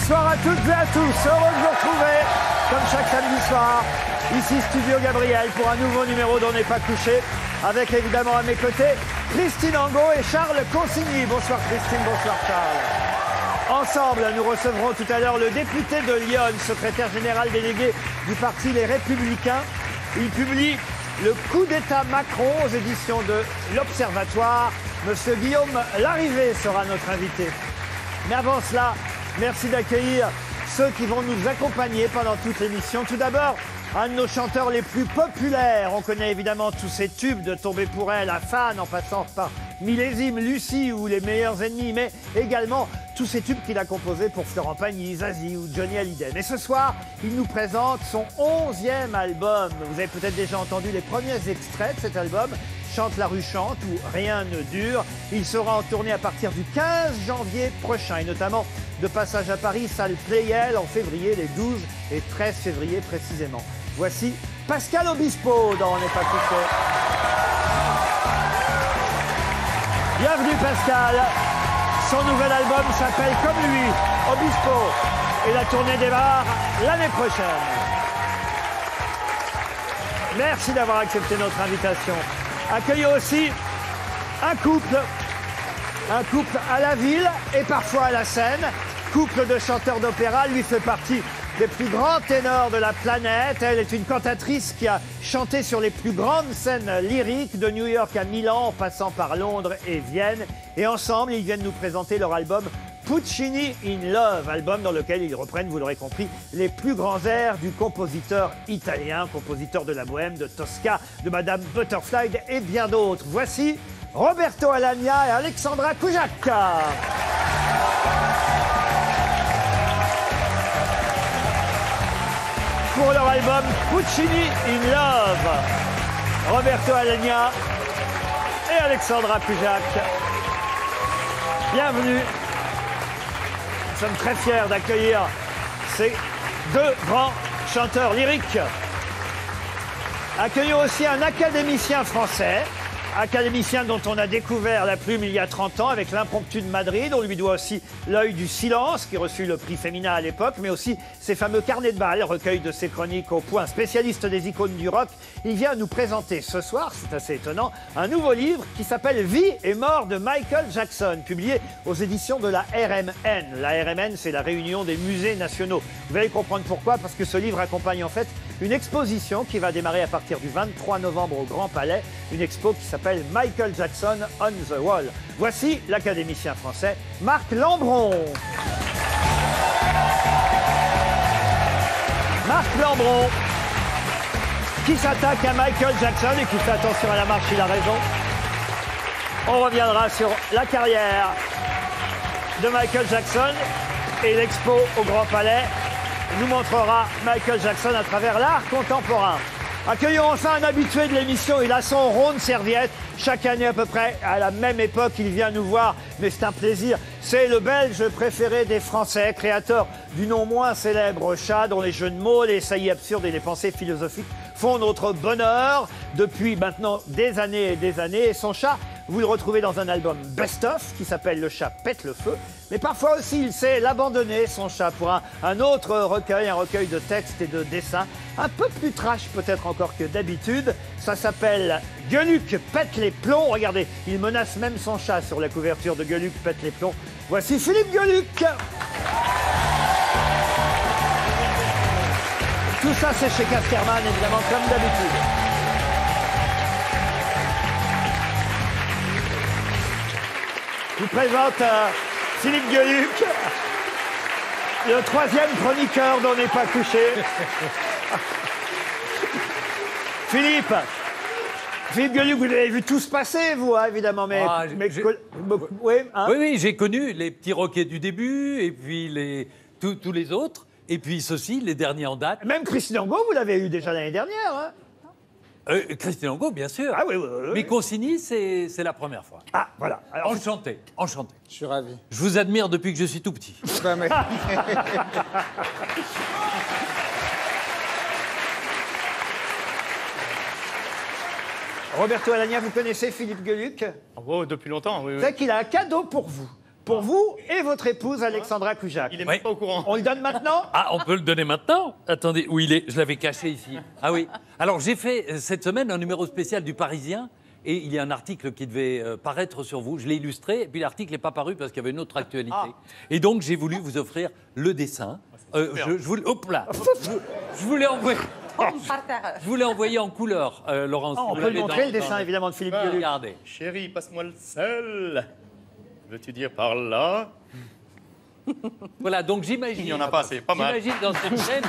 Bonsoir à toutes et à tous, heureux de vous retrouver, comme chaque samedi soir, ici Studio Gabriel pour un nouveau numéro d'On n'est pas couché, avec évidemment à mes côtés Christine Angot et Charles Consigny. Bonsoir Christine, bonsoir Charles. Ensemble, nous recevrons tout à l'heure le député de Lyon, secrétaire général délégué du parti Les Républicains. Il publie Le coup d'État Macron aux éditions de l'Observatoire. Monsieur Guillaume Larrivé sera notre invité. Mais avant cela, merci d'accueillir ceux qui vont nous accompagner pendant toute l'émission. Tout d'abord, un de nos chanteurs les plus populaires. On connaît évidemment tous ces tubes de Tomber pour elle, à Fan, en passant par Millésime, Lucie ou Les Meilleurs Ennemis, mais également tous ces tubes qu'il a composés pour Florent Pagny, Zazie ou Johnny Hallyday. Et ce soir, il nous présente son 11e album. Vous avez peut-être déjà entendu les premiers extraits de cet album. Chante la rue chante ou Rien ne dure. Il sera en tournée à partir du 15 janvier prochain et notamment de passage à Paris, salle Playel en février, les 12 et 13 février précisément. Voici Pascal Obispo dans On n'est pas couché. Bienvenue Pascal. Son nouvel album s'appelle comme lui, Obispo. Et la tournée démarre l'année prochaine. Merci d'avoir accepté notre invitation. Accueillons aussi un couple à la ville et parfois à la scène. Couple de chanteurs d'opéra, lui fait partie des plus grands ténors de la planète. Elle est une cantatrice qui a chanté sur les plus grandes scènes lyriques de New York à Milan, en passant par Londres et Vienne. Et ensemble, ils viennent nous présenter leur album Puccini in Love, album dans lequel ils reprennent, vous l'aurez compris, les plus grands airs du compositeur italien, compositeur de la Bohème, de Tosca, de Madame Butterfly et bien d'autres. Voici Roberto Alagna et Alexandra Kujak. Pour leur album Puccini in Love, Roberto Alagna et Alexandra Kujak. Bienvenue. Nous sommes très fiers d'accueillir ces deux grands chanteurs lyriques. Accueillons aussi un académicien français, académicien dont on a découvert la plume il y a 30 ans avec l'Impromptu de Madrid. On lui doit aussi L'œil du silence, qui reçut le prix Femina à l'époque, mais aussi ses fameux carnets de balles, recueil de ses chroniques au point. Spécialiste des icônes du rock, il vient nous présenter ce soir, c'est assez étonnant, un nouveau livre qui s'appelle Vie et mort de Michael Jackson, publié aux éditions de la RMN. La RMN, c'est la réunion des musées nationaux. Vous allez comprendre pourquoi, parce que ce livre accompagne en fait une exposition qui va démarrer à partir du 23 novembre au Grand Palais, une expo qui s'appelle Michael Jackson on the Wall. Voici l'académicien français Marc Lambron. Marc Lambron, qui s'attaque à Michael Jackson et qui fait attention à la marche, il a raison. On reviendra sur la carrière de Michael Jackson et l'expo au Grand Palais nous montrera Michael Jackson à travers l'art contemporain. Accueillons enfin un habitué de l'émission, il a son rond de serviette. Chaque année à peu près, à la même époque, il vient nous voir, mais c'est un plaisir. C'est le Belge préféré des Français, créateur du non moins célèbre chat, dont les jeux de mots, les saillies absurdes et les pensées philosophiques font notre bonheur depuis maintenant des années et des années. Et son chat, vous le retrouvez dans un album best-of qui s'appelle Le chat pète le feu. Mais parfois aussi, il sait l'abandonner, son chat, pour un autre recueil, un recueil de textes et de dessins, un peu plus trash peut-être encore que d'habitude. Ça s'appelle Gueuluc pète les plombs. Regardez, il menace même son chat sur la couverture de Gueuluc pète les plombs. Voici Philippe Gueuluc. Tout ça, c'est chez Casterman, évidemment, comme d'habitude. Je vous présente Philippe Gueuluc, le troisième chroniqueur d'On n'est pas couché. Philippe Gueuluc, vous avez vu tout se passer, vous, hein, évidemment, mais... oui, hein, oui, j'ai connu les petits roquets du début, et puis tous les autres, et puis ceux-ci, les derniers en date. Même Christine Angot, vous l'avez eu déjà l'année dernière, hein. Christine Angot, bien sûr. Ah oui. Mais Consigny, c'est la première fois. Ah, voilà. Alors, enchanté. Je suis ravi. Je vous admire depuis que je suis tout petit. Roberto Alagna, vous connaissez Philippe Gueuluc? Oh, depuis longtemps, oui. Vous savez qu'il a un cadeau pour vous. pour vous et votre épouse Alexandra Kujak. Il est même pas au courant. On le donne maintenant? Ah, on peut le donner maintenant? Attendez, où il est? Je l'avais caché ici. Ah oui. Alors, j'ai fait cette semaine un numéro spécial du Parisien. Et il y a un article qui devait paraître sur vous. Je l'ai illustré, et puis l'article n'est pas paru parce qu'il y avait une autre actualité. Et donc, j'ai voulu vous offrir le dessin. Je voulais envoyer... Je voulais envoyer en couleur, Laurence. On peut lui montrer le dessin, évidemment, de Philippe Gueluc. Regardez. Chérie, passe-moi le sel. Veux-tu dire par là? Voilà, donc j'imagine... Il n'y en a pas, c'est pas mal. J'imagine dans cette scène...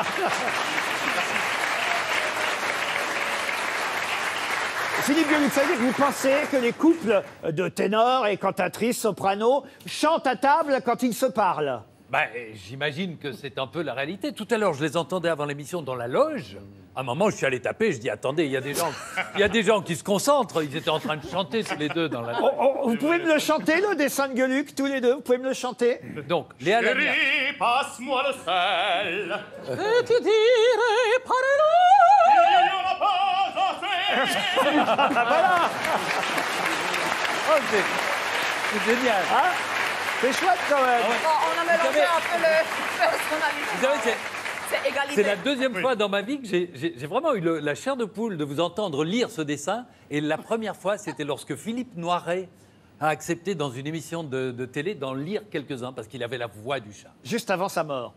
Philippe Gueluc, ça veut dire que vous pensez que les couples de ténors et cantatrices, sopranos, chantent à table quand ils se parlent? Ben, j'imagine que c'est un peu la réalité. Tout à l'heure, je les entendais avant l'émission dans la loge. À un moment, je suis allé taper, je dis, attendez, il y a des gens qui se concentrent. Ils étaient en train de chanter tous les deux dans la loge. Vous pouvez me le chanter, le dessin de Gueluc, tous les deux? Vous pouvez me le chanter? Donc, Léa Lanière. Chérie, passe-moi le sel. Et tu dirais par là. Il n'y en a pas assez. Voilà. Oh, c'est génial. Ah, c'est chouette quand même. On a mélangé un peu le personnalité. Vous savez, C'est égalité. c'est la deuxième fois dans ma vie que j'ai vraiment eu la chair de poule de vous entendre lire ce dessin. Et la première fois, c'était lorsque Philippe Noiret a accepté dans une émission de télé d'en lire quelques-uns parce qu'il avait la voix du chat. Juste avant sa mort.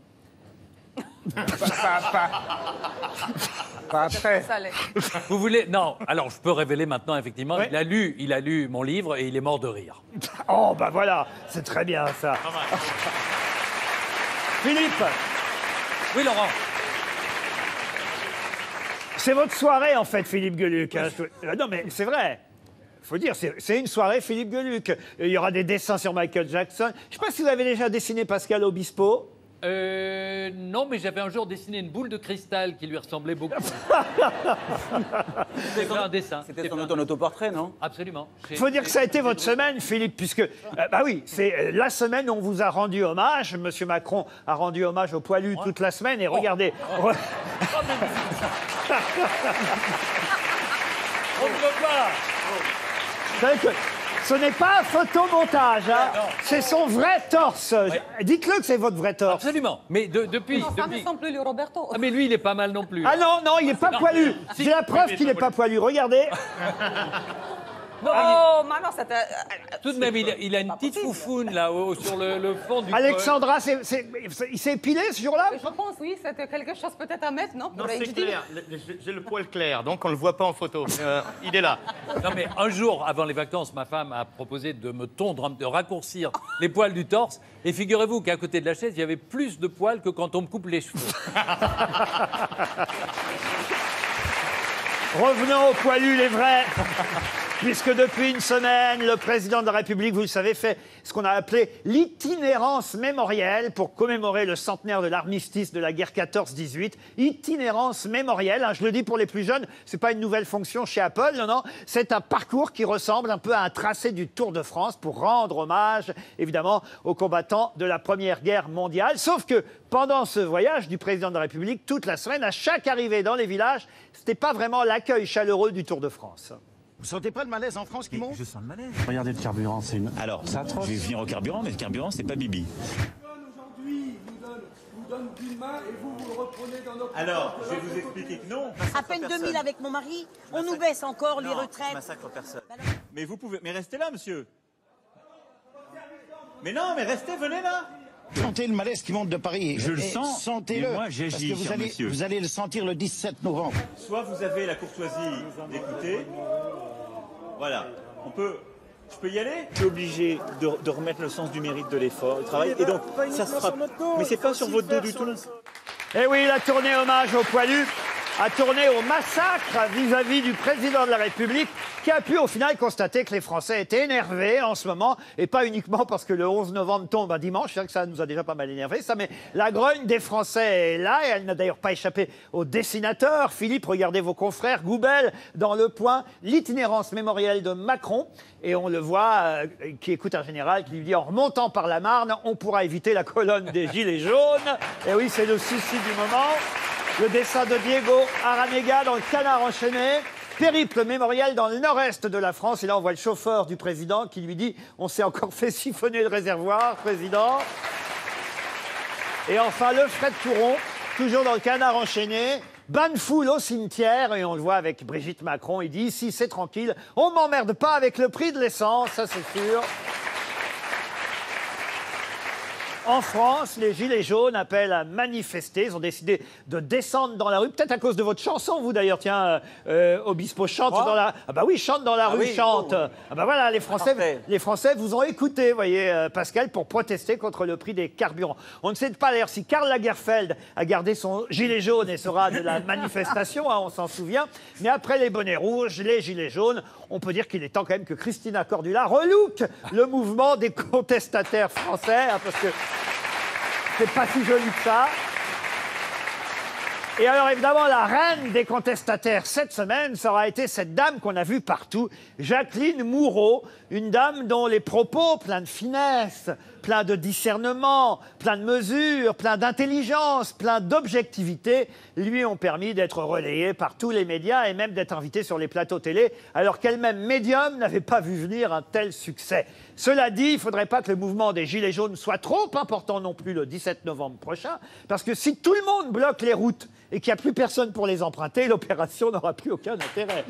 Pas après. Ça l'est. Vous voulez... Non, alors je peux révéler maintenant, effectivement, Ouais. il a lu mon livre et il est mort de rire. Oh, bah voilà, c'est très bien ça. Philippe, Oui, Laurent. c'est votre soirée en fait, Philippe Gueluc. Hein. Non mais c'est vrai. Faut dire, c'est une soirée Philippe Gueluc. Il y aura des dessins sur Michael Jackson. Je ne sais pas si vous avez déjà dessiné Pascal Obispo. Non, mais j'avais un jour dessiné une boule de cristal qui lui ressemblait beaucoup. C'était un dessin. C'était ton autoportrait, non? Absolument. Il faut dire que ça a été votre semaine, Philippe, puisque, bah oui, c'est la semaine où on vous a rendu hommage. Monsieur Macron a rendu hommage aux poilus toute la semaine. Et regardez. On ne peut pas. Vous savez que ce n'est pas un photomontage, hein. C'est son vrai torse. Dites-le que c'est votre vrai torse. Absolument. Mais depuis... Ça ne ressemble plus le Roberto. Ah, mais lui, il est pas mal non plus. Ah non, non, il n'est pas poilu. Si. J'ai la preuve qu'il n'est pas poilu. Regardez. Oh, maintenant, c'était... Tout de même, il a une petite foufoune là-haut sur le fond du... Alexandra, il s'est épilé ce jour-là? Je pense, oui, c'était quelque chose peut-être à mettre, non? Non, Pour c'est Inch'Dil. clair. J'ai le poil clair, donc on le voit pas en photo. Il est là. Non mais un jour, avant les vacances, ma femme a proposé de me tondre, de raccourcir les poils du torse. Et figurez-vous qu'à côté de la chaise, il y avait plus de poils que quand on me coupe les cheveux. Revenons aux poilus, les vrais. Puisque depuis une semaine, le président de la République, vous le savez, fait ce qu'on a appelé l'itinérance mémorielle pour commémorer le centenaire de l'armistice de la guerre 14-18. Itinérance mémorielle, hein, je le dis pour les plus jeunes, c'est pas une nouvelle fonction chez Apple, non, non. C'est un parcours qui ressemble un peu à un tracé du Tour de France pour rendre hommage, évidemment, aux combattants de la Première Guerre mondiale. Sauf que pendant ce voyage du président de la République, toute la semaine, à chaque arrivée dans les villages, c'était pas vraiment l'accueil chaleureux du Tour de France. Vous sentez pas le malaise en France qui monte? Je sens le malaise. Regardez le carburant, c'est une... Alors, je vais venir au carburant, mais le carburant, c'est pas Bibi. Aujourd'hui, vous donne d'une main et vous le reprenez dans notre... Alors, je vais vous expliquer que non. À peine 2000 avec mon mari, on nous baisse encore les retraites. Massacre personne. Mais vous pouvez... Mais restez là, monsieur. Mais non, mais restez, venez là. Sentez le malaise qui monte de Paris. Je le sens, Sentez-le. mais moi, j'agis, parce que cher monsieur. vous allez le sentir le 17 novembre. Soit vous avez la courtoisie d'écouter. Voilà. Je peux y aller? Je suis obligé de remettre le sens du mérite de l'effort, du travail. Et donc, ça se fera... Mais c'est pas sur votre dos du tout. Et oui, la tournée hommage aux poilus a tourné au massacre vis-à-vis du président de la République qui a pu au final constater que les Français étaient énervés en ce moment et pas uniquement parce que le 11 novembre tombe un dimanche, c'est vrai que ça nous a déjà pas mal énervé ça, mais la grogne des Français est là et elle n'a d'ailleurs pas échappé aux dessinateurs. Philippe, regardez vos confrères, Goubel dans Le Point, l'itinérance mémorielle de Macron et on le voit qui écoute un général qui lui dit en remontant par la Marne, on pourra éviter la colonne des gilets jaunes. Et oui, c'est le souci du moment. Le dessin de Diego Aranega dans Le Canard enchaîné. Périple mémorial dans le nord-est de la France. Et là, on voit le chauffeur du président qui lui dit « On s'est encore fait siphonner le réservoir, président ». Et enfin, le Fred Touron, toujours dans le Canard enchaîné. Bain de foule au cimetière, et on le voit avec Brigitte Macron, il dit « Ici, c'est tranquille, on m'emmerde pas avec le prix de l'essence, ça c'est sûr ». En France, les Gilets jaunes appellent à manifester. Ils ont décidé de descendre dans la rue, peut-être à cause de votre chanson, vous d'ailleurs. Tiens, Obispo chante dans la... Ah bah oui, chante dans la rue, oui, chante. oh. Ah bah voilà, les Parfait. Français vous ont écouté, voyez, Pascal, pour protester contre le prix des carburants. On ne sait pas d'ailleurs si Karl Lagerfeld a gardé son gilet jaune et sera de la manifestation, hein, on s'en souvient. Mais après les bonnets rouges, les gilets jaunes, on peut dire qu'il est temps quand même que Christina Cordula relook le mouvement des contestataires français, hein, parce que c'est pas si joli que ça. Et alors, évidemment, la reine des contestataires cette semaine, ça aura été cette dame qu'on a vue partout, Jacqueline Moureau, une dame dont les propos, pleins de finesse, plein de discernement, plein de mesure, plein d'intelligence, plein d'objectivité, lui ont permis d'être relayée par tous les médias et même d'être invitée sur les plateaux télé, alors qu'elle-même médium n'avait pas vu venir un tel succès. Cela dit, il ne faudrait pas que le mouvement des Gilets jaunes soit trop important non plus le 17 novembre prochain, parce que si tout le monde bloque les routes et qu'il n'y a plus personne pour les emprunter, l'opération n'aura plus aucun intérêt.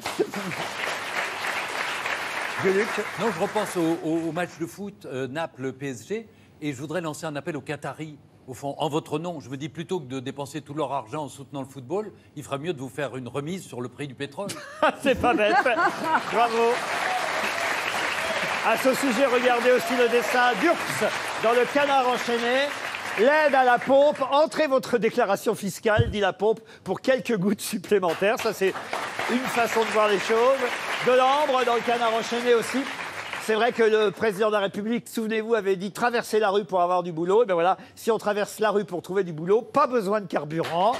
Gueuluc. Non, je repense au match de foot Naples-PSG et je voudrais lancer un appel aux Qataris. Au fond, en votre nom, je me dis plutôt que de dépenser tout leur argent en soutenant le football, il ferait mieux de vous faire une remise sur le prix du pétrole. C'est pas bête. Bravo. À ce sujet, regardez aussi le dessin d'Urps dans le Canard enchaîné. L'aide à la pompe. Entrez votre déclaration fiscale, dit la pompe, pour quelques gouttes supplémentaires. Ça, c'est une façon de voir les choses. De l'ambre dans le Canard enchaîné aussi. C'est vrai que le président de la République, souvenez-vous, avait dit traverser la rue pour avoir du boulot. Et bien voilà, si on traverse la rue pour trouver du boulot, pas besoin de carburant.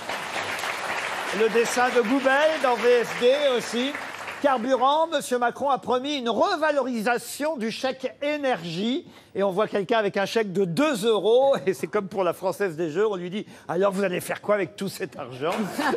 Le dessin de Goubel dans VSD aussi. Carburant, M. Macron a promis une revalorisation du chèque énergie. Et on voit quelqu'un avec un chèque de 2 €. Et c'est comme pour la Française des Jeux, on lui dit « Alors vous allez faire quoi avec tout cet argent ?»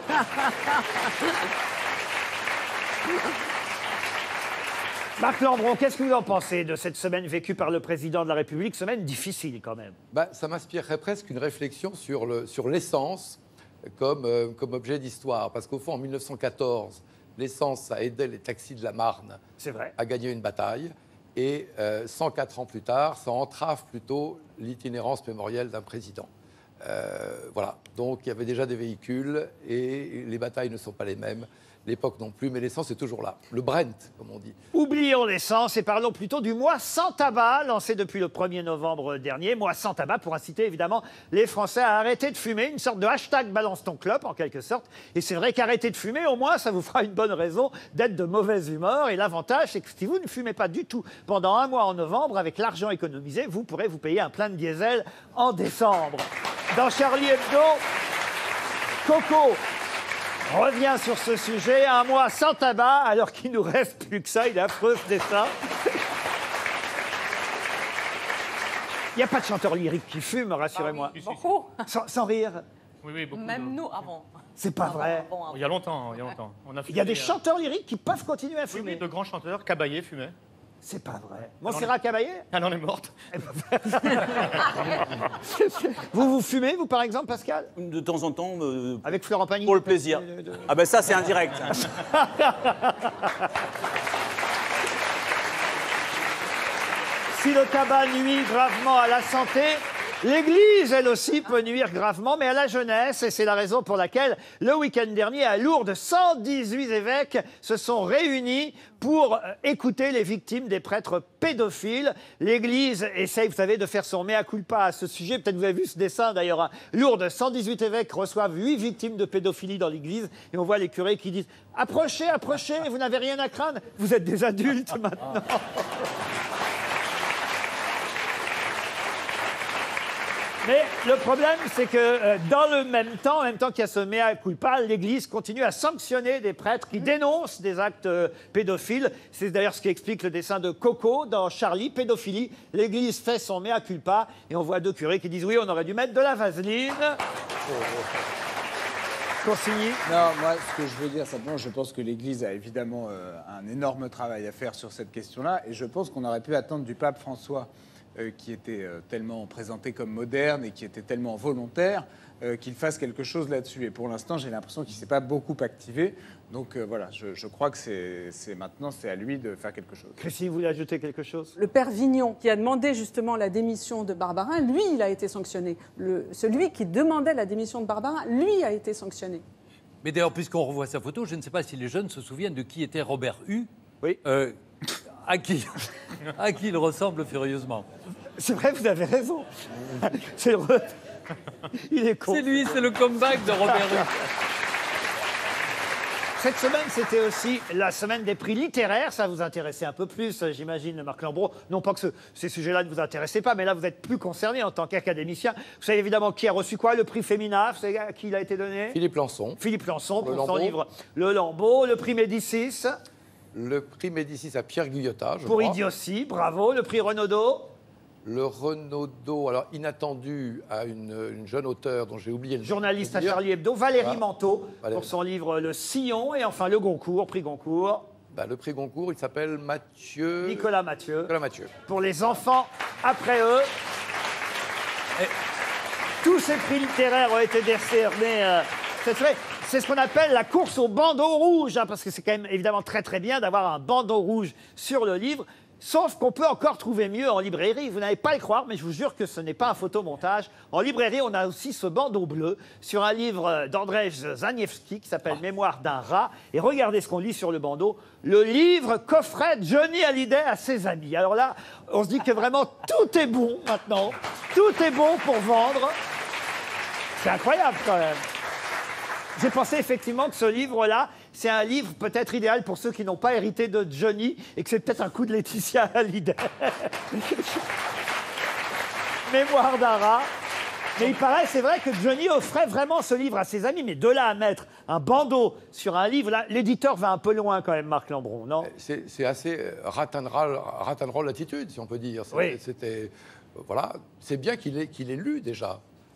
Marc Lambron, qu'est-ce que vous en pensez de cette semaine vécue par le président de la République? Semaine difficile quand même. Ça m'inspirerait presque une réflexion sur l'essence comme objet d'histoire. Parce qu'au fond, en 1914, l'essence a aidé les taxis de la Marne à gagner une bataille. Et 104 ans plus tard, ça entrave plutôt l'itinérance mémorielle d'un président. Voilà. Donc il y avait déjà des véhicules et les batailles ne sont pas les mêmes. L'époque non plus, mais l'essence est toujours là. Le Brent, comme on dit. Oublions l'essence et parlons plutôt du mois sans tabac, lancé depuis le 1er novembre dernier. Mois sans tabac pour inciter évidemment les Français à arrêter de fumer. Une sorte de hashtag balance ton clope en quelque sorte. Et c'est vrai qu'arrêter de fumer, au moins, ça vous fera une bonne raison d'être de mauvaise humeur. Et l'avantage, c'est que si vous ne fumez pas du tout pendant un mois en novembre, avec l'argent économisé, vous pourrez vous payer un plein de diesel en décembre. Dans Charlie Hebdo, Coco revient sur ce sujet, un mois sans tabac, alors qu'il nous reste plus que ça. Il est affreux ce dessin. Il n'y a pas de chanteur lyrique qui fume, rassurez-moi. Beaucoup. Sans rire. Oui, oui, beaucoup. Même nous avant. C'est pas vrai. Il y a longtemps, il y a longtemps. Il y a des chanteurs lyriques qui peuvent continuer à Oui, fumer. oui, de grands chanteurs, Caballé fumait. C'est pas vrai. Montserrat Caballé. Elle en est morte. Vous fumez, vous, par exemple, Pascal? De temps en temps. Avec Florent Pagny. Pour le plaisir. Ah ben ça, c'est indirect. Si le tabac nuit gravement à la santé, l'Église, elle aussi, peut nuire gravement, mais à la jeunesse. Et c'est la raison pour laquelle, le week-end dernier, à Lourdes, 118 évêques se sont réunis pour écouter les victimes des prêtres pédophiles. L'Église essaye, vous savez, de faire son mea culpa à ce sujet. Peut-être vous avez vu ce dessin, d'ailleurs. Hein. Lourdes, 118 évêques reçoivent 8 victimes de pédophilie dans l'Église. Et on voit les curés qui disent « Approchez, approchez, vous n'avez rien à craindre. Vous êtes des adultes maintenant. » Mais le problème, c'est que dans le même temps, en même temps qu'il y a ce mea culpa, l'Église continue à sanctionner des prêtres qui dénoncent des actes pédophiles. C'est d'ailleurs ce qui explique le dessin de Coco dans Charlie, pédophilie. L'Église fait son mea culpa et on voit deux curés qui disent « Oui, on aurait dû mettre de la vaseline. » Consigny. Non, moi, ce que je veux dire simplement, je pense que l'Église a évidemment un énorme travail à faire sur cette question-là, et je pense qu'on aurait pu attendre du pape François, qui était tellement présenté comme moderne et qui était tellement volontaire, qu'il fasse quelque chose là-dessus. Et pour l'instant, j'ai l'impression qu'il ne s'est pas beaucoup activé. Donc voilà, je crois que maintenant, c'est à lui de faire quelque chose. Christine, vous voulez ajouter quelque chose? Le père Vignon, qui a demandé justement la démission de Barbarin, lui, il a été sanctionné. Celui qui demandait la démission de Barbarin, lui, a été sanctionné. Mais d'ailleurs, puisqu'on revoit sa photo, je ne sais pas si les jeunes se souviennent de qui était Robert Hue. Oui. À qui il ressemble furieusement. C'est vrai, vous avez raison. Il est con. C'est lui, c'est le comeback de Robert Hue. Cette semaine, c'était aussi la semaine des prix littéraires. Ça vous intéressait un peu plus, j'imagine, Marc Lambron. Non pas que ces sujets-là ne vous intéressaient pas, mais là, vous êtes plus concerné en tant qu'académicien. Vous savez évidemment qui a reçu quoi? Le prix Femina, vous savez à qui il a été donné? Philippe Lançon. Philippe Lançon, pour son Lambeau. livre Le Lambeau. Le prix Médicis. Le prix Médicis à Pierre Guyotat, je Pour crois. Idiotie, bravo. Le prix Renaudot. Le Renaudot, alors inattendu à une jeune auteure dont j'ai oublié le nom. Journaliste à Charlie Hebdo, Valérie Voilà. Manteau, Valérie. pour son livre Le Sillon. Et enfin, le Goncourt, prix Goncourt. Le prix Goncourt, il s'appelle Nicolas Mathieu. Nicolas Mathieu. Pour les enfants après eux. Et tous ces prix littéraires ont été décernés cette semaine. C'est ce qu'on appelle la course au bandeau rouge, hein, parce que c'est quand même évidemment très très bien d'avoir un bandeau rouge sur le livre. Sauf qu'on peut encore trouver mieux en librairie. Vous n'allez pas le croire, mais je vous jure que ce n'est pas un photomontage. En librairie, on a aussi ce bandeau bleu sur un livre d'Andrzej Zaniewski qui s'appelle Mémoire d'un rat. Et regardez ce qu'on lit sur le bandeau. Le livre coffret Johnny Hallyday à ses amis. Alors là, on se dit que vraiment tout est bon maintenant. Tout est bon pour vendre. C'est incroyable quand même. J'ai pensé effectivement que ce livre-là, c'est un livre peut-être idéal pour ceux qui n'ont pas hérité de Johnny et que c'est peut-être un coup de Laetitia Hallyday. Mémoire d'un rat. Mais il paraît, c'est vrai que Johnny offrait vraiment ce livre à ses amis, mais de là à mettre un bandeau sur un livre, là, l'éditeur va un peu loin quand même, Marc Lambron, non? C'est assez rock'n'roll attitude, si on peut dire. Oui. C'était, voilà, c'est bien qu'il ait lu déjà,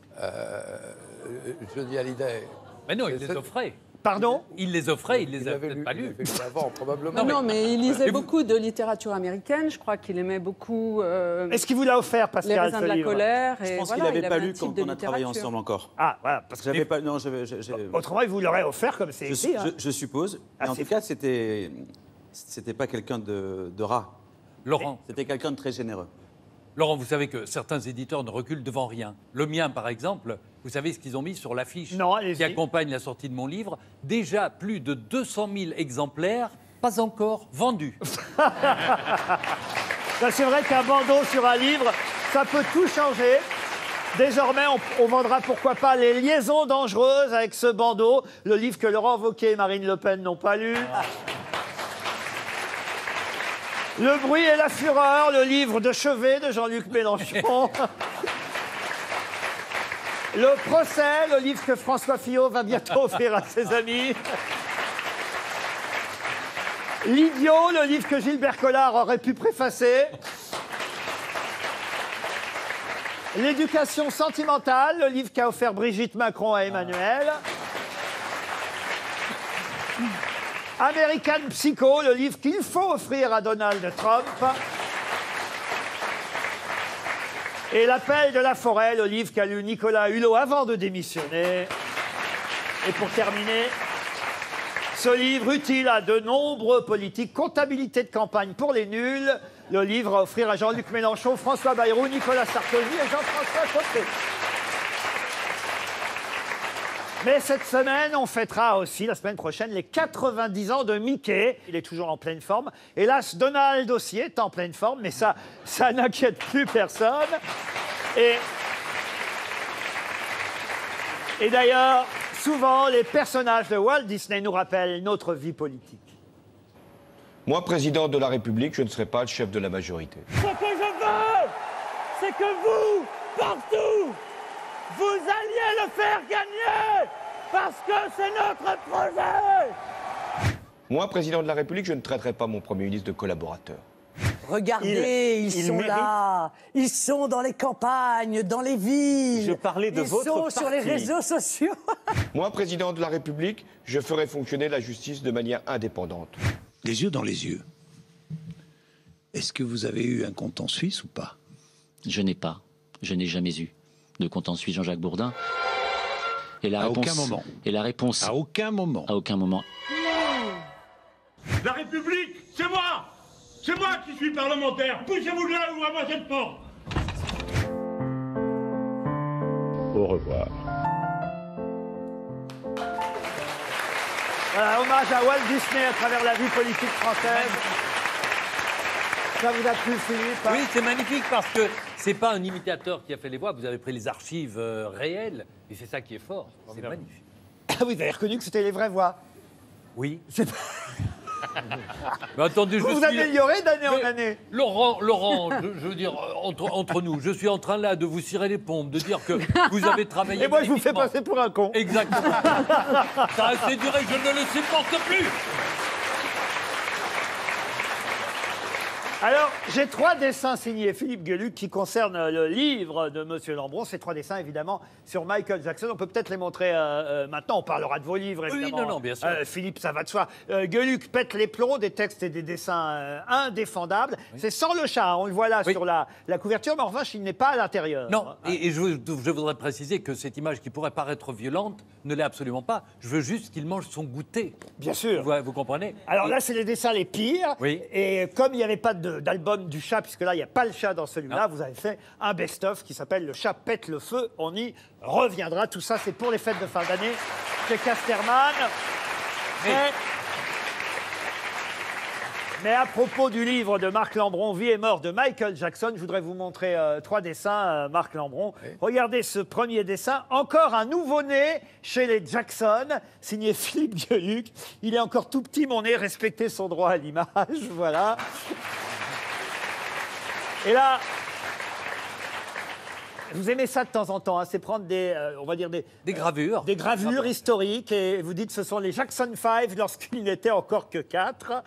Johnny Hallyday. Mais non, il les offrait. Pardon? Il les offrait, il les a avait peut-être lu, pas lus. il avait lu avant, probablement. Non, mais il lisait beaucoup de littérature américaine. Je crois qu'il aimait beaucoup. Est-ce qu'il vous l'a offert, Pascal, Les raisins ce de la livre? colère. Je Et pense voilà, qu'il n'avait il pas avait un lu type quand de on a travaillé littérature. ensemble encore. Ah, voilà. Parce que J'avais pas. Non, autrement, il vous l'aurait offert comme c'est écrit. Hein. je suppose. Ah, Mais en c'est tout cas, c'était pas quelqu'un de rat. Laurent. C'était quelqu'un de très généreux. Laurent, vous savez que certains éditeurs ne reculent devant rien. Le mien, par exemple, vous savez ce qu'ils ont mis sur l'affiche qui accompagne la sortie de mon livre? Déjà plus de 200 000 exemplaires, pas encore vendus. C'est vrai qu'un bandeau sur un livre, ça peut tout changer. Désormais, on vendra pourquoi pas Les Liaisons dangereuses avec ce bandeau, le livre que Laurent Wauquiez et Marine Le Pen n'ont pas lu. Le bruit et la fureur, le livre de chevet de Jean-Luc Mélenchon. Le procès, le livre que François Fillon va bientôt offrir à ses amis. L'idiot, le livre que Gilbert Collard aurait pu préfacer. L'éducation sentimentale, le livre qu'a offert Brigitte Macron à Emmanuel. American Psycho, le livre qu'il faut offrir à Donald Trump. Et L'appel de la forêt, le livre qu'a lu Nicolas Hulot avant de démissionner. Et pour terminer, ce livre utile à de nombreux politiques, Comptabilité de campagne pour les nuls, le livre à offrir à Jean-Luc Mélenchon, François Bayrou, Nicolas Sarkozy et Jean-François Copé. Mais cette semaine, on fêtera aussi, la semaine prochaine, les 90 ans de Mickey. Il est toujours en pleine forme. Hélas, Donald aussi est en pleine forme, mais ça n'inquiète plus personne. Et d'ailleurs, souvent, les personnages de Walt Disney nous rappellent notre vie politique. Moi, président de la République, je ne serai pas le chef de la majorité. Ce que je veux, c'est que vous, partout, vous alliez le faire gagner, parce que c'est notre projet. Moi, président de la République, je ne traiterai pas mon Premier ministre de collaborateur. Regardez, ils sont là, ils sont dans les campagnes, dans les villes. Je parlais de votre Ils sont sur les parti. réseaux sociaux. Moi, président de la République, je ferai fonctionner la justice de manière indépendante. Les yeux dans les yeux. Est-ce que vous avez eu un compte en Suisse ou pas? Je n'ai pas. Je n'ai jamais eu de compte en Suisse, Jean-Jacques Bourdin. Et la À réponse, aucun moment. Et la réponse. À aucun moment. À aucun moment. La République, c'est moi! C'est moi qui suis parlementaire! Poussez-vous de là ou à moi cette porte! Au revoir. Voilà, hommage à Walt Disney à travers la vie politique française. Ça vous a plu, Philippe? Oui, c'est magnifique parce que c'est pas un imitateur qui a fait les voix. Vous avez pris les archives réelles et c'est ça qui est fort. C'est magnifique. Ah, vous avez reconnu que c'était les vraies voix? Oui. C'est pas... Mais attendez, Vous vous améliorez d'année en année. Laurent, je veux dire, entre nous, je suis en train là de vous cirer les pompes, de dire que vous avez travaillé. Et moi, je vous fais passer pour un con. Exactement. Ça a assez duré, je ne le supporte plus. Alors, j'ai 3 dessins signés Philippe Gueluc qui concernent le livre de Monsieur Lambron. Ces 3 dessins, évidemment, sur Michael Jackson. On peut peut-être les montrer maintenant. On parlera de vos livres, évidemment. Oui, non, bien sûr. Philippe, ça va de soi. Gueluc pète les plombs, des textes et des dessins indéfendables. Oui. C'est sans le chat, on le voit là sur la couverture, mais en revanche, il n'est pas à l'intérieur. Non, et je voudrais préciser que cette image qui pourrait paraître violente ne l'est absolument pas. Je veux juste qu'il mange son goûter. Bien sûr. Vous comprenez? Alors là, c'est les dessins les pires. Oui. Et comme il n'y avait pas d'album du chat, puisque là, il n'y a pas le chat dans celui-là, vous avez fait un best-of qui s'appelle « Le chat pète le feu ». On y reviendra. Tout ça, c'est pour les fêtes de fin d'année chez Casterman. Mais à propos du livre de Marc Lambron, Vie et mort de Michael Jackson, je voudrais vous montrer 3 dessins, Marc Lambron. Oui. Regardez ce premier dessin, encore un nouveau-né chez les Jackson, signé Philippe Gueluc. Il est encore tout petit, mon nez, respectez son droit à l'image, voilà. Et là, vous aimez ça de temps en temps, hein, c'est prendre on va dire des gravures. Des gravures historiques, et vous dites que ce sont les Jackson 5 lorsqu'il n'était encore que 4.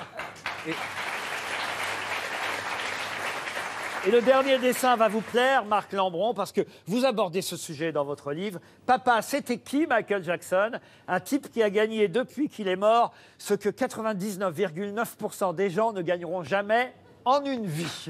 Et le dernier dessin va vous plaire, Marc Lambron, parce que vous abordez ce sujet dans votre livre. Papa, c'était qui Michael Jackson? Un type qui a gagné depuis qu'il est mort ce que 99,9% des gens ne gagneront jamais en une vie.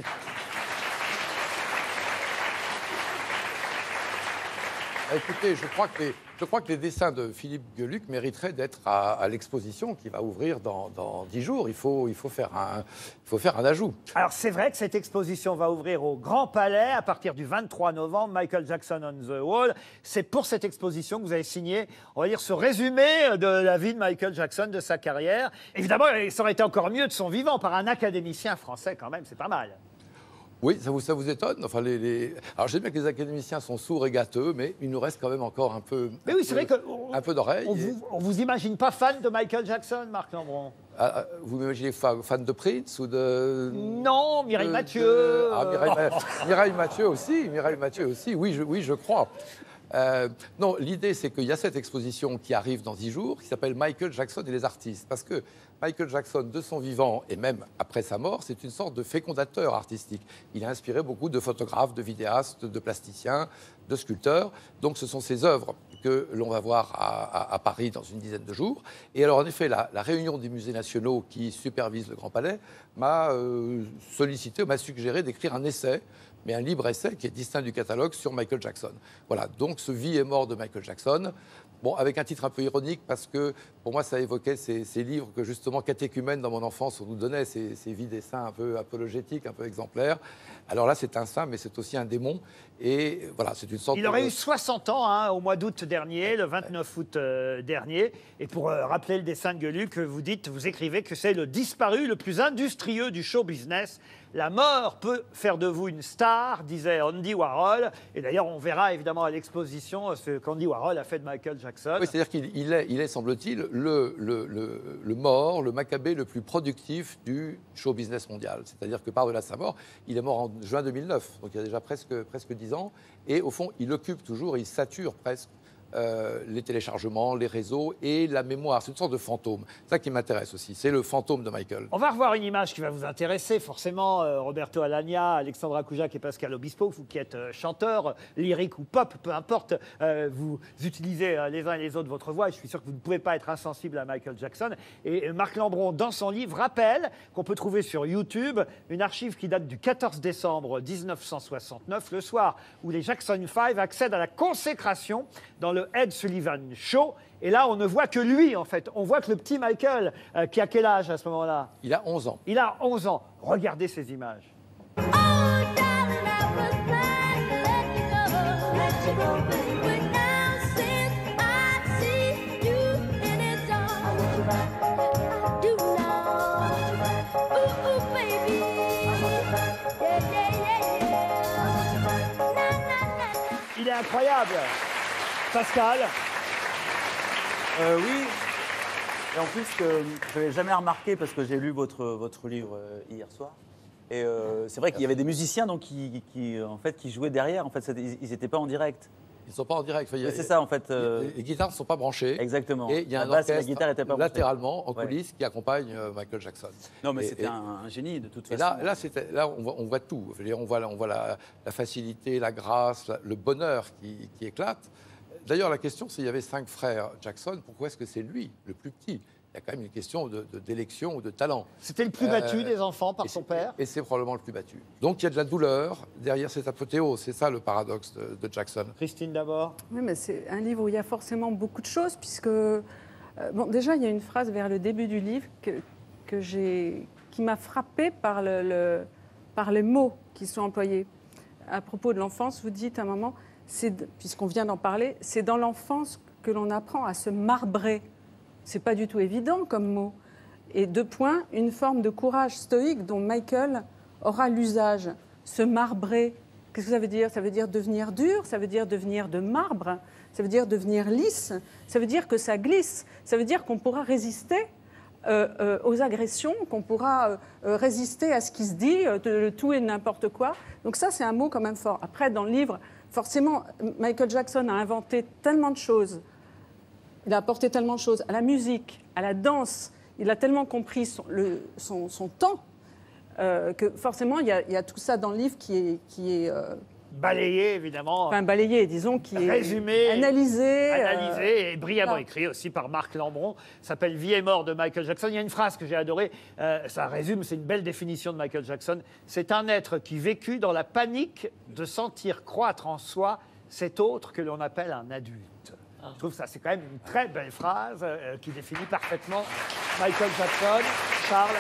Écoutez, je crois que les dessins de Philippe Gueluc mériteraient d'être à l'exposition qui va ouvrir dans 10 jours. Il faut faire un ajout. Alors, c'est vrai que cette exposition va ouvrir au Grand Palais à partir du 23 novembre, Michael Jackson on the Wall. C'est pour cette exposition que vous avez signé, on va dire, ce résumé de la vie de Michael Jackson, de sa carrière. Évidemment, ça aurait été encore mieux de son vivant par un académicien français quand même, c'est pas mal. Oui, ça vous étonne? Enfin, alors, je sais bien que les académiciens sont sourds et gâteux, mais il nous reste quand même encore un peu d'oreille. On vous imagine pas fan de Michael Jackson, Marc Lambron? Vous m'imaginez fan de Prince ou de... Non, Mireille Mathieu. Mireille Mathieu aussi, oui, je crois. Non, l'idée, c'est qu'il y a cette exposition qui arrive dans 10 jours, qui s'appelle Michael Jackson et les artistes. Parce que Michael Jackson, de son vivant, et même après sa mort, c'est une sorte de fécondateur artistique. Il a inspiré beaucoup de photographes, de vidéastes, de plasticiens, de sculpteurs. Donc ce sont ces œuvres que l'on va voir à Paris dans une dizaine de jours. Et alors, en effet, la réunion des musées nationaux qui supervise le Grand Palais m'a sollicité, m'a suggéré d'écrire un essai, mais un libre essai qui est distinct du catalogue sur Michael Jackson. Voilà, donc ce Vie et mort de Michael Jackson, bon, avec un titre un peu ironique parce que pour moi ça évoquait ces livres que justement catéchumènes dans mon enfance on nous donnait, ces vies des saints un peu apologétiques, un peu exemplaires. Alors là c'est un saint mais c'est aussi un démon et voilà, c'est une sorte Il aurait eu 60 ans hein, au mois d'août dernier, le 29 août dernier, et pour rappeler le dessin de Gueluc, vous écrivez que c'est le disparu le plus industrieux du show business. La mort peut faire de vous une star, disait Andy Warhol. Et d'ailleurs, on verra évidemment à l'exposition ce qu'Andy Warhol a fait de Michael Jackson. Oui, c'est-à-dire qu'il est, semble-t-il, le mort, le macabé le plus productif du show business mondial. C'est-à-dire que par-delà sa mort, il est mort en juin 2009, donc il y a déjà presque 10 ans. Et au fond, il occupe toujours, il sature presque les téléchargements, les réseaux et la mémoire. C'est une sorte de fantôme. C'est ça qui m'intéresse aussi. C'est le fantôme de Michael. On va revoir une image qui va vous intéresser, forcément. Roberto Alagna, Alexandra Koujac et Pascal Obispo, vous qui êtes chanteurs, lyrique ou pop, peu importe, vous utilisez les uns et les autres votre voix. Et je suis sûr que vous ne pouvez pas être insensible à Michael Jackson. Et Marc Lambron, dans son livre, rappelle qu'on peut trouver sur YouTube une archive qui date du 14 décembre 1969, le soir où les Jackson 5 accèdent à la consécration dans le Ed Sullivan Show. Et là, on ne voit que lui, en fait. On voit que le petit Michael, qui a quel âge à ce moment-là? Il a 11 ans. Il a 11 ans. Regardez ces images. Il est incroyable. Pascal? Oui. Et en plus, je n'avais jamais remarqué parce que j'ai lu votre livre hier soir. Et c'est vrai qu'il y avait des musiciens donc, qui jouaient derrière. En fait, ils n'étaient pas en direct. Ils ne sont pas en direct. C'est ça, en fait. Les guitares ne sont pas branchées. Exactement. Et il y a un orchestre latéralement, en coulisses, qui accompagne Michael Jackson. Non, mais c'était un génie, de toute façon. Et là, on voit tout. On voit la facilité, la grâce, le bonheur qui éclate. D'ailleurs, la question, c'est qu'il y avait 5 frères Jackson. Pourquoi est-ce que c'est lui, le plus petit? Il y a quand même une question d'élection ou de talent. C'était le plus battu des enfants par son père. Et c'est probablement le plus battu. Donc il y a de la douleur derrière cette apothéose. C'est ça le paradoxe de Jackson. Christine d'abord. Oui, mais c'est un livre où il y a forcément beaucoup de choses, puisque... bon, déjà, il y a une phrase vers le début du livre qui m'a frappée par les mots qui sont employés. À propos de l'enfance, vous dites à un moment, puisqu'on vient d'en parler, c'est dans l'enfance que l'on apprend à se marbrer. C'est pas du tout évident comme mot. Et 2 points, une forme de courage stoïque dont Michael aura l'usage. Se marbrer, qu'est-ce que ça veut dire? Ça veut dire devenir dur, ça veut dire devenir de marbre, ça veut dire devenir lisse, ça veut dire que ça glisse, ça veut dire qu'on pourra résister aux agressions, qu'on pourra résister à ce qui se dit, le tout et n'importe quoi. Donc ça, c'est un mot quand même fort. Après, dans le livre, forcément, Michael Jackson a inventé tellement de choses. Il a apporté tellement de choses à la musique, à la danse. Il a tellement compris son temps que forcément, il y a tout ça dans le livre qui est balayé, évidemment. Enfin, balayé, disons, qui résumé, est analysé. Et brillamment écrit aussi par Marc Lambron. Ça s'appelle Vie et mort de Michael Jackson. Il y a une phrase que j'ai adorée. Ça résume, c'est une belle définition de Michael Jackson. C'est un être qui vécut dans la panique de sentir croître en soi cet autre que l'on appelle un adulte. Je trouve ça, c'est quand même une très belle phrase qui définit parfaitement Michael Jackson. Charles?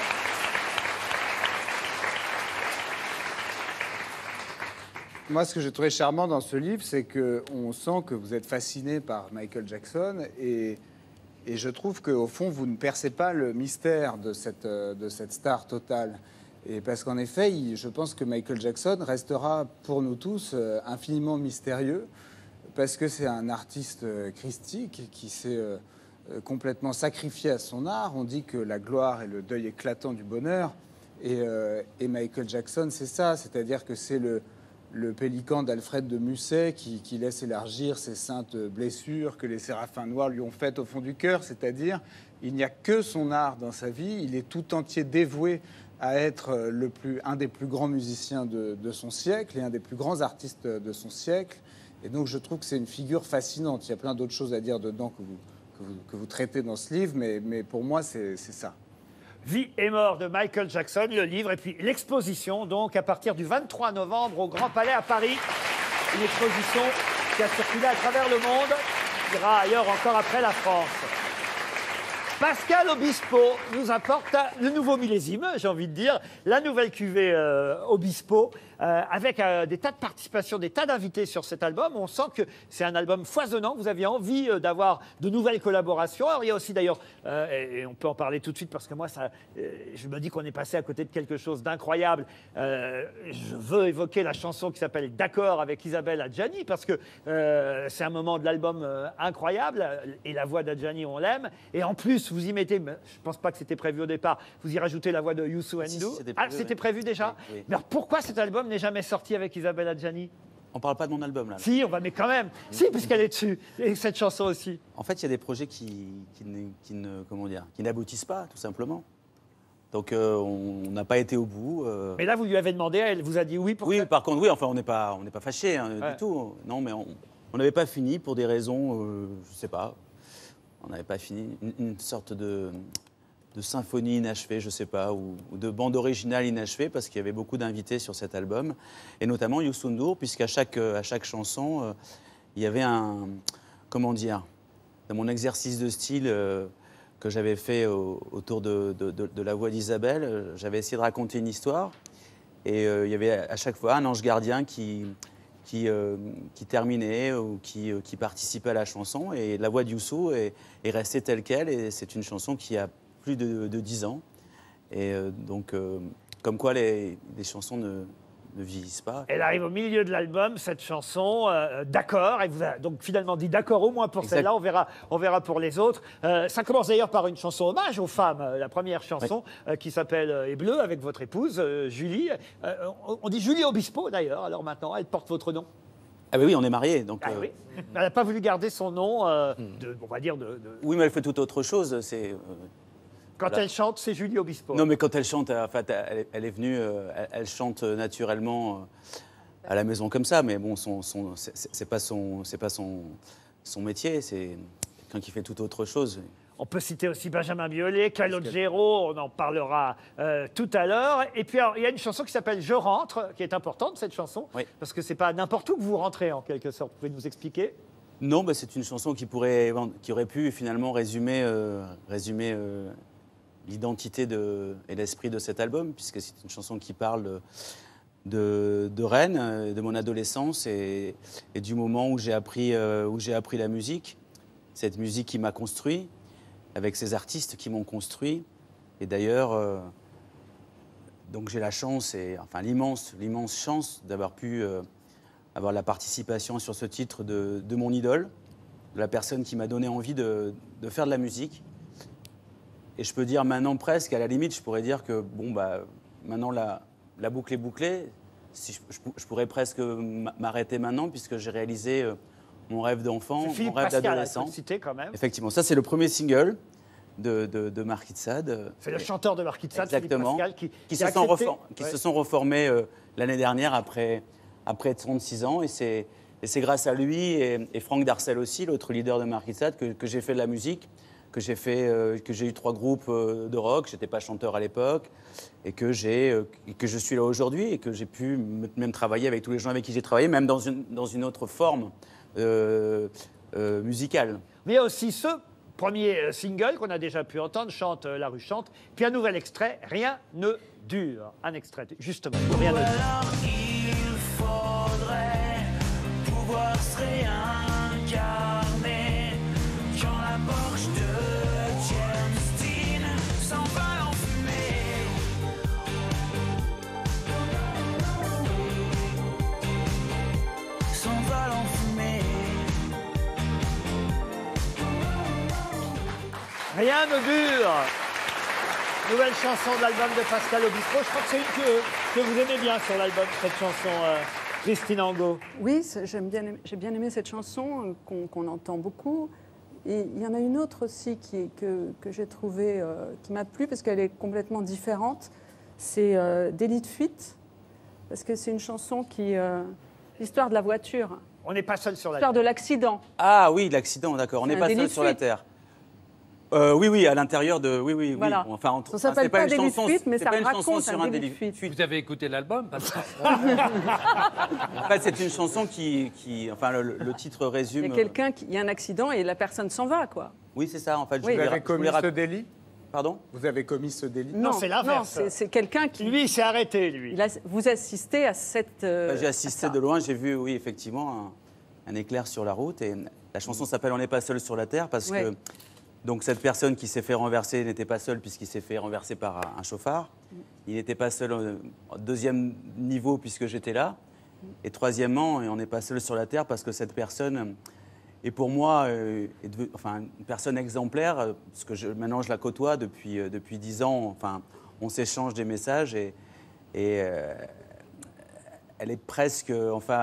Moi, ce que j'ai trouvé charmant dans ce livre, c'est qu'on sent que vous êtes fasciné par Michael Jackson et je trouve qu'au fond, vous ne percez pas le mystère de cette star totale. Et parce qu'en effet, je pense que Michael Jackson restera pour nous tous infiniment mystérieux parce que c'est un artiste christique qui s'est complètement sacrifié à son art. On dit que la gloire est le deuil éclatant du bonheur. Et Michael Jackson, c'est ça. C'est-à-dire que c'est le pélican d'Alfred de Musset qui laisse élargir ses saintes blessures que les séraphins noirs lui ont faites au fond du cœur. C'est-à-dire, il n'y a que son art dans sa vie. Il est tout entier dévoué à être un des plus grands musiciens de son siècle et un des plus grands artistes de son siècle. Et donc, je trouve que c'est une figure fascinante. Il y a plein d'autres choses à dire dedans que vous traitez dans ce livre, mais pour moi, c'est ça. Vie et mort de Michael Jackson, le livre, et puis l'exposition, donc, à partir du 23 novembre au Grand Palais à Paris. Une exposition qui a circulé à travers le monde, qui ira ailleurs encore après la France. Pascal Obispo nous apporte le nouveau millésime, j'ai envie de dire, la nouvelle cuvée Obispo, avec des tas de participations, des tas d'invités sur cet album. On sent que c'est un album foisonnant. Vous aviez envie d'avoir de nouvelles collaborations. Alors, il y a aussi d'ailleurs, et on peut en parler tout de suite parce que moi, je me dis qu'on est passé à côté de quelque chose d'incroyable. Je veux évoquer la chanson qui s'appelle D'accord avec Isabelle Adjani parce que c'est un moment de l'album incroyable et la voix d'Adjani, on l'aime. Et en plus, vous y mettez, je ne pense pas que c'était prévu au départ, vous y rajoutez la voix de Youssou N'Dour. C'était prévu déjà. Oui. Mais alors pourquoi cet album n'est jamais sorti avec Isabelle Adjani? On parle pas de mon album, là. Si, on va, mais quand même. Si, puisqu'elle est dessus. Et cette chanson aussi. En fait, il y a des projets qui n'aboutissent pas, tout simplement. Donc, on n'a pas été au bout. Mais là, vous lui avez demandé, elle vous a dit oui pour Oui, ça. par contre, oui, enfin, on n'est pas fâchés Ouais. du tout. Non, mais on n'avait pas fini pour des raisons, je sais pas. On n'avait pas fini. Une sorte de symphonie inachevée, je sais pas, ou de bande originale inachevée, parce qu'il y avait beaucoup d'invités sur cet album, et notamment Youssou N'Dour, puisqu'à chaque chanson, il y avait comment dire, dans mon exercice de style que j'avais fait autour de la voix d'Isabelle, j'avais essayé de raconter une histoire, et il y avait à chaque fois un ange gardien qui terminait ou qui participait à la chanson, et la voix de Youssou est restée telle qu'elle, et c'est une chanson qui a plus de 10 ans. Et donc, comme quoi les chansons ne vieillissent pas. Elle arrive au milieu de l'album, cette chanson, d'accord. Elle vous a donc finalement dit d'accord au moins pour celle-là, on verra pour les autres. Ça commence d'ailleurs par une chanson hommage aux femmes, la première chanson qui s'appelle Et Bleu, avec votre épouse, Julie. On dit Julie Obispo d'ailleurs, alors maintenant, elle porte votre nom. Ah oui, on est mariés. Donc, oui. Elle n'a pas voulu garder son nom, on va dire Oui, mais elle fait tout autre chose. Quand elle chante, c'est Julie Obispo. Non, mais quand elle chante, en fait, elle est venue, elle chante naturellement à la maison comme ça, mais bon, c'est pas son métier, c'est quelqu'un qui fait tout autre chose. On peut citer aussi Benjamin Biolay, Calogero, on en parlera tout à l'heure. Et puis, alors, il y a une chanson qui s'appelle Je rentre, qui est importante, cette chanson, parce que c'est pas n'importe où que vous rentrez, en quelque sorte. Vous pouvez nous expliquer ? Non, bah, c'est une chanson qui aurait pu finalement résumer l'identité et l'esprit de cet album, puisque c'est une chanson qui parle de Rennes, de mon adolescence et du moment où j'ai appris la musique, cette musique qui m'a construit, avec ces artistes qui m'ont construit. Et d'ailleurs, donc j'ai la chance, l'immense chance d'avoir pu avoir la participation sur ce titre de mon idole, de la personne qui m'a donné envie de faire de la musique. Et je peux dire maintenant presque, à la limite, je pourrais dire que maintenant la boucle est bouclée. Je pourrais presque m'arrêter maintenant puisque j'ai réalisé mon rêve d'enfant, mon rêve d'adolescent. Quand même. Effectivement, ça c'est le premier single de Marquis de Sade. C'est le chanteur de Marquis de Sade, exactement, Philippe Pascal, qui se sont reformés l'année dernière après 36 ans. Et c'est grâce à lui et Franck Darcel aussi, l'autre leader de Marquis de Sade, que j'ai fait de la musique. Que j'ai eu 3 groupes de rock, j'étais pas chanteur à l'époque, et que je suis là aujourd'hui, et que j'ai pu même travailler avec tous les gens avec qui j'ai travaillé, même dans une autre forme musicale. Mais il y a aussi ce premier single qu'on a déjà pu entendre, Chante la rue chante, puis un nouvel extrait, Rien ne dure. Un extrait, justement, Rien ne dure. Il faudrait pouvoir se réincarner quand la Porsche de James Dean s'envole en fumée. S'envole en fumée. Rien ne dure. Nouvelle chanson de l'album de Pascal Obispo. Je crois que c'est une que vous aimez bien sur l'album, cette chanson, Christine Angot. Oui, j'ai bien aimé cette chanson qu'on entend beaucoup. Et il y en a une autre aussi que j'ai trouvée, qui m'a plu parce qu'elle est complètement différente. C'est Délit de fuite, parce que c'est une chanson qui... l'histoire de la voiture. On n'est pas seul sur la L'histoire terre. de l'accident. Ah oui, l'accident, d'accord. On n'est pas seul sur la terre. Oui, à l'intérieur de... Oui. Voilà. Enfin, Ça s'appelle pas Délit de fuite, mais ça pas une chanson raconte sur un un délit délit de fuite. Vous avez écouté l'album parce que... En fait, c'est une chanson qui enfin, le titre résume... Il y a quelqu'un il y a un accident et la personne s'en va, quoi. Oui, c'est ça, en fait. Vous avez commis ce délit ? Pardon ? Vous avez commis ce délit ? Non, c'est l'inverse. Non, c'est quelqu'un qui... Lui, il s'est arrêté, lui. Vous assistez à cette... J'ai assisté de loin, j'ai vu, oui, effectivement, un éclair sur la route. Et la chanson s'appelle « On n'est pas seul sur la terre » parce que donc, cette personne qui s'est fait renverser n'était pas seule puisqu'il s'est fait renverser par un chauffard. Il n'était pas seul au deuxième niveau puisque j'étais là. Et troisièmement, on n'est pas seul sur la terre parce que cette personne est pour moi une personne exemplaire parce que maintenant je la côtoie depuis 10 ans. Enfin, on s'échange des messages et elle est presque...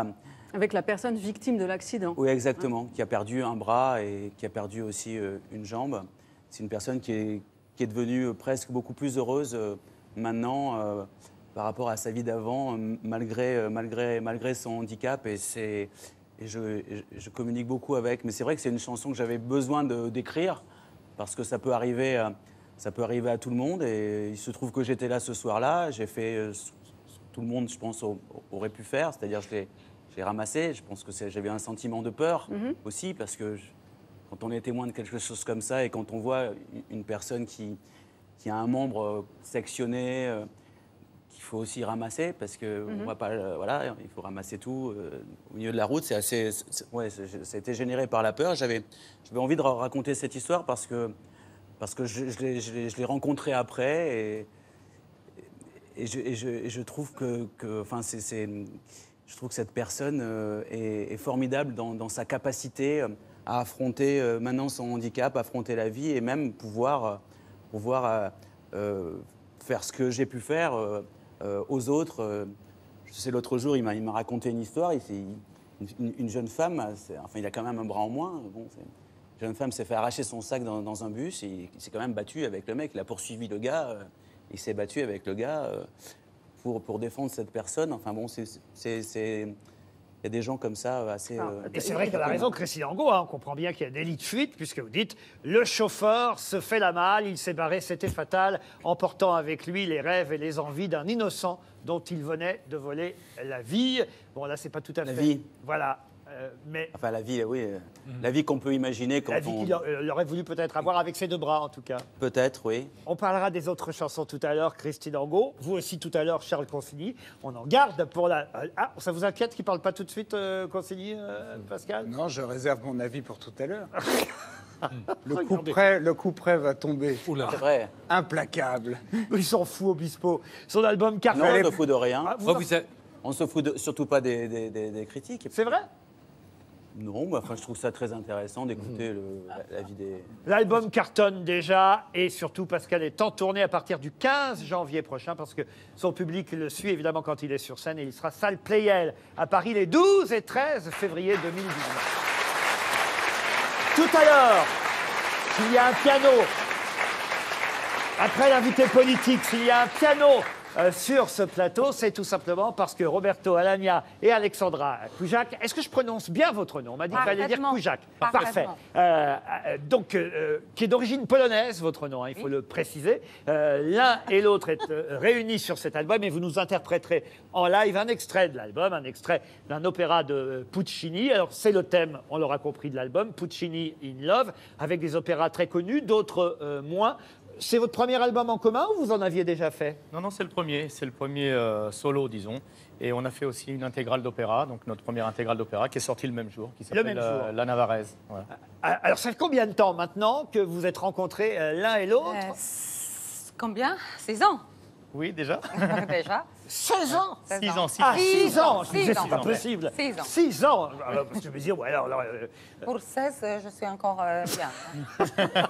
Avec la personne victime de l'accident. Oui, exactement, qui a perdu un bras et qui a perdu aussi une jambe. C'est une personne qui est devenue presque beaucoup plus heureuse maintenant par rapport à sa vie d'avant, malgré son handicap. Et je communique beaucoup avec. Mais c'est vrai que c'est une chanson que j'avais besoin d'écrire parce que ça peut arriver à tout le monde. Et il se trouve que j'étais là ce soir-là. J'ai fait tout le monde, je pense, aurait pu faire. C'est-à-dire, je l'ai ramassé. Je pense que j'avais un sentiment de peur aussi parce que quand on est témoin de quelque chose comme ça et quand on voit une personne qui a un membre sectionné, qu'il faut aussi ramasser parce que on va pas, voilà, il faut ramasser tout au milieu de la route. Ça a été généré par la peur. J'avais envie de raconter cette histoire parce que je l'ai rencontré après et je trouve je trouve que cette personne est formidable dans sa capacité à affronter maintenant son handicap, affronter la vie et même pouvoir faire ce que j'ai pu faire aux autres. Je sais, l'autre jour, il m'a raconté une histoire. Une jeune femme, enfin, il a quand même un bras en moins. Bon, une jeune femme s'est fait arracher son sac dans un bus et il s'est quand même battu avec le mec. Il a poursuivi le gars. Il s'est battu avec le gars pour défendre cette personne. Enfin bon, il y a des gens comme ça assez... Et c'est vrai qu'elle a raison, Christine Angot, hein, on comprend bien qu'il y a délit de fuite, puisque vous dites « Le chauffeur se fait la malle, il s'est barré, c'était fatal, emportant avec lui les rêves et les envies d'un innocent dont il venait de voler la vie. » Bon, là, c'est pas tout à fait... La vie. Voilà. Mais enfin, la vie, oui. La vie qu'on peut imaginer quand la vie qu'il aurait voulu peut-être avoir avec ses deux bras, en tout cas. Peut-être, oui. On parlera des autres chansons tout à l'heure, Christine Angot. Vous aussi tout à l'heure, Charles Consigny. On en garde pour la... Ah, ça vous inquiète qu'il ne parle pas tout de suite, Consigny, Pascal? Non, je réserve mon avis pour tout à l'heure. Le coup près va tomber. C'est vrai. Implacable. Il s'en fout, Obispo. Son album Carmen. Non, on ne se fout de rien. Oh, On ne se fout surtout pas des critiques. C'est vrai? Non, mais enfin, je trouve ça très intéressant d'écouter la vie des... L'album cartonne déjà, et surtout Pascal est en tournée à partir du 15 janvier prochain, parce que son public le suit évidemment quand il est sur scène, et il sera salle Playel à Paris les 12 et 13 février 2019. Tout à l'heure, s'il y a un piano, après l'invité politique, s'il y a un piano sur ce plateau, c'est tout simplement parce que Roberto Alagna et Alexandra Kujak, est-ce que je prononce bien votre nom? On m'a dit qu'il fallait dire Kujak. Parfait. Donc, qui est d'origine polonaise, votre nom, hein, il faut le préciser. L'un et l'autre est réunis sur cet album et vous nous interpréterez en live un extrait de l'album, un extrait d'un opéra de Puccini. Alors, c'est le thème, on l'aura compris, de l'album, Puccini in Love, avec des opéras très connus, d'autres moins. C'est votre premier album en commun ou vous en aviez déjà fait? Non, c'est le premier. C'est le premier solo, disons. Et on a fait aussi une intégrale d'opéra, donc notre première intégrale d'opéra qui est sortie le même jour, qui s'appelle La Navarraise. Voilà. Alors, ça fait combien de temps maintenant que vous êtes rencontrés l'un et l'autre? Combien? 6 ans. Oui, déjà. Déjà. 16 ans? 6 ans. Ah, 6 ans. Je disais, c'est pas ans. possible. 6 ans. 6 ans. Alors, je me dis, ouais, alors Pour 16, je suis encore bien.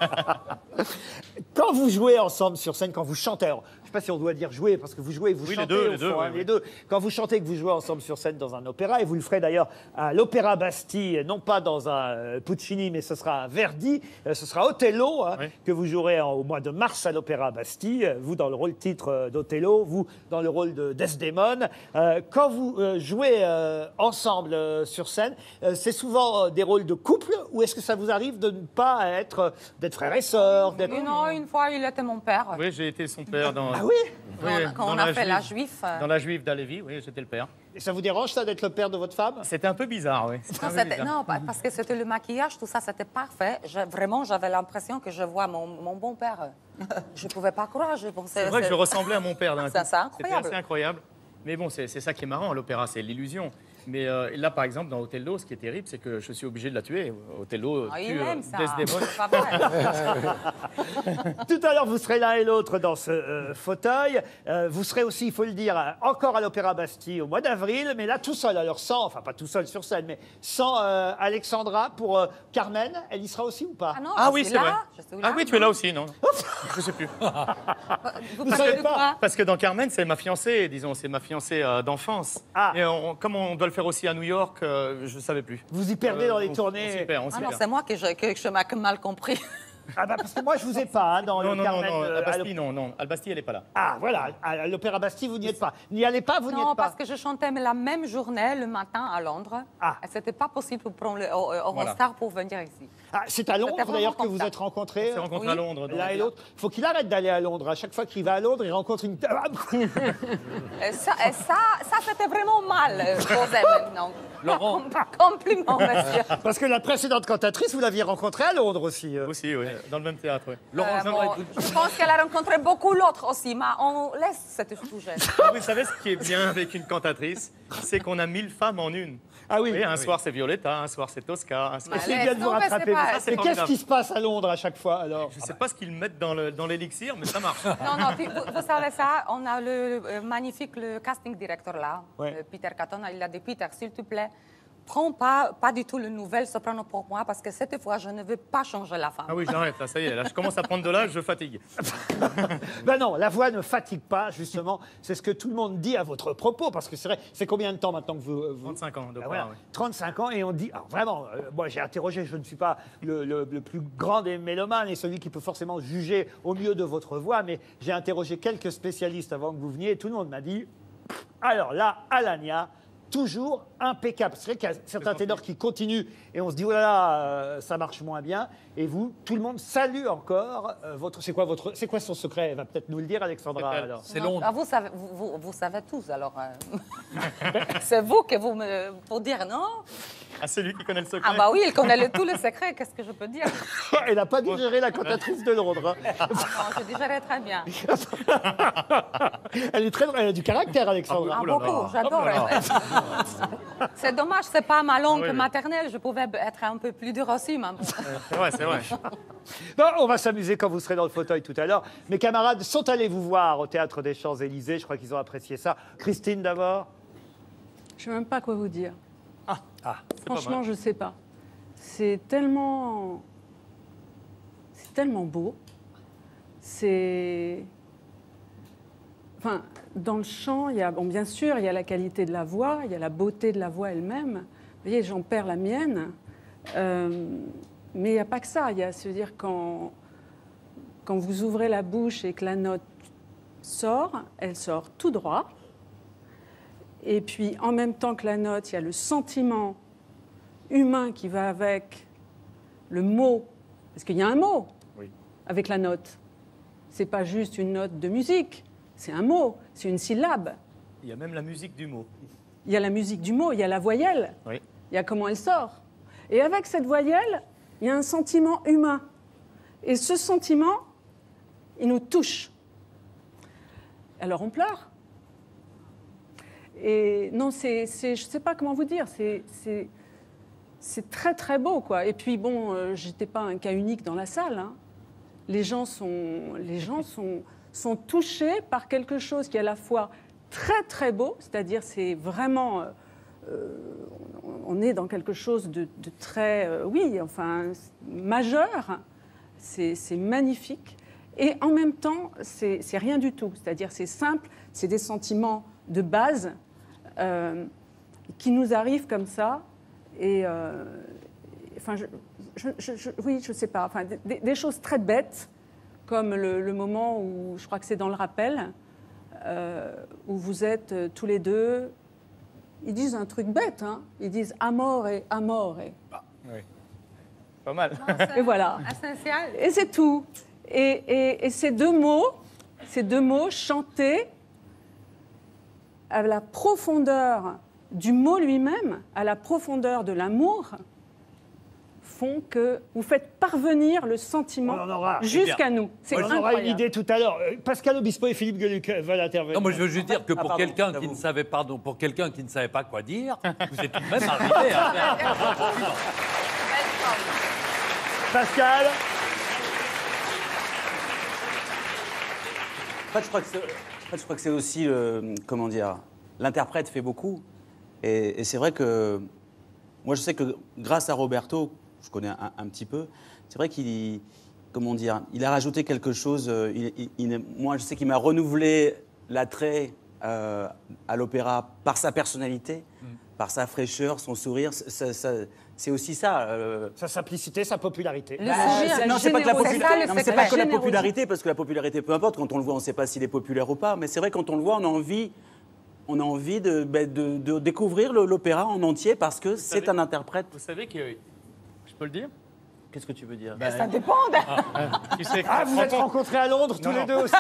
quand vous jouez ensemble sur scène, quand vous chantez, alors, je ne sais pas si on doit dire jouer, parce que vous jouez, vous oui, chantez les deux. Quand vous chantez, que vous jouez ensemble sur scène dans un opéra, et vous le ferez d'ailleurs à l'Opéra Bastille, non pas dans un Puccini, mais ce sera un Verdi, ce sera Othello, hein, que vous jouerez au mois de mars à l'Opéra Bastille, vous dans le rôle titre d'Othello, vous dans le rôle de Desdémone. Quand vous jouez ensemble sur scène, c'est souvent des rôles de couple, ou est-ce que ça vous arrive de ne pas être d'être frères et sœurs? Non, une fois, il était mon père. Oui, j'ai été son père dans... Ah oui? Quand on a fait la Juive. Dans la Juive d'Alévi, oui, j'étais le père. Et ça vous dérange, ça, d'être le père de votre femme? C'était un peu bizarre, oui. Non, parce que c'était le maquillage, tout ça, c'était parfait. Vraiment, j'avais l'impression que je vois mon bon père. Je ne pouvais pas croire. C'est vrai que je ressemblais à mon père d'un coup. C'est incroyable. C'était assez incroyable. Mais bon, c'est ça qui est marrant à l'opéra, c'est l'illusion. Mais là, par exemple, dans Othello, ce qui est terrible, c'est que je suis obligé de la tuer. Othello tue Desdémone. Tout à l'heure, vous serez l'un et l'autre dans ce fauteuil. Vous serez aussi, il faut le dire, encore à l'Opéra Bastille au mois d'avril, mais là, tout seul, alors sans, enfin pas tout seul sur scène, mais sans Alexandra pour Carmen. Elle y sera aussi ou pas? Ah oui, c'est vrai. Ah oui, tu es là aussi, non? Je ne sais plus. Vous savez pas? Parce que dans Carmen, c'est ma fiancée, disons, c'est ma fiancée d'enfance. Et comme on doit le faire aussi à New York, je ne savais plus. Vous y perdez dans les tournées. On s'y perd, on s'y Ah non, perd. c'est moi que je m'ai mal compris. Ah bah parce que moi je vous ai pas hein, dans Non, le non, Carmen. non, à Bastille, non. À Bastille, elle n'est pas là. Ah voilà, à l'Opéra Bastille vous n'y êtes pas. N'y allez pas, vous n'y Non, êtes pas. parce que je chantais la même journée le matin à Londres. Ah. Et c'était pas possible pour prendre le Eurostar pour venir ici. Ah, c'est à Londres C'était d'ailleurs que vraiment vous comme êtes ça. rencontrés. On s'est rencontrés à Londres. L'un et l'autre. Il faut qu'il arrête d'aller à Londres. À chaque fois qu'il va à Londres, il rencontre une. Et ça c'était vraiment mal posé maintenant. Laurent. Compliment, monsieur. Parce que la précédente cantatrice, vous l'aviez rencontrée à Londres aussi. Aussi, oui, dans le même théâtre. Oui. Laurent, Je pense qu'elle a rencontré beaucoup l'autre aussi, mais on laisse cette sujet. Vous savez ce qui est bien avec une cantatrice, c'est qu'on a 1000 femmes en une. Ah oui. Oui, un soir c'est Violetta, un soir c'est Tosca, un soir C'est bien de vous rattraper. Ça, c'est Mais qu'est-ce formidable. qui se passe à Londres à chaque fois alors? Je ne sais pas ce qu'ils mettent dans l'élixir, mais ça marche. Non, puis vous savez ça, on a le magnifique le casting director là, Ouais. Peter Catton. Il a dit, Peter, s'il te plaît, prends pas du tout le nouvel soprano pour moi, parce que cette fois, je ne veux pas changer la femme. Ah oui, j'arrête, là, ça y est, là, je commence à prendre de l'âge, je fatigue. Ben non, la voix ne fatigue pas, justement. C'est ce que tout le monde dit à votre propos, parce que c'est vrai, c'est combien de temps maintenant que vous... 35 ans, de Ah, quoi, voilà, oui. 35 ans, et on dit... Alors vraiment, moi j'ai interrogé, je ne suis pas le plus grand des mélomanes et celui qui peut forcément juger au mieux de votre voix, mais j'ai interrogé quelques spécialistes avant que vous veniez, et tout le monde m'a dit... Alors là, Alagna, toujours impeccable. C'est vrai qu'il y a certains ténors qui continuent et on se dit, oh là là, ça marche moins bien. Et vous, tout le monde salue encore votre... C'est quoi son secret? Elle va peut-être nous le dire, Alexandra. Alors. C'est Non, Londres. ah, vous savez tous, alors. C'est vous que vous me... Pour dire non. Ah, c'est lui qui connaît le secret. Ah bah oui, il connaît tous les secrets, qu'est-ce que je peux dire? Elle n'a pas digéré la cantatrice de Londres. hein. Ah non, je digérais très bien. Elle a du caractère, Alexandra. Ah, Oh là là. beaucoup, j'adore. Oh là C'est dommage, c'est pas ma langue Ah oui, oui. maternelle, je pouvais être un peu plus dur aussi, mais bon. C'est vrai, c'est vrai. Bon, on va s'amuser quand vous serez dans le fauteuil tout à l'heure. Mes camarades sont allés vous voir au Théâtre des Champs-Élysées. Je crois qu'ils ont apprécié ça. Christine, d'abord. Je ne sais même pas quoi vous dire. Ah, Franchement, je ne sais pas. C'est tellement beau. C'est... Enfin, dans le chant, il y a, bon, bien sûr, il y a la qualité de la voix, il y a la beauté de la voix elle-même. Vous voyez, j'en perds la mienne. Mais il n'y a pas que ça. Il y a, c'est-à-dire quand vous ouvrez la bouche et que la note sort, elle sort tout droit. Et puis, en même temps que la note, il y a le sentiment humain qui va avec le mot. Parce qu'il y a un mot avec la note. Ce n'est pas juste une note de musique, c'est un mot, c'est une syllabe. Il y a même la musique du mot. Il y a la musique du mot, il y a la voyelle, Oui. il y a comment elle sort. Et avec cette voyelle, il y a un sentiment humain. Et ce sentiment, il nous touche. Alors on pleure. Et non, je ne sais pas comment vous dire, c'est très très beau, quoi. Et puis bon, j'étais pas un cas unique dans la salle. Hein. Les gens sont touchés par quelque chose qui est à la fois très très beau, c'est-à-dire c'est vraiment, on est dans quelque chose de très, majeur. C'est magnifique. Et en même temps, c'est rien du tout. C'est-à-dire c'est simple, c'est des sentiments de base qui nous arrivent comme ça. Et enfin, oui, je ne sais pas. Enfin, des choses très bêtes, comme le moment où, je crois que c'est dans le rappel, où vous êtes tous les deux. Ils disent un truc bête, hein. Ils disent amore et amore. Oui. Pas mal. Et voilà. Essentiel. Et c'est tout. Et ces deux mots chantés à la profondeur du mot lui-même, à la profondeur de l'amour, font que vous faites parvenir le sentiment jusqu'à nous. C'est On incroyable. aura une idée tout à l'heure. Pascal Obispo et Philippe Gueluc veulent intervenir. Non, moi je veux juste dire que pour quelqu'un qui ne savait pas quoi dire, vous êtes tout de même arrivé à faire... Pascal. En fait, je crois que c'est aussi, comment dire, l'interprète fait beaucoup. Et c'est vrai que, moi je sais que grâce à Roberto, je connais un petit peu, c'est vrai qu'il, comment dire, il a rajouté quelque chose, moi je sais qu'il m'a renouvelé l'attrait à l'opéra par sa personnalité, par sa fraîcheur, son sourire. C'est aussi ça. Sa simplicité, sa popularité. Non, c'est pas que la popularité. Non, mais c'est pas que la popularité, parce que la popularité, peu importe. Quand on le voit, on ne sait pas s'il est populaire ou pas. Mais c'est vrai, quand on le voit, on a envie de découvrir l'opéra en entier parce que c'est un interprète. Vous savez que... Je peux le dire? Qu'est-ce que tu veux dire? Ça dépend. Tu sais, vous êtes rencontrés à Londres tous les deux aussi?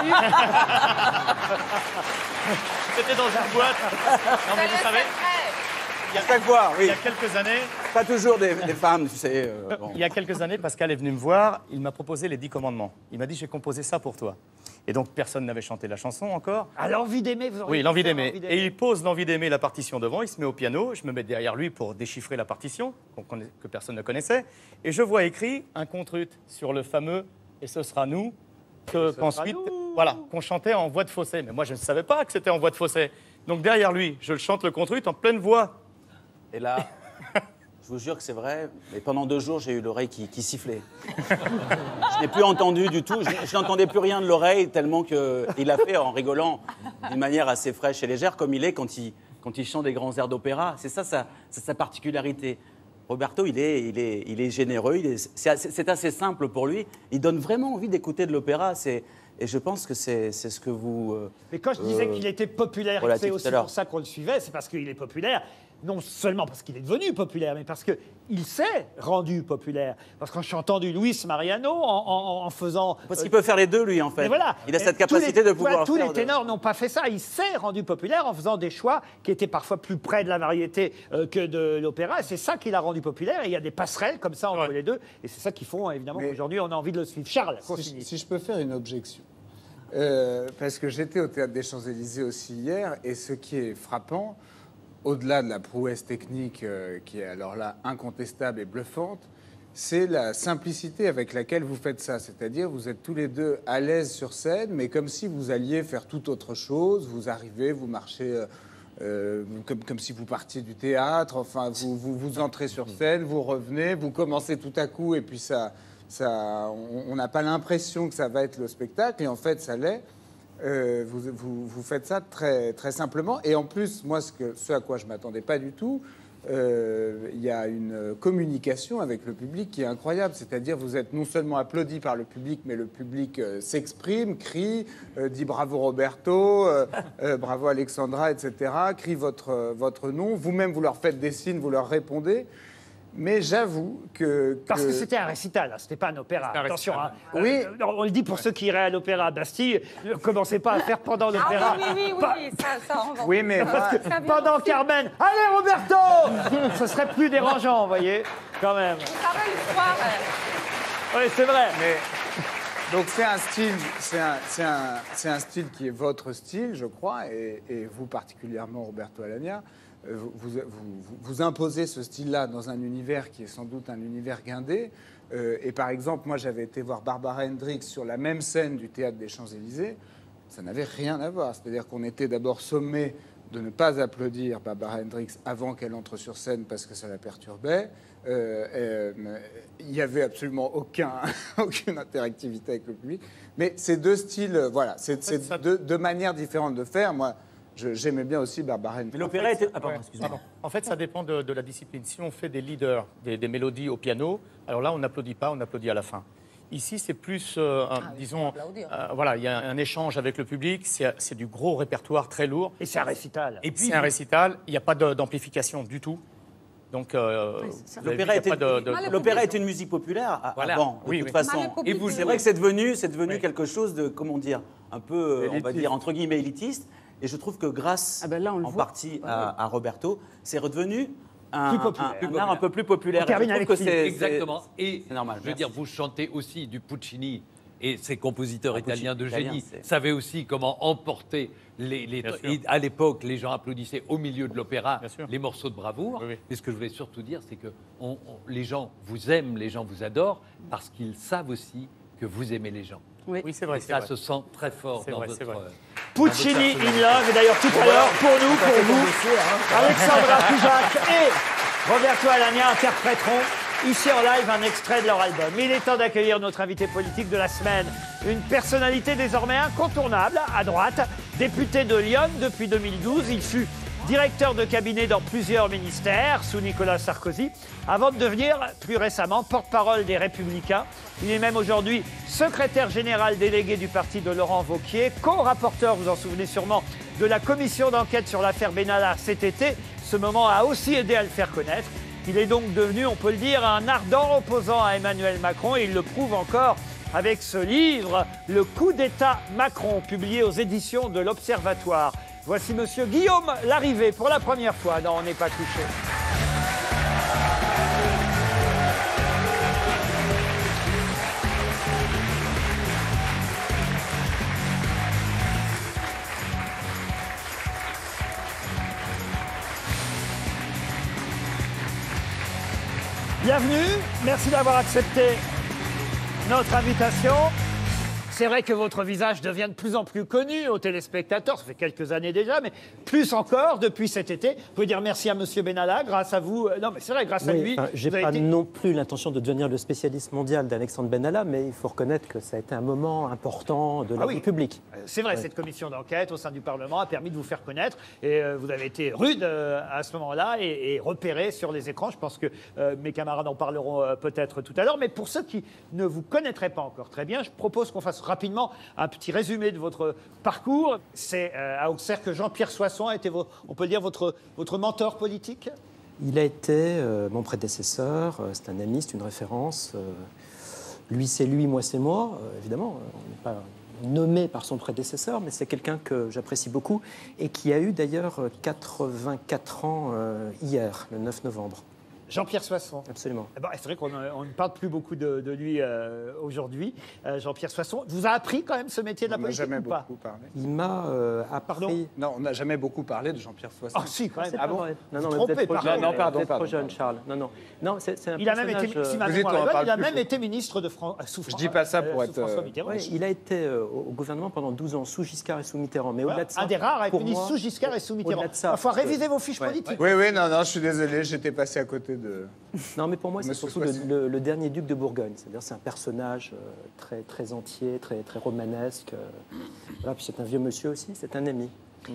C'était dans une boîte. Non, mais vous savez... Il y a chaque fois, oui. Il y a quelques années... Pas toujours des femmes, tu sais. Bon. Il y a quelques années, Pascal est venu me voir, il m'a proposé les 10 commandements. Il m'a dit, j'ai composé ça pour toi. Et donc, personne n'avait chanté la chanson encore. Ah, l'envie d'aimer, vous auriez... Oui, l'envie d'aimer. Et il pose l'envie d'aimer, la partition devant, il se met au piano, je me mets derrière lui pour déchiffrer la partition, que personne ne connaissait. Et je vois écrit un contrut sur le fameux « Et ce sera nous », qu'ensuite, voilà, qu'on chantait en voix de fausset. Mais moi, je ne savais pas que c'était en voix de fausset. Donc, derrière lui, je le chante le contrut en pleine voix. Et là, je vous jure que c'est vrai, mais pendant 2 jours, j'ai eu l'oreille qui sifflait. Je n'ai plus entendu du tout, je n'entendais plus rien de l'oreille, tellement qu'il a fait en rigolant d'une manière assez fraîche et légère, comme il est quand il chante des grands airs d'opéra. C'est ça sa particularité. Roberto, il est généreux, c'est assez simple pour lui. Il donne vraiment envie d'écouter de l'opéra. Et je pense que c'est ce que vous... Mais quand je disais qu'il était populaire, c'est aussi pour ça qu'on le suivait, c'est parce qu'il est populaire. Non seulement parce qu'il est devenu populaire, mais parce qu'il s'est rendu populaire. Parce qu'en chantant du Luis Mariano, en faisant... Parce qu'il peut faire les deux, lui, en fait. Voilà. Il a cette capacité de pouvoir tous les ténors n'ont pas fait ça. Il s'est rendu populaire en faisant des choix qui étaient parfois plus près de la variété que de l'opéra. Et c'est ça qui l'a rendu populaire. Et il y a des passerelles comme ça entre les deux. Et c'est ça qui font, évidemment, qu'aujourd'hui, on a envie de le suivre. Charles, si je peux faire une objection. Parce que j'étais au Théâtre des Champs-Élysées aussi hier. Et ce qui est frappant... Au-delà de la prouesse technique qui est alors là incontestable et bluffante, c'est la simplicité avec laquelle vous faites ça. C'est-à-dire vous êtes tous les deux à l'aise sur scène, mais comme si vous alliez faire toute autre chose. Vous arrivez, vous marchez comme si vous partiez du théâtre. Enfin, vous entrez sur scène, vous revenez, vous commencez tout à coup, et puis on n'a pas l'impression que ça va être le spectacle, et en fait, ça l'est. Vous faites ça très, très simplement. Et en plus, moi, ce à quoi je ne m'attendais pas du tout, il y a une communication avec le public qui est incroyable. C'est-à-dire, vous êtes non seulement applaudi par le public, mais le public s'exprime, crie, dit bravo Roberto, bravo Alexandra, etc., crie votre nom. Vous-même, vous leur faites des signes, vous leur répondez. Mais j'avoue que... Parce que c'était un récital, c'était pas un opéra. Attention, hein. Oui. On le dit pour ceux qui iraient à l'opéra à Bastille, ne commencez pas à faire pendant l'opéra. Ah oui, ça on va... Oui, mais... Parce que pendant Carmen, allez Roberto, ce serait plus dérangeant, vous voyez, quand même. Ça va le soir. Oui, c'est vrai. Mais... Donc c'est un style, c'est un style qui est votre style, je crois, et vous particulièrement, Roberto Alagna. Vous imposez ce style-là dans un univers qui est sans doute un univers guindé. Et par exemple, moi, j'avais été voir Barbara Hendricks sur la même scène du Théâtre des Champs-Élysées. Ça n'avait rien à voir. C'est-à-dire qu'on était d'abord sommé de ne pas applaudir Barbara Hendricks avant qu'elle entre sur scène parce que ça la perturbait. Il n'y avait absolument aucune interactivité avec le public. Mais ces deux styles, voilà, c'est deux manières différentes de faire. Moi, j'aimais bien aussi Barbara Hendricks. Mais l'opéra était... En fait, ça dépend de la discipline. Si on fait des leaders, des mélodies au piano, alors là, on n'applaudit pas, on applaudit à la fin. Ici, c'est plus, disons, voilà, il y a un échange avec le public, c'est du gros répertoire très lourd. Et c'est un récital. Et puis, c'est un récital, il n'y a pas d'amplification du tout. Donc, l'opéra est une musique populaire avant, de toute façon. Et vous, c'est vrai que c'est devenu quelque chose de, comment dire, un peu, on va dire, entre guillemets, élitiste. Et je trouve que grâce, en partie, à Roberto, c'est redevenu un art un peu plus populaire. Exactement. Et c'est normal. Je veux dire, vous chantez aussi du Puccini et ces compositeurs italiens de génie savaient aussi comment emporter les et à l'époque, les gens applaudissaient au milieu de l'opéra les morceaux de bravoure. Oui. Et ce que je voulais surtout dire, c'est que les gens vous aiment, les gens vous adorent parce qu'ils savent aussi que vous aimez les gens. Oui, c'est vrai. Et ça se sent très fort dans votre... Puccini in Love, et d'ailleurs tout à l'heure, pour vous, Alexandra Pujac et Roberto Alagna interpréteront ici en live un extrait de leur album. Il est temps d'accueillir notre invité politique de la semaine, une personnalité désormais incontournable à droite, député de Lyon depuis 2012. Il fut directeur de cabinet dans plusieurs ministères sous Nicolas Sarkozy, avant de devenir plus récemment porte-parole des Républicains. Il est même aujourd'hui secrétaire général délégué du parti de Laurent Wauquiez, co-rapporteur, vous en souvenez sûrement, de la commission d'enquête sur l'affaire Benalla cet été. Ce moment a aussi aidé à le faire connaître. Il est donc devenu, on peut le dire, un ardent opposant à Emmanuel Macron et il le prouve encore avec ce livre, Le coup d'État Macron, publié aux éditions de l'Observatoire. Voici Monsieur Guillaume Larrivé pour la première fois dans On n'est pas couché. Bienvenue, merci d'avoir accepté notre invitation. C'est vrai que votre visage devient de plus en plus connu aux téléspectateurs. Ça fait quelques années déjà, mais plus encore depuis cet été. Vous pouvez dire merci à Monsieur Benalla, grâce à vous. Non, mais c'est vrai, grâce à lui. J'ai pas non plus l'intention de devenir le spécialiste mondial d'Alexandre Benalla, mais il faut reconnaître que ça a été un moment important de la vie publique. C'est vrai, cette commission d'enquête au sein du Parlement a permis de vous faire connaître. Et vous avez été rude à ce moment-là et repéré sur les écrans. Je pense que mes camarades en parleront peut-être tout à l'heure. Mais pour ceux qui ne vous connaîtraient pas encore très bien, je propose qu'on fasse rapidement un petit résumé de votre parcours. C'est à Auxerre que Jean-Pierre Soisson a été, on peut le dire, votre mentor politique. Il a été mon prédécesseur, c'est un ami, c'est une référence. Lui, c'est lui, moi, c'est moi. Évidemment, on n'est pas nommé par son prédécesseur, mais c'est quelqu'un que j'apprécie beaucoup et qui a eu d'ailleurs 84 ans hier, le 9 novembre. Jean-Pierre Soisson. Absolument. Eh ben, c'est vrai qu'on ne parle plus beaucoup de lui aujourd'hui. Jean-Pierre Soisson vous a appris quand même ce métier de la politique ou pas ? On n'a jamais beaucoup parlé. Il m'a appris... Non, on n'a jamais beaucoup parlé de Jean-Pierre Soisson. Ah si, quand même. Ah bon ? Non, non, mais vous êtes trop jeune, Charles. Non, non. Non, c'est un il a même été, si ma mémoire est bonne, il a même été ministre de France. Je dis pas ça pour être... Ouais, il a été au gouvernement pendant 12 ans, sous Giscard et sous Mitterrand. Mais au-delà de ça... Un des rares à être ministre sous Giscard et sous Mitterrand. Il faut réviser vos fiches politiques. Oui, non, je suis désolé, j'étais passé à côté de... Non, mais pour moi, c'est surtout le dernier duc de Bourgogne. C'est-à-dire, c'est un personnage très, très entier, très, très romanesque. Voilà, puis c'est un vieux monsieur aussi, c'est un ami.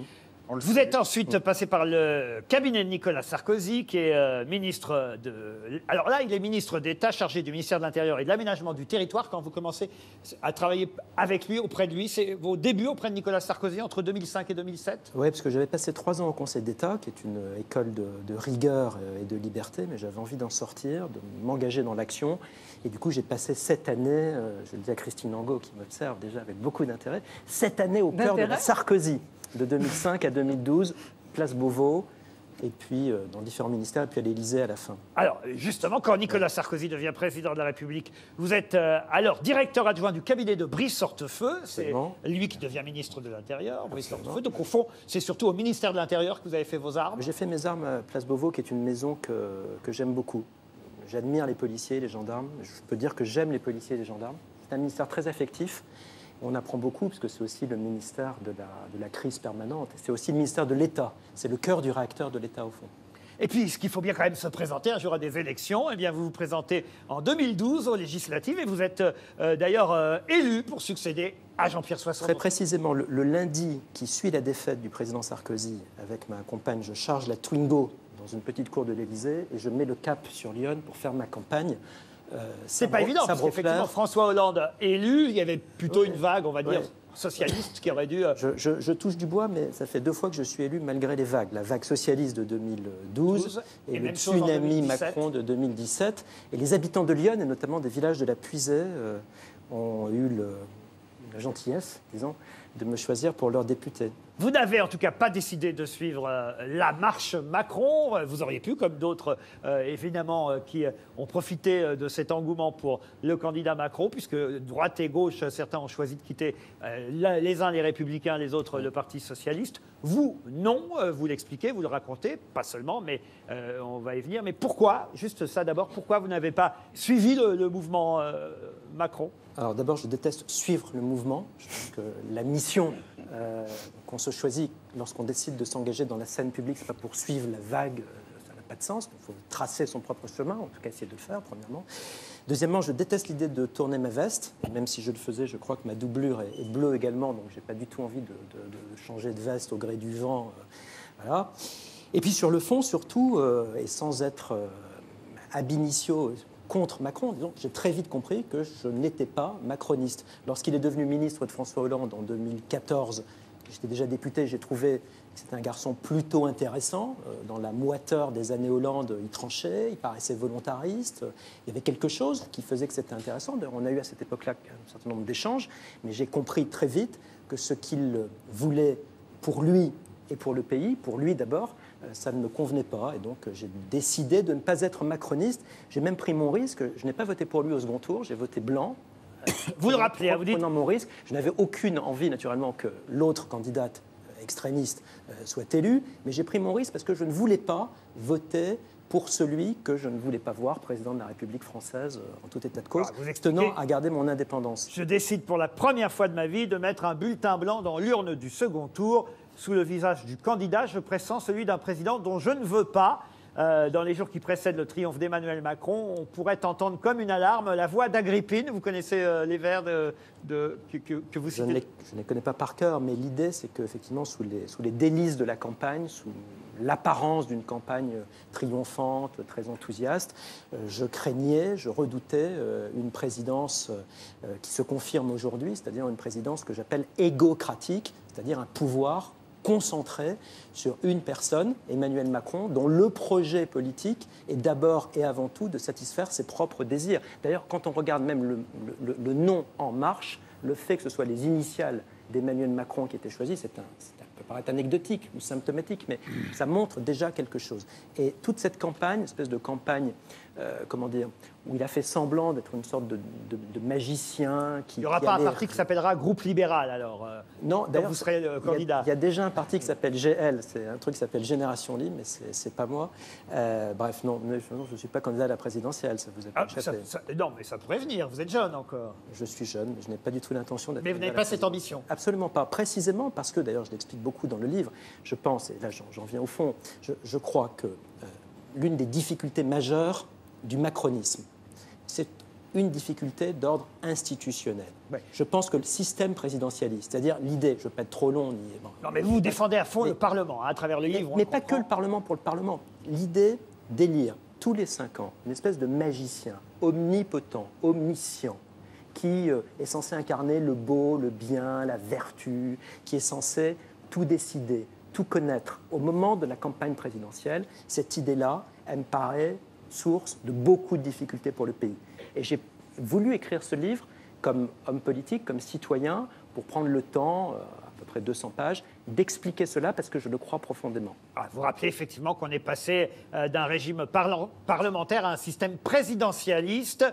Vous êtes ensuite passé par le cabinet de Nicolas Sarkozy, qui est ministre de... Alors là, il est ministre d'État chargé du ministère de l'Intérieur et de l'Aménagement du Territoire quand vous commencez à travailler avec lui, auprès de lui. C'est vos débuts auprès de Nicolas Sarkozy entre 2005 et 2007 ? Oui, parce que j'avais passé 3 ans au Conseil d'État, qui est une école de rigueur et de liberté, mais j'avais envie d'en sortir, de m'engager dans l'action. Et du coup, j'ai passé 7 années, je le dis à Christine Angot, qui m'observe déjà avec beaucoup d'intérêt, 7 années au cœur de la Sarkozy. De 2005 à 2012, place Beauvau, et puis dans différents ministères, et puis à l'Élysée à la fin. Alors, justement, quand Nicolas Sarkozy devient président de la République, vous êtes alors directeur adjoint du cabinet de Brice Hortefeux. C'est lui qui devient ministre de l'Intérieur, Brice Hortefeux. Donc, au fond, c'est surtout au ministère de l'Intérieur que vous avez fait vos armes. J'ai fait mes armes à place Beauvau, qui est une maison que j'aime beaucoup. J'admire les policiers et les gendarmes. Je peux dire que j'aime les policiers et les gendarmes. C'est un ministère très affectif. On apprend beaucoup, parce que c'est aussi le ministère de la crise permanente. C'est aussi le ministère de l'État. C'est le cœur du réacteur de l'État, au fond. Et puis, ce qu'il faut bien quand même se présenter un jour à des élections, eh bien, vous vous présentez en 2012 aux législatives et vous êtes d'ailleurs élu pour succéder à Jean-Pierre Soisson. Très précisément, le lundi qui suit la défaite du président Sarkozy, avec ma compagne, je charge la Twingo dans une petite cour de l'Élysée et je mets le cap sur Lyon pour faire ma campagne. C'est pas évident, parce qu'effectivement, François Hollande élu, il y avait plutôt une vague, on va dire, socialiste qui aurait dû... Je touche du bois, mais ça fait 2 fois que je suis élu malgré les vagues. La vague socialiste de 2012 et le tsunami Macron de 2017. Et les habitants de Lyon, et notamment des villages de la Puisée, ont eu la gentillesse, disons, de me choisir pour leur député. Vous n'avez en tout cas pas décidé de suivre la marche Macron. Vous auriez pu, comme d'autres, évidemment, qui ont profité de cet engouement pour le candidat Macron, puisque droite et gauche, certains ont choisi de quitter les uns les Républicains, les autres le Parti Socialiste. Vous, non, vous l'expliquez, vous le racontez, pas seulement, mais on va y venir. Mais pourquoi, juste ça d'abord, pourquoi vous n'avez pas suivi le mouvement Macron ? Alors d'abord, je déteste suivre le mouvement. Je pense que la mission qu'on se choisit lorsqu'on décide de s'engager dans la scène publique, c'est pas pour suivre la vague, ça n'a pas de sens. Il faut tracer son propre chemin, en tout cas essayer de le faire, premièrement. Deuxièmement, je déteste l'idée de tourner ma veste. Même si je le faisais, je crois que ma doublure est bleue également, donc j'ai pas du tout envie de changer de veste au gré du vent Voilà. Et puis sur le fond, surtout, et sans être ab initio contre Macron, disons, j'ai très vite compris que je n'étais pas macroniste. Lorsqu'il est devenu ministre de François Hollande en 2014, j'étais déjà député, j'ai trouvé que c'était un garçon plutôt intéressant. Dans la moiteur des années Hollande, il tranchait, il paraissait volontariste. Il y avait quelque chose qui faisait que c'était intéressant. D'ailleurs, on a eu à cette époque-là un certain nombre d'échanges, mais j'ai compris très vite que ce qu'il voulait pour lui et pour le pays, pour lui d'abord, ça ne me convenait pas. Et donc, j'ai décidé de ne pas être macroniste. J'ai même pris mon risque. Je n'ai pas voté pour lui au second tour, j'ai voté blanc. Vous le rappelez, vous dites... Prenant mon risque. Je n'avais aucune envie, naturellement, que l'autre candidate extrémiste soit élu, mais j'ai pris mon risque parce que je ne voulais pas voter pour celui que je ne voulais pas voir président de la République française en tout état de cause, tenant à garder mon indépendance. Je décide pour la première fois de ma vie de mettre un bulletin blanc dans l'urne du second tour. Sous le visage du candidat, je pressens celui d'un président dont je ne veux pas. Dans les jours qui précèdent le triomphe d'Emmanuel Macron, on pourrait entendre comme une alarme la voix d'Agrippine. Vous connaissez les vers que vous citez? Je ne les connais pas par cœur, mais l'idée, c'est qu'effectivement, sous les délices de la campagne, sous l'apparence d'une campagne triomphante, très enthousiaste, je craignais, je redoutais une présidence qui se confirme aujourd'hui, c'est-à-dire une présidence que j'appelle égocratique, c'est-à-dire un pouvoir concentré sur une personne, Emmanuel Macron, dont le projet politique est d'abord et avant tout de satisfaire ses propres désirs. D'ailleurs, quand on regarde même le nom En Marche, le fait que ce soit les initiales d'Emmanuel Macron qui étaient choisies, ça peut paraître anecdotique ou symptomatique, mais ça montre déjà quelque chose. Et toute cette campagne, espèce de campagne, comment dire, où il a fait semblant d'être une sorte de magicien qui... Il n'y aura pas un parti qui s'appellera Groupe Libéral, alors non, d'ailleurs, vous serez le candidat. Il y a déjà un parti qui s'appelle GL, c'est un truc qui s'appelle Génération Libre, mais c'est pas moi. Bref, non, je ne suis pas candidat à la présidentielle, ça vous a pas échappé. Non, mais ça pourrait venir, vous êtes jeune encore. Je suis jeune, mais je n'ai pas du tout l'intention d'être... Mais vous n'avez pas cette ambition? Absolument pas, précisément parce que, d'ailleurs, je l'explique beaucoup dans le livre, je pense, et là j'en viens au fond, je crois que l'une des difficultés majeures du macronisme, c'est une difficulté d'ordre institutionnel. Ouais. Je pense que le système présidentialiste, c'est-à-dire l'idée, je ne veux pas être trop long... Non, mais vous défendez à fond le Parlement, à travers le livre. Mais pas que le Parlement pour le Parlement. L'idée d'élire tous les 5 ans une espèce de magicien omnipotent, omniscient, qui est censé incarner le beau, le bien, la vertu, qui est censé tout décider, tout connaître. Au moment de la campagne présidentielle, cette idée-là, elle me paraît source de beaucoup de difficultés pour le pays. Et j'ai voulu écrire ce livre comme homme politique, comme citoyen, pour prendre le temps, à peu près 200 pages, d'expliquer cela parce que je le crois profondément. Vous rappelez effectivement qu'on est passé d'un régime parlementaire à un système présidentialiste,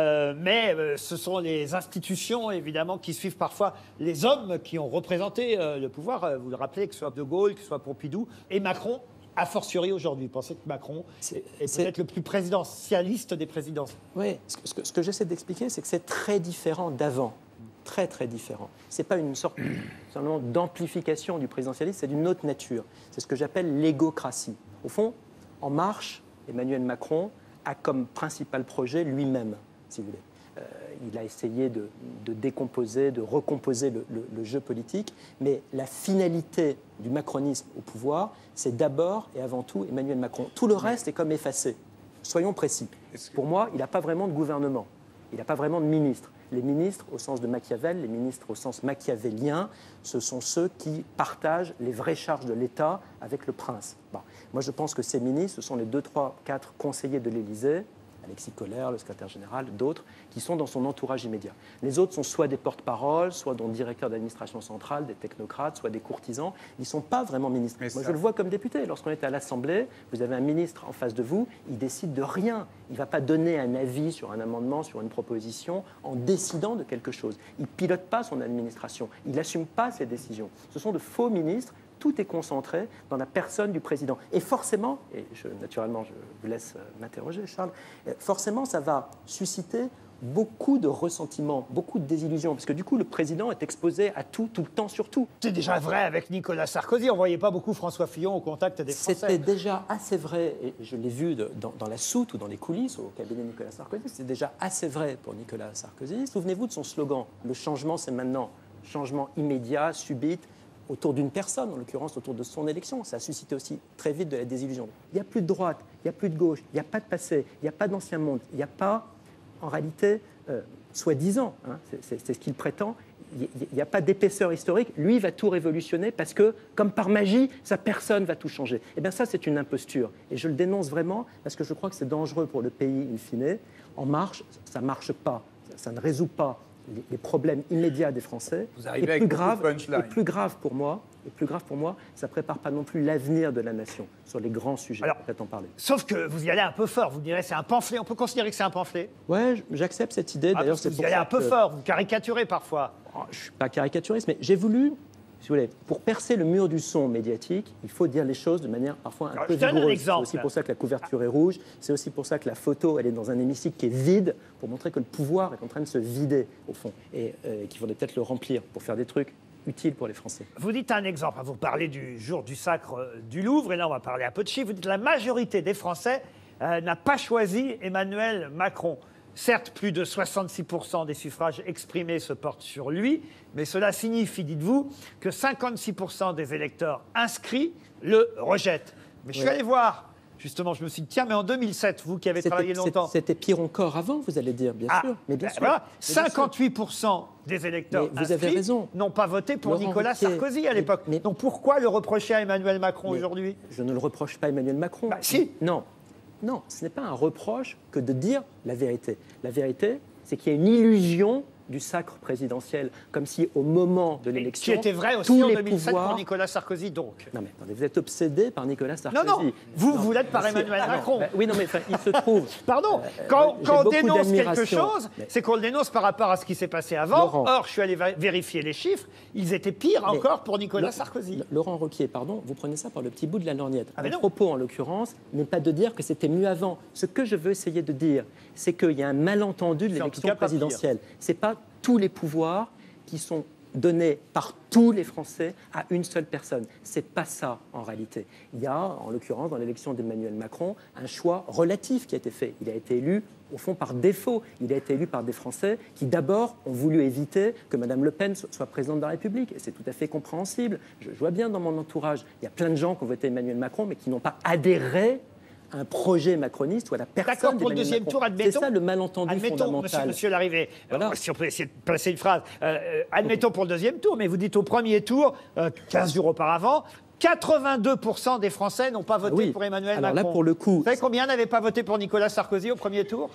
mais ce sont les institutions, évidemment, qui suivent parfois les hommes qui ont représenté le pouvoir. Vous le rappelez, que ce soit De Gaulle, que ce soit Pompidou et Macron. A fortiori aujourd'hui, vous pensez que Macron est peut-être le plus présidentialiste des présidents? Oui, ce que j'essaie d'expliquer, c'est que c'est très différent d'avant. Très, très différent. Ce n'est pas une sorte d'amplification du présidentialisme, c'est d'une autre nature. C'est ce que j'appelle l'égocratie. Au fond, En Marche, Emmanuel Macron a comme principal projet lui-même, si vous voulez. Il a essayé de décomposer, de recomposer le jeu politique, mais la finalité du macronisme au pouvoir, c'est d'abord et avant tout Emmanuel Macron. Tout le reste est comme effacé. Soyons précis. Pour moi, il n'a pas vraiment de gouvernement, il n'a pas vraiment de ministre. Les ministres, au sens de Machiavel, les ministres au sens machiavélien, ce sont ceux qui partagent les vraies charges de l'État avec le prince. Bon. Moi, je pense que ces ministres, ce sont les 2, 3, 4 conseillers de l'Élysée, Alexis Kohler, le secrétaire général, d'autres, qui sont dans son entourage immédiat. Les autres sont soit des porte-paroles, soit des directeurs d'administration centrale, des technocrates, soit des courtisans. Ils ne sont pas vraiment ministres. Moi, je le vois comme député. Lorsqu'on est à l'Assemblée, vous avez un ministre en face de vous, il décide de rien. Il ne va pas donner un avis sur un amendement, sur une proposition, en décidant de quelque chose. Il ne pilote pas son administration. Il n'assume pas ses décisions. Ce sont de faux ministres. Tout est concentré dans la personne du président. Et forcément, et naturellement je vous laisse m'interroger Charles, forcément ça va susciter beaucoup de ressentiments, beaucoup de désillusions, parce que du coup le président est exposé à tout, tout le temps sur tout. C'est déjà vrai avec Nicolas Sarkozy, on ne voyait pas beaucoup François Fillon au contact des Français. C'était déjà assez vrai, et je l'ai vu dans la soute ou dans les coulisses au cabinet de Nicolas Sarkozy, c'était déjà assez vrai pour Nicolas Sarkozy. Souvenez-vous de son slogan, le changement c'est maintenant, changement immédiat, subite, autour d'une personne, en l'occurrence autour de son élection. Ça a suscité aussi très vite de la désillusion. Il n'y a plus de droite, il n'y a plus de gauche, il n'y a pas de passé, il n'y a pas d'ancien monde, il n'y a pas, en réalité, soi-disant, hein, c'est ce qu'il prétend, il n'y a pas d'épaisseur historique. Lui, il va tout révolutionner parce que, comme par magie, sa personne va tout changer. Eh bien ça, c'est une imposture. Et je le dénonce vraiment parce que je crois que c'est dangereux pour le pays, in fine. En marche, ça ne marche pas. Ça ne résout pas les problèmes immédiats des Français. Vous arrivez avec beaucoup de punchline. Et plus grave pour moi, ça ne prépare pas non plus l'avenir de la nation sur les grands sujets. Alors, on parler. Sauf que vous y allez un peu fort. Vous direz c'est un pamphlet. On peut considérer que c'est un pamphlet. Ouais, j'accepte cette idée. D'ailleurs, c'est vous y allez un peu fort. Vous caricaturez parfois. Je ne suis pas caricaturiste, mais j'ai voulu, si vous voulez, pour percer le mur du son médiatique, il faut dire les choses de manière parfois un peu vigoureuse. C'est aussi pour ça que la couverture est rouge. C'est aussi pour ça que la photo, elle est dans un hémicycle qui est vide, pour montrer que le pouvoir est en train de se vider, au fond, et qu'il faudrait peut-être le remplir pour faire des trucs utiles pour les Français. Vous dites un exemple. Vous parlez du jour du sacre du Louvre, et là, on va parler un peu de chiffres. Vous dites que la majorité des Français n'a pas choisi Emmanuel Macron. Certes, plus de 66% des suffrages exprimés se portent sur lui, mais cela signifie, dites-vous, que 56% des électeurs inscrits le rejettent. Mais je suis allé voir, justement, je me suis dit, tiens, mais en 2007, vous qui avez travaillé longtemps... C'était pire encore avant, vous allez dire, bien sûr. Mais bien sûr. Voilà, 58% des électeurs inscrits n'ont pas voté pour Nicolas Sarkozy à l'époque. Donc pourquoi le reprocher à Emmanuel Macron aujourd'hui? Je ne le reproche pas à Emmanuel Macron. Bah, si. Non. Non, ce n'est pas un reproche que de dire la vérité. La vérité, c'est qu'il y a une illusion du sacre présidentiel, comme si au moment de l'élection, qui était vrai aussi tous en les 2007 pouvoirs... pour Nicolas Sarkozy, donc. Non mais attendez, vous êtes obsédé par Nicolas Sarkozy. Non, vous l'êtes par Emmanuel Macron. Oui, non mais enfin, il se trouve... Pardon, quand on dénonce quelque chose, c'est qu'on le dénonce par rapport à ce qui s'est passé avant. Laurent. Or, je suis allé vérifier les chiffres, ils étaient pires encore pour Nicolas Sarkozy. Laurent Ruquier, pardon, vous prenez ça par le petit bout de la lorgnette. Ah, Mon propos, en l'occurrence, n'est pas de dire que c'était mieux avant. Ce que je veux essayer de dire, c'est qu'il y a un malentendu de l'élection présidentielle. C'est pas tous les pouvoirs qui sont donnés par tous les Français à une seule personne. C'est pas ça, en réalité. Il y a, en l'occurrence, dans l'élection d'Emmanuel Macron, un choix relatif qui a été fait. Il a été élu, au fond, par défaut. Il a été élu par des Français qui, d'abord, ont voulu éviter que Mme Le Pen soit présidente de la République. Et c'est tout à fait compréhensible. Je vois bien dans mon entourage, il y a plein de gens qui ont voté Emmanuel Macron, mais qui n'ont pas adhéré un projet macroniste ou à la personne. D'accord, pour le deuxième tour, admettons. C'est ça le malentendu fondamental. Monsieur Larrivé, voilà. Si on peut essayer de placer une phrase. Admettons pour le deuxième tour, mais vous dites au premier tour, 15 jours auparavant, 82% des Français n'ont pas voté pour Emmanuel Macron. Là, pour le coup... Vous savez combien n'avaient pas voté pour Nicolas Sarkozy au premier tour?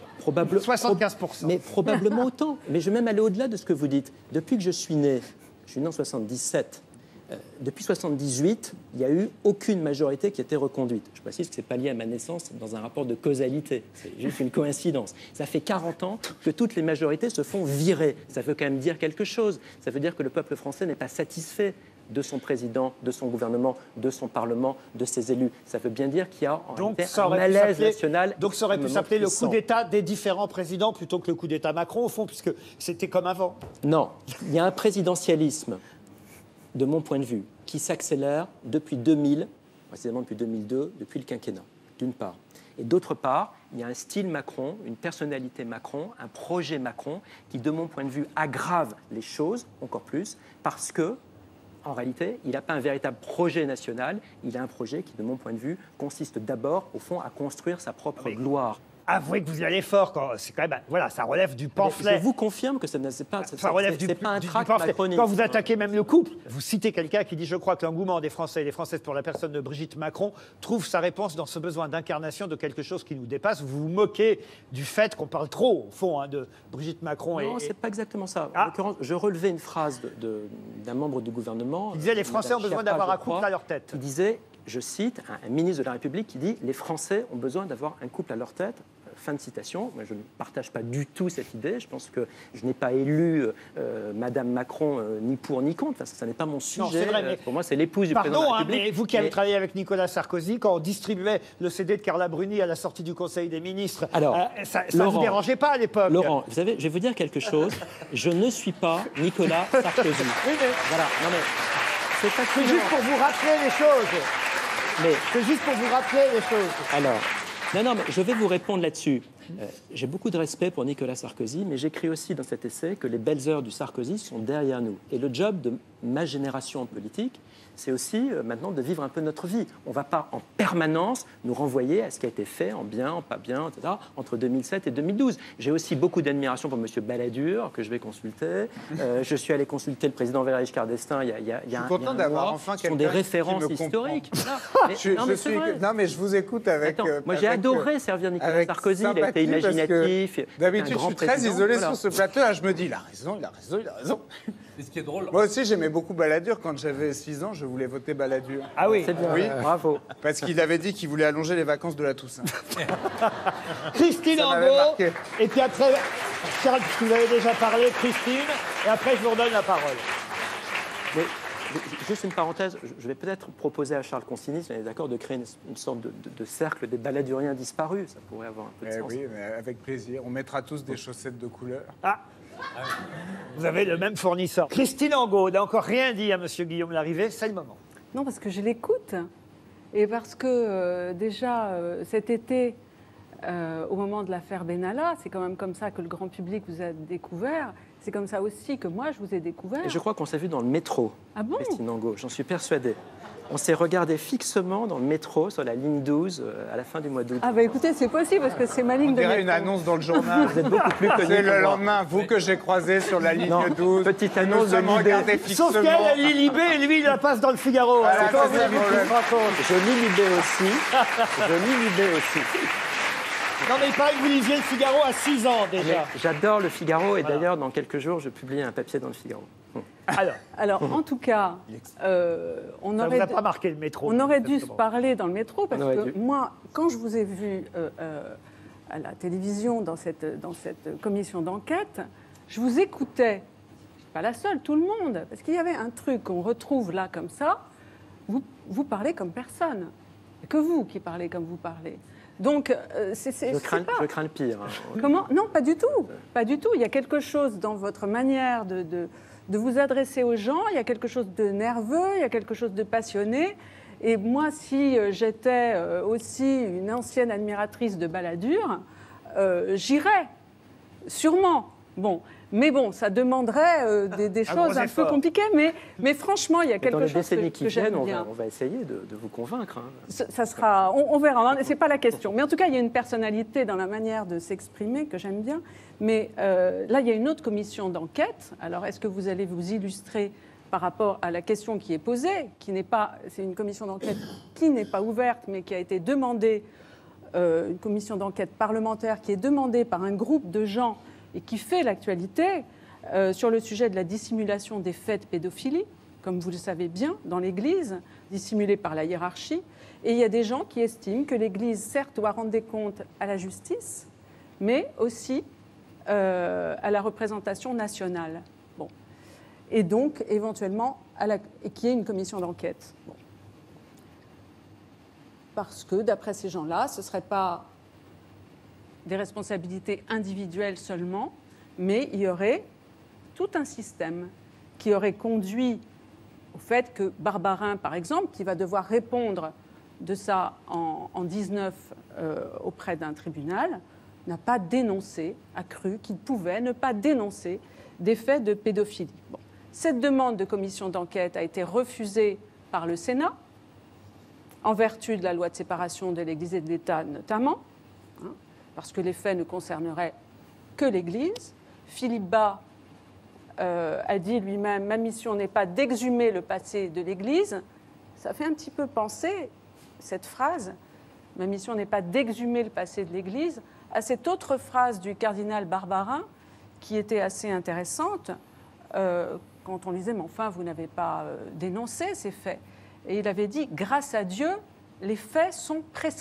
75%. Mais probablement autant. Mais je vais même aller au-delà de ce que vous dites. Depuis que je suis né en 77, depuis 78, il n'y a eu aucune majorité qui a été reconduite. Je précise que ce n'est pas lié à ma naissance dans un rapport de causalité. C'est juste une coïncidence. Ça fait 40 ans que toutes les majorités se font virer. Ça veut quand même dire quelque chose. Ça veut dire que le peuple français n'est pas satisfait de son président, de son gouvernement, de son parlement, de ses élus. Ça veut bien dire qu'il y a un malaise national. Donc ça aurait pu s'appeler le coup d'État des différents présidents plutôt que le coup d'État Macron, au fond, puisque c'était comme avant. Non, il y a un présidentialisme, de mon point de vue, qui s'accélère depuis 2000, précisément depuis 2002, depuis le quinquennat, d'une part. Et d'autre part, il y a un style Macron, une personnalité Macron, un projet Macron, qui, de mon point de vue, aggrave les choses encore plus, parce que, en réalité, il n'a pas un véritable projet national, il a un projet qui, de mon point de vue, consiste d'abord, au fond, à construire sa propre gloire. Avouez que vous y allez fort, c'est quand même, voilà, ça relève du pamphlet. Je vous confirme que ça n'est pas, ça relève pas un tract macroniste. Quand vous attaquez même le couple, vous citez quelqu'un qui dit « Je crois que l'engouement des Français et des Françaises pour la personne de Brigitte Macron trouve sa réponse dans ce besoin d'incarnation de quelque chose qui nous dépasse ». Vous vous moquez du fait qu'on parle trop, au fond, de Brigitte Macron. Non, c'est pas exactement ça. En l'occurrence, je relevais une phrase d'un membre du gouvernement. Il disait « Les Français ont besoin d'avoir un couple à leur tête ». Il disait, je cite, un ministre de la République qui dit « Les Français ont besoin d'avoir un couple à leur tête ». Fin de citation. Moi, je ne partage pas du tout cette idée. Je pense que je n'ai pas élu Madame Macron ni pour ni contre. Enfin, ça n'est pas mon sujet. Non, c'est vrai, mais pour moi, c'est l'épouse du président de la République. Mais vous qui avez travaillé avec Nicolas Sarkozy, quand on distribuait le CD de Carla Bruni à la sortie du Conseil des ministres, ça ne vous dérangeait pas à l'époque? Laurent, vous savez, je vais vous dire quelque chose. Je ne suis pas Nicolas Sarkozy. Oui, mais... Voilà. Non, mais c'est juste pour vous rappeler les choses. C'est juste pour vous rappeler les choses. Alors... Non, mais je vais vous répondre là-dessus. J'ai beaucoup de respect pour Nicolas Sarkozy, mais j'écris aussi dans cet essai que les belles heures du Sarkozy sont derrière nous. Et le job de ma génération politique, c'est aussi maintenant de vivre un peu notre vie. On ne va pas en permanence nous renvoyer à ce qui a été fait en bien, en pas bien, etc., entre 2007 et 2012. J'ai aussi beaucoup d'admiration pour M. Balladur, que je vais consulter. Je suis allé consulter le président Valéry Giscard d'Estaing il y a Je suis content d'avoir enfin quelqu'un qui me Ce sont des références historiques. Non, mais je vous écoute avec... moi, j'ai adoré servir Nicolas Sarkozy. Il a été imaginatif. D'habitude, je suis très isolé sur ce plateau. Là, je me dis, il a raison. C'est ce qui est drôle. Moi aussi, j'aimais beaucoup Balladur. Quand j'avais 6 ans, je voulais voter Balladur. Ah oui. C'est bien, oui. bravo. Parce qu'il avait dit qu'il voulait allonger les vacances de la Toussaint. Christine Ça m'avait Angot. marqué. Et puis après, Charles, puisque vous avez déjà parlé, Christine. Et après, je vous redonne la parole. Mais, juste une parenthèse, je vais peut-être proposer à Charles Consigny, si on est d'accord, de créer une sorte de cercle des baladuriens disparus. Ça pourrait avoir un peu de sens. Oui, mais avec plaisir. On mettra tous des chaussettes de couleur. Ah, vous avez le même fournisseur. Christine Angot n'a encore rien dit à M. Guillaume Larrivé, c'est le moment. Non, parce que je l'écoute. Et parce que déjà, cet été, au moment de l'affaire Benalla, c'est quand même comme ça que le grand public vous a découvert. C'est comme ça aussi que moi, je vous ai découvert. Et je crois qu'on s'est vu dans le métro, ah bon Christine Angot, j'en suis persuadée. On s'est regardé fixement dans le métro, sur la ligne 12, à la fin du mois d'août. Ah bah écoutez, c'est possible, parce que c'est ma ligne On de métro. dirait une annonce dans le journal. Vous êtes beaucoup plus connu C'est que le moi. lendemain, vous que j'ai croisé sur la ligne 12. Petite annonce de regardé Libé. Sauf qu'elle, elle lit Libé et lui, il la passe dans le Figaro. Voilà, C'est pas c'est ça, vous qui problème. se raconte. Je lis Libé aussi. Je lis Libé aussi. Non, mais il paraît que vous lisiez le Figaro à 6 ans déjà. Mais j'adore le Figaro et d'ailleurs, dans quelques jours, je publie un papier dans le Figaro. Alors, en tout cas, on ça aurait vous a pas marqué le métro. on aurait dû se exactement. parler dans le métro, parce On aurait que dû. moi, quand je vous ai vu à la télévision dans cette commission d'enquête, je vous écoutais. Je suis pas la seule, tout le monde. Parce qu'il y avait un truc qu'on retrouve là comme ça, vous parlez comme personne. Que vous qui parlez comme vous parlez. Donc, Je crains le pire. hein. Comment? Non, pas du tout. Pas du tout. Il y a quelque chose dans votre manière de vous adresser aux gens, il y a quelque chose de nerveux, il y a quelque chose de passionné. Et moi, si j'étais aussi une ancienne admiratrice de Balladur, j'irais, sûrement. Bon. Mais bon, ça demanderait des choses un peu compliquées. Mais franchement, il y a quelque chose Dans les décennies qui que j'aime viennent, bien. on va essayer de vous convaincre. hein. Ça sera, on verra, c'est pas la question. Mais en tout cas, il y a une personnalité dans la manière de s'exprimer que j'aime bien. Mais là, il y a une autre commission d'enquête. Alors, est-ce que vous allez vous illustrer par rapport à la question qui est posée, qui n'est pas, c'est une commission d'enquête qui n'est pas ouverte, mais qui a été demandée, une commission d'enquête parlementaire qui est demandée par un groupe de gens et qui fait l'actualité sur le sujet de la dissimulation des faits de pédophilie, comme vous le savez bien, dans l'Église, dissimulée par la hiérarchie. Et il y a des gens qui estiment que l'Église, certes, doit rendre des comptes à la justice, mais aussi à la représentation nationale. Bon. Et donc, éventuellement, et qu'il y ait une commission d'enquête. Bon. Parce que, d'après ces gens-là, ce ne serait pas des responsabilités individuelles seulement, mais il y aurait tout un système qui aurait conduit au fait que Barbarin, par exemple, qui va devoir répondre de ça en 19 auprès d'un tribunal, n'a pas dénoncé, a cru qu'il pouvait ne pas dénoncer des faits de pédophilie. Bon. Cette demande de commission d'enquête a été refusée par le Sénat, en vertu de la loi de séparation de l'Église et de l'État notamment, hein, parce que les faits ne concerneraient que l'Église. Philippe Bas a dit lui-même « Ma mission n'est pas d'exhumer le passé de l'Église ». Ça fait un petit peu penser, cette phrase, « Ma mission n'est pas d'exhumer le passé de l'Église », à cette autre phrase du cardinal Barbarin, qui était assez intéressante, quand on lisait « Mais enfin, vous n'avez pas dénoncé ces faits ». Et il avait dit « Grâce à Dieu, les faits sont prescrits ».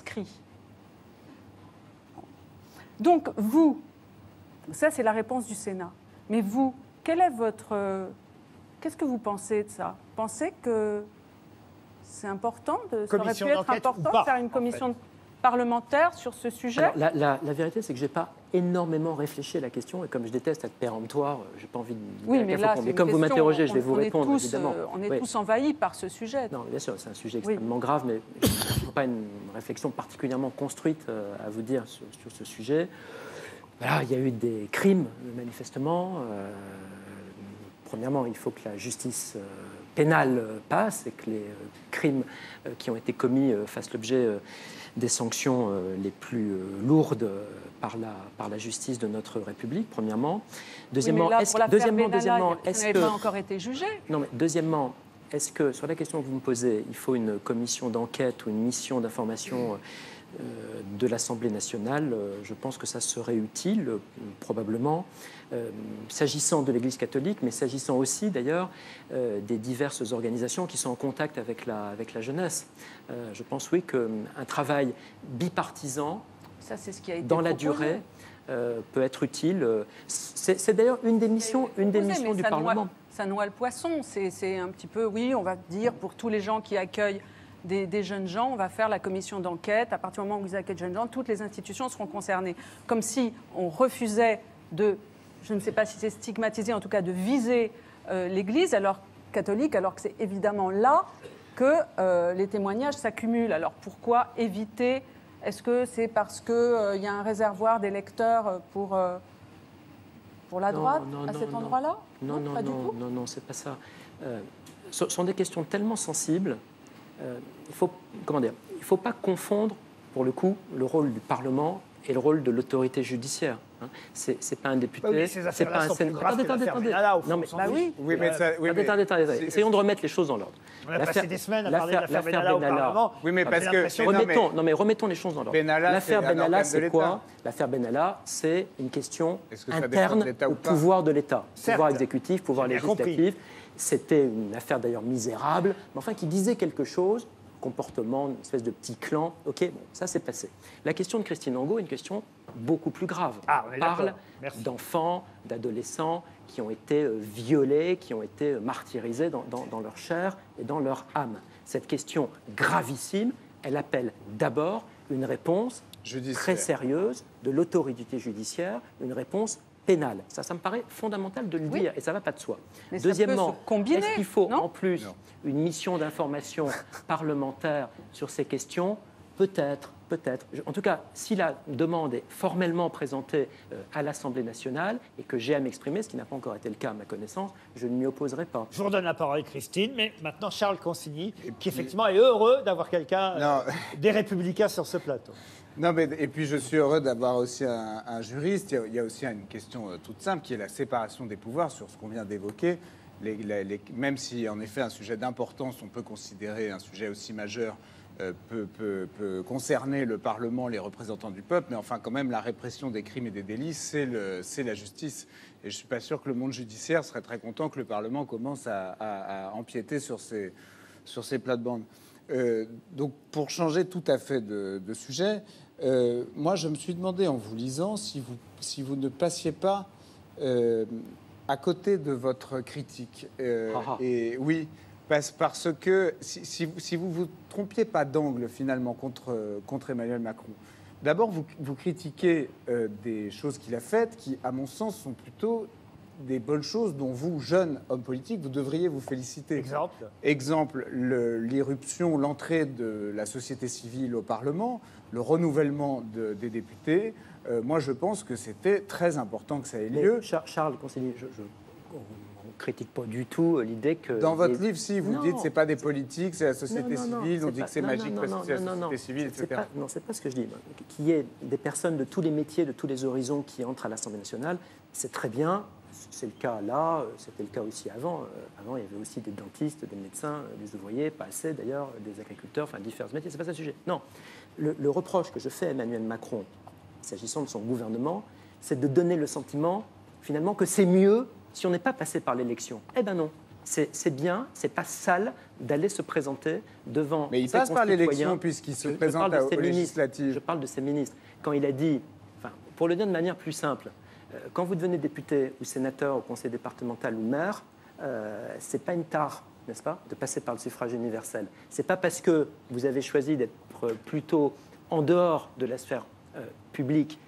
Donc, vous, ça c'est la réponse du Sénat, mais vous, quel est votre... Qu'est-ce que vous pensez de ça? Vous pensez que c'est important, ça aurait pu être important de faire une commission parlementaire sur ce sujet? Alors, la vérité, c'est que je n'ai pas énormément réfléchi à la question, et comme je déteste être péremptoire, j'ai pas envie de... Oui, mais là, comme vous m'interrogez, je vais vous répondre, tous, évidemment. On est Oui. tous envahis par ce sujet. Non, bien sûr, c'est un sujet extrêmement grave, mais je n'ai pas une réflexion particulièrement construite à vous dire sur ce sujet. Voilà, il y a eu des crimes, manifestement. Premièrement, il faut que la justice pénale passe et que les crimes qui ont été commis fassent l'objet des sanctions les plus lourdes par la justice de notre République, premièrement. Deuxièmement, oui, mais là, pour l'affaire Benalla, est-ce ça que... n'avait pas encore été jugé. Non, mais deuxièmement, est-ce que, sur la question que vous me posez, il faut une commission d'enquête ou une mission d'information de l'Assemblée nationale? Je pense que ça serait utile, probablement, s'agissant de l'Église catholique, mais s'agissant aussi, d'ailleurs, des diverses organisations qui sont en contact avec la jeunesse. Je pense, oui, qu'un travail bipartisan, ça, c'est ce qui a été dans la proposé. durée, peut être utile. C'est d'ailleurs une des missions du Parlement. Ça noie le poisson. C'est un petit peu, oui, on va dire, pour tous les gens qui accueillent des jeunes gens, on va faire la commission d'enquête. À partir du moment où ils accueillent des jeunes gens, toutes les institutions seront concernées. Comme si on refusait de, je ne sais pas si c'est stigmatisé, en tout cas de viser l'Église catholique, alors que c'est évidemment là que les témoignages s'accumulent. Alors pourquoi éviter? Est-ce que c'est parce qu'il y a un réservoir d'électeurs pour la droite à cet endroit-là? Non, c'est pas ça. Ce sont des questions tellement sensibles. Il faut pas confondre, pour le coup, le rôle du Parlement et le rôle de l'autorité judiciaire. C'est pas un député, oui, ces c'est pas un sénateur. Attendez. Non, mais attendez. Essayons de remettre les choses dans l'ordre. On a passé des semaines à parler de l'affaire Benalla au Parlement. Oui, mais parce que remettons les choses dans l'ordre. L'affaire Benalla, c'est quoi? L'affaire Benalla, c'est une question interne au pouvoir de l'État, pouvoir exécutif, pouvoir législatif. C'était une affaire d'ailleurs misérable, mais enfin qui disait quelque chose, comportement, une espèce de petit clan. Ok, bon, ça c'est passé. La question de Christine Angot est une question beaucoup plus grave. On parle d'enfants, d'adolescents qui ont été violés, qui ont été martyrisés dans leur chair et dans leur âme. Cette question gravissime, elle appelle d'abord une réponse très sérieuse de l'autorité judiciaire, une réponse pénale. Ça me paraît fondamental de le dire, et ça ne va pas de soi. Mais deuxièmement, est-ce qu'il faut en plus Non. une mission d'information parlementaire sur ces questions? Peut-être. En tout cas, si la demande est formellement présentée à l'Assemblée nationale et que j'ai à m'exprimer, ce qui n'a pas encore été le cas à ma connaissance, je ne m'y opposerai pas. Je vous redonne la parole, Christine, mais maintenant Charles Consigny, qui effectivement est heureux d'avoir quelqu'un des Républicains sur ce plateau. Non, mais et puis je suis heureux d'avoir aussi un juriste. Il y a aussi une question toute simple qui est la séparation des pouvoirs sur ce qu'on vient d'évoquer. Même si en effet un sujet d'importance, on peut considérer un sujet aussi majeur peut concerner le Parlement, les représentants du peuple, mais enfin quand même la répression des crimes et des délits, c'est la justice. Et je suis pas sûr que le monde judiciaire serait très content que le Parlement commence à empiéter sur ces plates-bandes. Donc pour changer tout à fait de sujet, moi je me suis demandé en vous lisant si vous ne passiez pas à côté de votre critique. Et oui, parce que si vous vous trompiez pas d'angle finalement contre Emmanuel Macron, d'abord vous critiquez des choses qu'il a faites qui, à mon sens, sont plutôt des bonnes choses dont vous, jeune homme politique, vous devriez vous féliciter. Exemple, l'irruption, l'entrée de la société civile au Parlement, le renouvellement des députés. Moi, je pense que c'était très important que ça ait lieu. Charles Consigny, on ne critique pas du tout l'idée que... Dans votre livre, si, vous dites que ce n'est pas des politiques, c'est la société civile, on dit que c'est magique parce que c'est la société civile, etc. Non, ce n'est pas ce que je dis. Qu'il y ait des personnes de tous les métiers, de tous les horizons qui entrent à l'Assemblée nationale, c'est très bien. C'est le cas là, c'était le cas aussi avant. Avant, il y avait aussi des dentistes, des médecins, des ouvriers, pas assez d'ailleurs, des agriculteurs, enfin différents métiers, c'est pas ça le sujet. Non, le reproche que je fais à Emmanuel Macron, s'agissant de son gouvernement, c'est de donner le sentiment, finalement, que c'est mieux si on n'est pas passé par l'élection. Eh ben non, c'est bien, c'est pas sale d'aller se présenter devant. Mais il passe par l'élection puisqu'il se présente aux législatives. Je parle de ses ministres. Quand il a dit, enfin, pour le dire de manière plus simple, quand vous devenez député ou sénateur au conseil départemental ou maire, c'est pas une tare, n'est-ce pas, de passer par le suffrage universel. C'est pas parce que vous avez choisi d'être plutôt en dehors de la sphère publique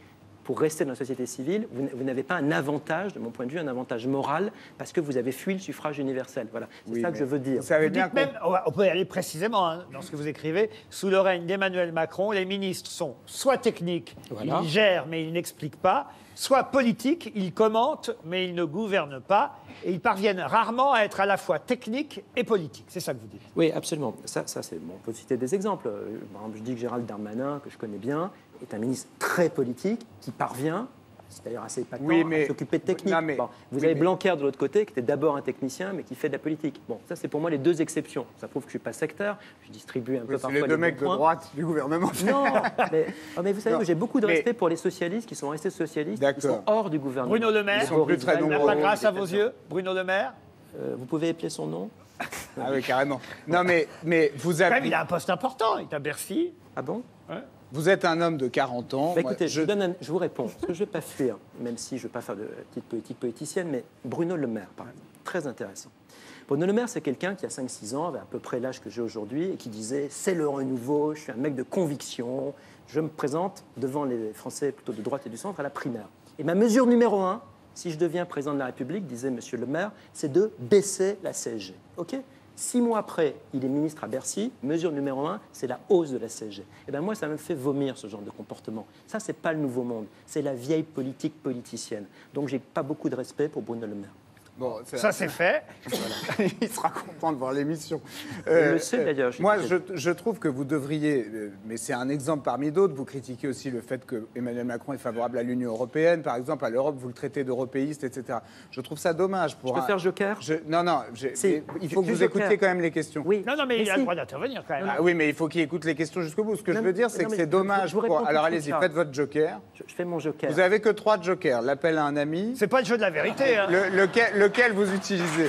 pour rester dans la société civile, vous n'avez pas un avantage, de mon point de vue, un avantage moral, parce que vous avez fui le suffrage universel. Voilà, c'est ça que je veux dire. Vous dites même, on peut y aller précisément dans ce que vous écrivez, sous le règne d'Emmanuel Macron, les ministres sont soit techniques, Voilà. ils gèrent mais ils n'expliquent pas, soit politiques, ils commentent mais ils ne gouvernent pas, et ils parviennent rarement à être à la fois techniques et politiques. C'est ça que vous dites. Oui, absolument. Ça c'est bon. On peut citer des exemples. Par exemple, je dis que Gérald Darmanin, que je connais bien, est un ministre très politique qui parvient, c'est d'ailleurs assez épatant, à s'occuper de technique. Bon, vous avez Blanquer de l'autre côté, qui était d'abord un technicien, mais qui fait de la politique. Bon, ça c'est pour moi les deux exceptions. Ça prouve que je ne suis pas sectaire, je distribue un peu parfois les deux mecs de points. droite du gouvernement. Non, mais vous savez, j'ai beaucoup de respect pour les socialistes qui sont restés socialistes, qui sont hors du gouvernement. Bruno Le Maire, n'a pas grâce à vos yeux, Bruno Le Maire. Vous pouvez épeler son nom? Ah oui, carrément. Non, mais vous avez... Quand même, il a un poste important, il est à Bercy. Ah bon? Ouais. Vous êtes un homme de 40 ans. Bah, écoutez, je vous réponds, parce que je ne vais pas fuir, même si je ne veux pas faire de petite politique politicienne, mais Bruno Le Maire, par exemple, très intéressant. Bruno Le Maire, c'est quelqu'un qui, a 5-6 ans, avait à peu près l'âge que j'ai aujourd'hui, et qui disait « c'est le renouveau, je suis un mec de conviction, je me présente devant les Français plutôt de droite et du centre à la primaire. » Et ma mesure numéro 1, si je deviens président de la République, disait M. Le Maire, c'est de baisser la CSG. OK ? 6 mois après, il est ministre à Bercy. Mesure numéro 1, c'est la hausse de la CSG. Et bien moi, ça me fait vomir ce genre de comportement. Ça, c'est pas le nouveau monde. C'est la vieille politique politicienne. Donc, j'ai pas beaucoup de respect pour Bruno Le Maire. Bon, ça, c'est fait. Voilà. Il sera content de voir l'émission. Il le sait d'ailleurs. Moi, je trouve que vous devriez, mais c'est un exemple parmi d'autres, vous critiquez aussi le fait que Emmanuel Macron est favorable à l'Union européenne, par exemple, à l'Europe, vous le traitez d'européiste, etc. Je trouve ça dommage. Je peux faire joker? Non, il faut que vous écoutiez quand même les questions. Oui. Non, mais il a le droit d'intervenir quand même. Ah, oui, mais il faut qu'il écoute les questions jusqu'au bout. Ce que je veux dire, c'est que c'est dommage. Alors allez-y, faites votre joker. Je fais mon joker. Vous n'avez que 3 jokers. L'appel à un ami. C'est pas le jeu de la vérité. Hein. Lequel vous utilisez? Je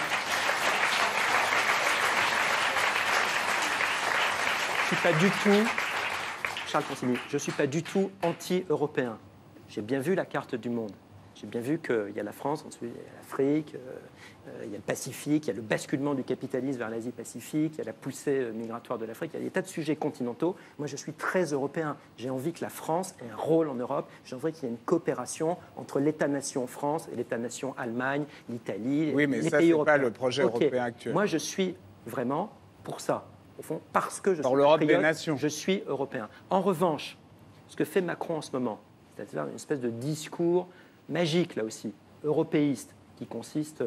suis pas du tout, Charles Consigny, je suis pas du tout anti-européen. J'ai bien vu la carte du monde. J'ai bien vu qu'il y a la France, ensuite il y a l'Afrique, il y a le Pacifique, il y a le basculement du capitalisme vers l'Asie-Pacifique, il y a la poussée migratoire de l'Afrique, il y a des tas de sujets continentaux. Moi, je suis très européen. J'ai envie que la France ait un rôle en Europe. J'ai envie qu'il y ait une coopération entre l'État-nation France et l'État-nation Allemagne, l'Italie, oui, mais les ça, pays européens. européens. Pas le projet européen actuel. Moi, je suis vraiment pour ça. Au fond, parce que je suis l'Europe des patriote, nations. je suis européen. En revanche, ce que fait Macron en ce moment, c'est-à-dire une espèce de discours magique, là aussi, européiste, qui consiste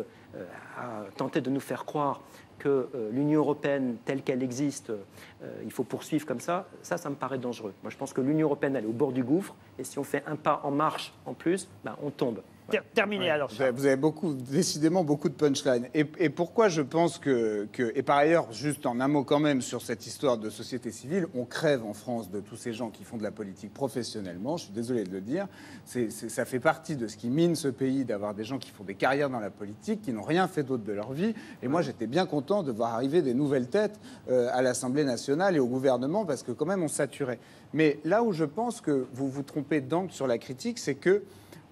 à tenter de nous faire croire que l'Union européenne, telle qu'elle existe, il faut poursuivre comme ça, ça me paraît dangereux. Moi, je pense que l'Union européenne, elle est au bord du gouffre, et si on fait un pas en marche en plus, ben, on tombe. Terminé alors. Vous avez décidément beaucoup de punchlines. Et pourquoi je pense que... Et par ailleurs, juste en un mot quand même sur cette histoire de société civile, on crève en France de tous ces gens qui font de la politique professionnellement, je suis désolé de le dire. Ça fait partie de ce qui mine ce pays, d'avoir des gens qui font des carrières dans la politique, qui n'ont rien fait d'autre de leur vie. Et moi, j'étais bien content de voir arriver des nouvelles têtes à l'Assemblée nationale et au gouvernement, parce que quand même, on saturait. Mais là où je pense que vous vous trompez d'angle sur la critique, c'est que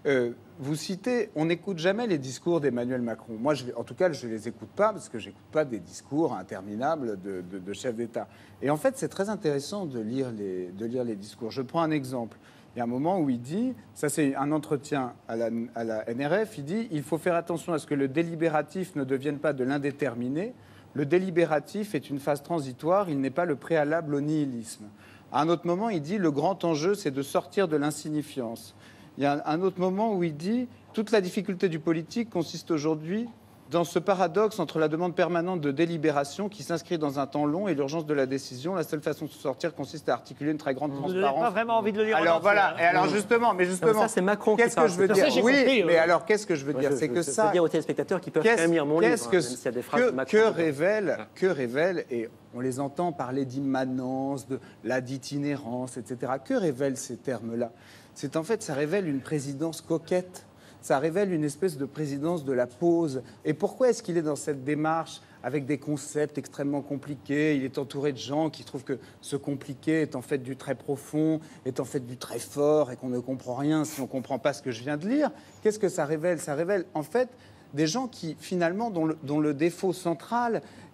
vous citez, on n'écoute jamais les discours d'Emmanuel Macron. Moi, en tout cas, je ne les écoute pas parce que je n'écoute pas des discours interminables de chefs d'État. Et en fait, c'est très intéressant de lire les discours. Je prends un exemple. Il y a un moment où il dit, ça c'est un entretien à la NRF, il dit « Il faut faire attention à ce que le délibératif ne devienne pas de l'indéterminé. Le délibératif est une phase transitoire, il n'est pas le préalable au nihilisme. » À un autre moment, il dit « Le grand enjeu, c'est de sortir de l'insignifiance. » Il y a un autre moment où il dit « Toute la difficulté du politique consiste aujourd'hui dans ce paradoxe entre la demande permanente de délibération qui s'inscrit dans un temps long et l'urgence de la décision. La seule façon de se sortir consiste à articuler une très grande transparence. » Vous n'avez pas vraiment envie de le lire. Alors voilà, et alors justement, ça c'est Macron qui qu'est-ce que je veux dire? Oui, mais alors qu'est-ce que je veux dire? C'est que ça... Je veux dire aux téléspectateurs qui peuvent quand même lire mon livre, même s'il y a des phrases de Macron. Que révèle, et on les entend parler d'immanence, d'itinérance, etc. Que révèlent ces termes-là? C'est en fait, ça révèle une présidence coquette. Ça révèle une espèce de présidence de la pause. Et pourquoi est-ce qu'il est dans cette démarche avec des concepts extrêmement compliqués? Il est entouré de gens qui trouvent que ce compliqué est en fait du très profond, est en fait du très fort, et qu'on ne comprend rien si on ne comprend pas ce que je viens de lire. Qu'est-ce que ça révèle? Ça révèle en fait des gens qui, finalement, dont le défaut central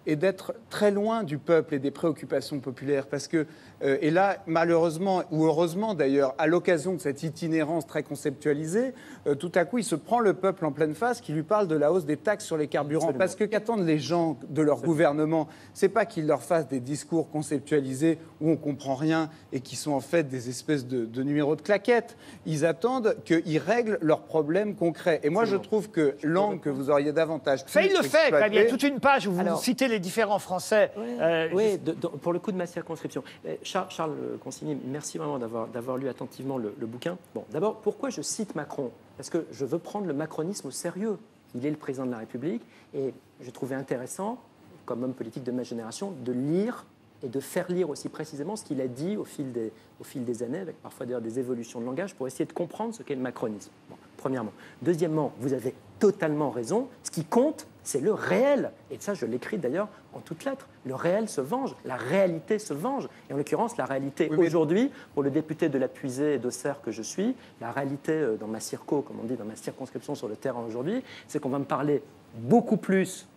et d'être très loin du peuple et des préoccupations populaires. Parce que, et là, malheureusement, ou heureusement d'ailleurs, à l'occasion de cette itinérance très conceptualisée, tout à coup, il se prend le peuple en pleine face qui lui parle de la hausse des taxes sur les carburants. Absolument. Parce que qu'attendent les gens de leur gouvernement? C'est pas qu'ils leur fassent des discours conceptualisés où on comprend rien et qui sont en fait des espèces de numéros de claquettes. Ils attendent qu'ils règlent leurs problèmes concrets. Et moi, je trouve que l'angle que vous auriez davantage... Ça, il le fait, quand même. Il y a toute une page où vous Alors, citez les différents Français. Oui, pour le coup de ma circonscription. Charles Consigny, merci vraiment d'avoir lu attentivement le bouquin. Bon, d'abord, pourquoi je cite Macron? Parce que je veux prendre le macronisme au sérieux. Il est le président de la République et je trouvais intéressant, comme homme politique de ma génération, de lire et de faire lire aussi précisément ce qu'il a dit au fil des années, avec parfois d'ailleurs des évolutions de langage, pour essayer de comprendre ce qu'est le macronisme. Bon, premièrement. Deuxièmement, vous avez totalement raison. Ce qui compte, c'est le réel. Et ça, je l'écris d'ailleurs en toutes lettres. Le réel se venge, la réalité se venge. Et en l'occurrence, la réalité aujourd'hui, pour le député de la Puisée et d'Auxerre que je suis, la réalité dans ma circo, comme on dit, dans ma circonscription sur le terrain aujourd'hui, c'est qu'on va me parler beaucoup plus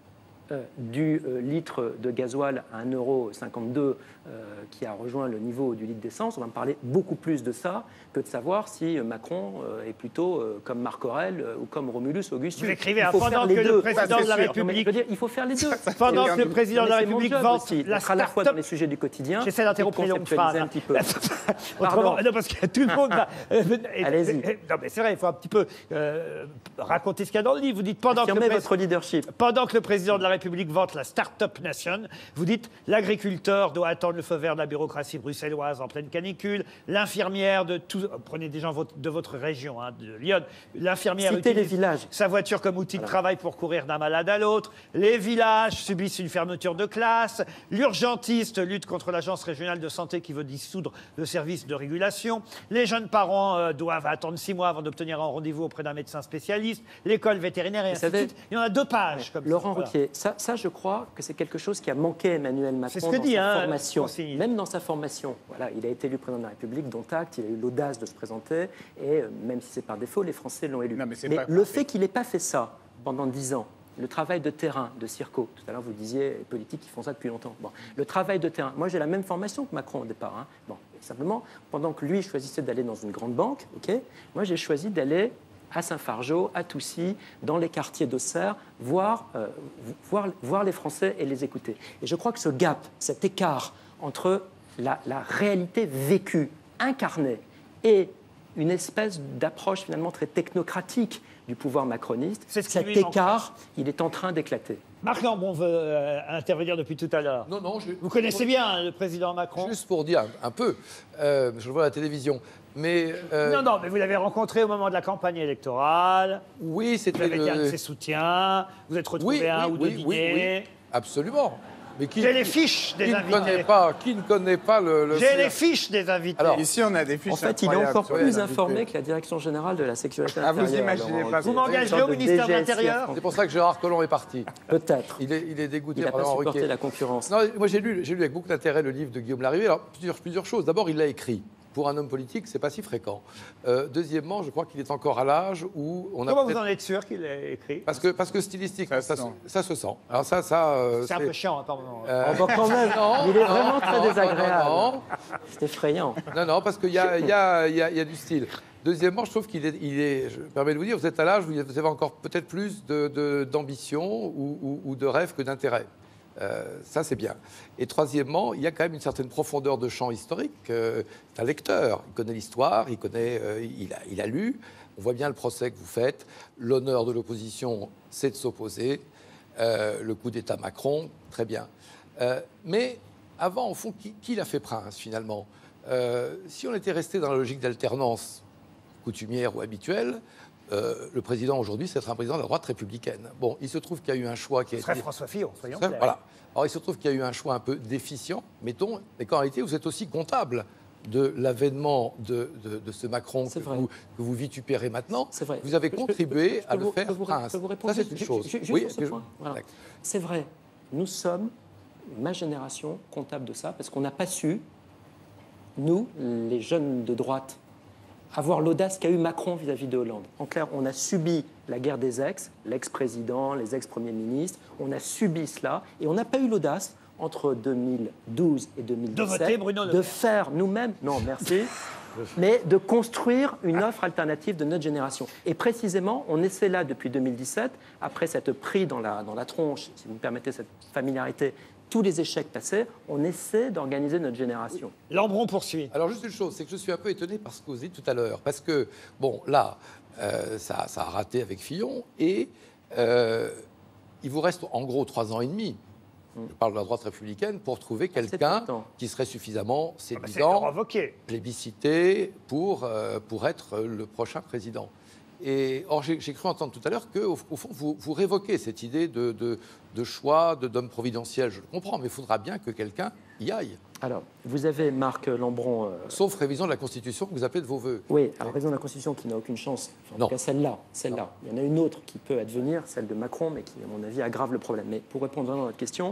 du litre de gasoil à 1,52 € qui a rejoint le niveau du litre d'essence. On va me parler beaucoup plus de ça que de savoir si Macron est plutôt comme Marc Aurèle ou comme Romulus Augustus. Vous écrivez, pendant que le président de la République... il faut faire les deux. Pendant que le président de la République vante la à la fois dans start-up... les sujets du quotidien... J'essaie d'interrompre les longues phrases. Un petit peu. Autrement, non, parce que tout le monde va... Allez-y. Non, mais c'est vrai, il faut un petit peu raconter ce qu'il y a dans le livre. Vous dites, pendant que votre leadership. Pendant que le président de la République vante la start-up nation, vous dites, l'agriculteur doit attendre le feu vert de la bureaucratie bruxelloise en pleine canicule, l'infirmière de tout... Prenez des gens de votre région, hein, de Lyon. L'infirmière utilise sa voiture comme outil de travail pour courir d'un malade à l'autre. Les villages subissent une fermeture de classe. L'urgentiste lutte contre l'agence régionale de santé qui veut dissoudre le service de régulation. Les jeunes parents doivent attendre 6 mois avant d'obtenir un rendez-vous auprès d'un médecin spécialiste. L'école vétérinaire et ainsi de suite. Il y en a 2 pages. Comme Laurent ça, Ruquier, ça, je crois que c'est quelque chose qui a manqué à Emmanuel Macron dans sa formation. Même dans sa formation. Voilà, il a été élu président de la République, dont acte, il a eu l'audace de se présenter, et même si c'est par défaut, les Français l'ont élu. Non, mais le fait qu'il n'ait pas fait ça pendant 10 ans, le travail de terrain de Circo, tout à l'heure vous disiez, les politiques qui font ça depuis longtemps. Bon, le travail de terrain, moi j'ai la même formation que Macron au départ. Hein. Bon, simplement, pendant que lui choisissait d'aller dans une grande banque, moi j'ai choisi d'aller à Saint-Fargeau, à Toussy, dans les quartiers d'Auxerre, voir les Français et les écouter. Et je crois que ce gap, cet écart entre la réalité vécue, incarnée, et une espèce d'approche finalement très technocratique du pouvoir macroniste, cet écart, il est en train d'éclater. Marc Lambon veut intervenir depuis tout à l'heure. Non, Vous connaissez bien le président Macron? Juste pour dire un peu, je le vois à la télévision, mais... Non, mais vous l'avez rencontré au moment de la campagne électorale. Oui, c'était... Vous avez été un de ses soutiens, vous êtes retrouvé un ou deux dîners. Oui, absolument. J'ai les fiches des invités. Qui ne connaît pas le... J'ai les fiches des invités. Alors, ici, on a des fiches. En fait, il est encore plus informé que la Direction Générale de la Sécurité Intérieure. Vous imaginez pas. Vous m'engagerez au ministère de l'Intérieur? C'est pour ça que Gérard Collomb est parti. Peut-être. Il est dégoûté par Laurent Ruquier. Il n'a pas supporté la concurrence. Non, moi, j'ai lu avec beaucoup d'intérêt le livre de Guillaume Larrivé. Alors, plusieurs choses. D'abord, il l'a écrit. Pour un homme politique, c'est pas si fréquent. Deuxièmement, je crois qu'il est encore à l'âge où on a... Comment vous en êtes sûr qu'il l'a écrit? Parce que stylistique, ça se sent. Alors ça c'est un peu chiant, pardon. Quand même, il est vraiment très désagréable. C'est effrayant. Non, parce qu'il y a du style. Deuxièmement, je trouve qu'il est, je me permets de vous dire, vous êtes à l'âge où vous avez encore peut-être plus d'ambition ou de rêve que d'intérêt. Ça, c'est bien. Et troisièmement, il y a quand même une certaine profondeur de champ historique. C'est un lecteur. Il connaît l'histoire, il a lu. On voit bien le procès que vous faites. L'honneur de l'opposition, c'est de s'opposer. Le coup d'État Macron, très bien. Mais avant, au fond, qui l'a fait prince, finalement? Si on était resté dans la logique d'alternance coutumière ou habituelle, le président aujourd'hui, c'est un président de la droite républicaine. Bon, il se trouve qu'il y a eu un choix qui a été... François Fillon, soyons clairs. Voilà. Alors, il se trouve qu'il y a eu un choix un peu déficient, mettons, mais qu'en réalité, vous êtes aussi comptable de l'avènement de ce Macron que vous vitupérez maintenant. Vrai. Vous avez contribué à le faire prince. Ça, c'est une chose. Voilà. C'est vrai. Nous sommes, ma génération, comptable de ça, parce qu'on n'a pas su, nous, les jeunes de droite, avoir l'audace qu'a eu Macron vis-à-vis de Hollande. En clair, on a subi la guerre des ex, l'ex-président, les ex-premiers ministres, on a subi cela, et on n'a pas eu l'audace, entre 2012 et 2017, de faire nous-mêmes, non merci, mais de construire une offre alternative de notre génération. Et précisément, on essaie là depuis 2017, après s'être pris dans la tronche, si vous me permettez cette familiarité, tous les échecs passés, on essaie d'organiser notre génération. Lambron poursuit. Alors juste une chose, c'est que je suis un peu étonné par ce que vous dites tout à l'heure, parce que, bon, là, ça a raté avec Fillon, et il vous reste en gros 3 ans et demi. Je parle de la droite républicaine, pour trouver quelqu'un qui serait suffisamment séduisant, plébiscité pour être le prochain président. Et or, j'ai cru entendre tout à l'heure qu'au fond, vous révoquez cette idée de choix, d'homme providentiel. Je le comprends, mais il faudra bien que quelqu'un y aille. Alors, vous avez Marc Lambron... Sauf révision de la Constitution que vous appelez de vos voeux. Oui, alors révision de la Constitution qui n'a aucune chance. En tout cas, celle-là. Il y en a une autre qui peut advenir, celle de Macron, mais qui, à mon avis, aggrave le problème. Mais pour répondre vraiment à votre question,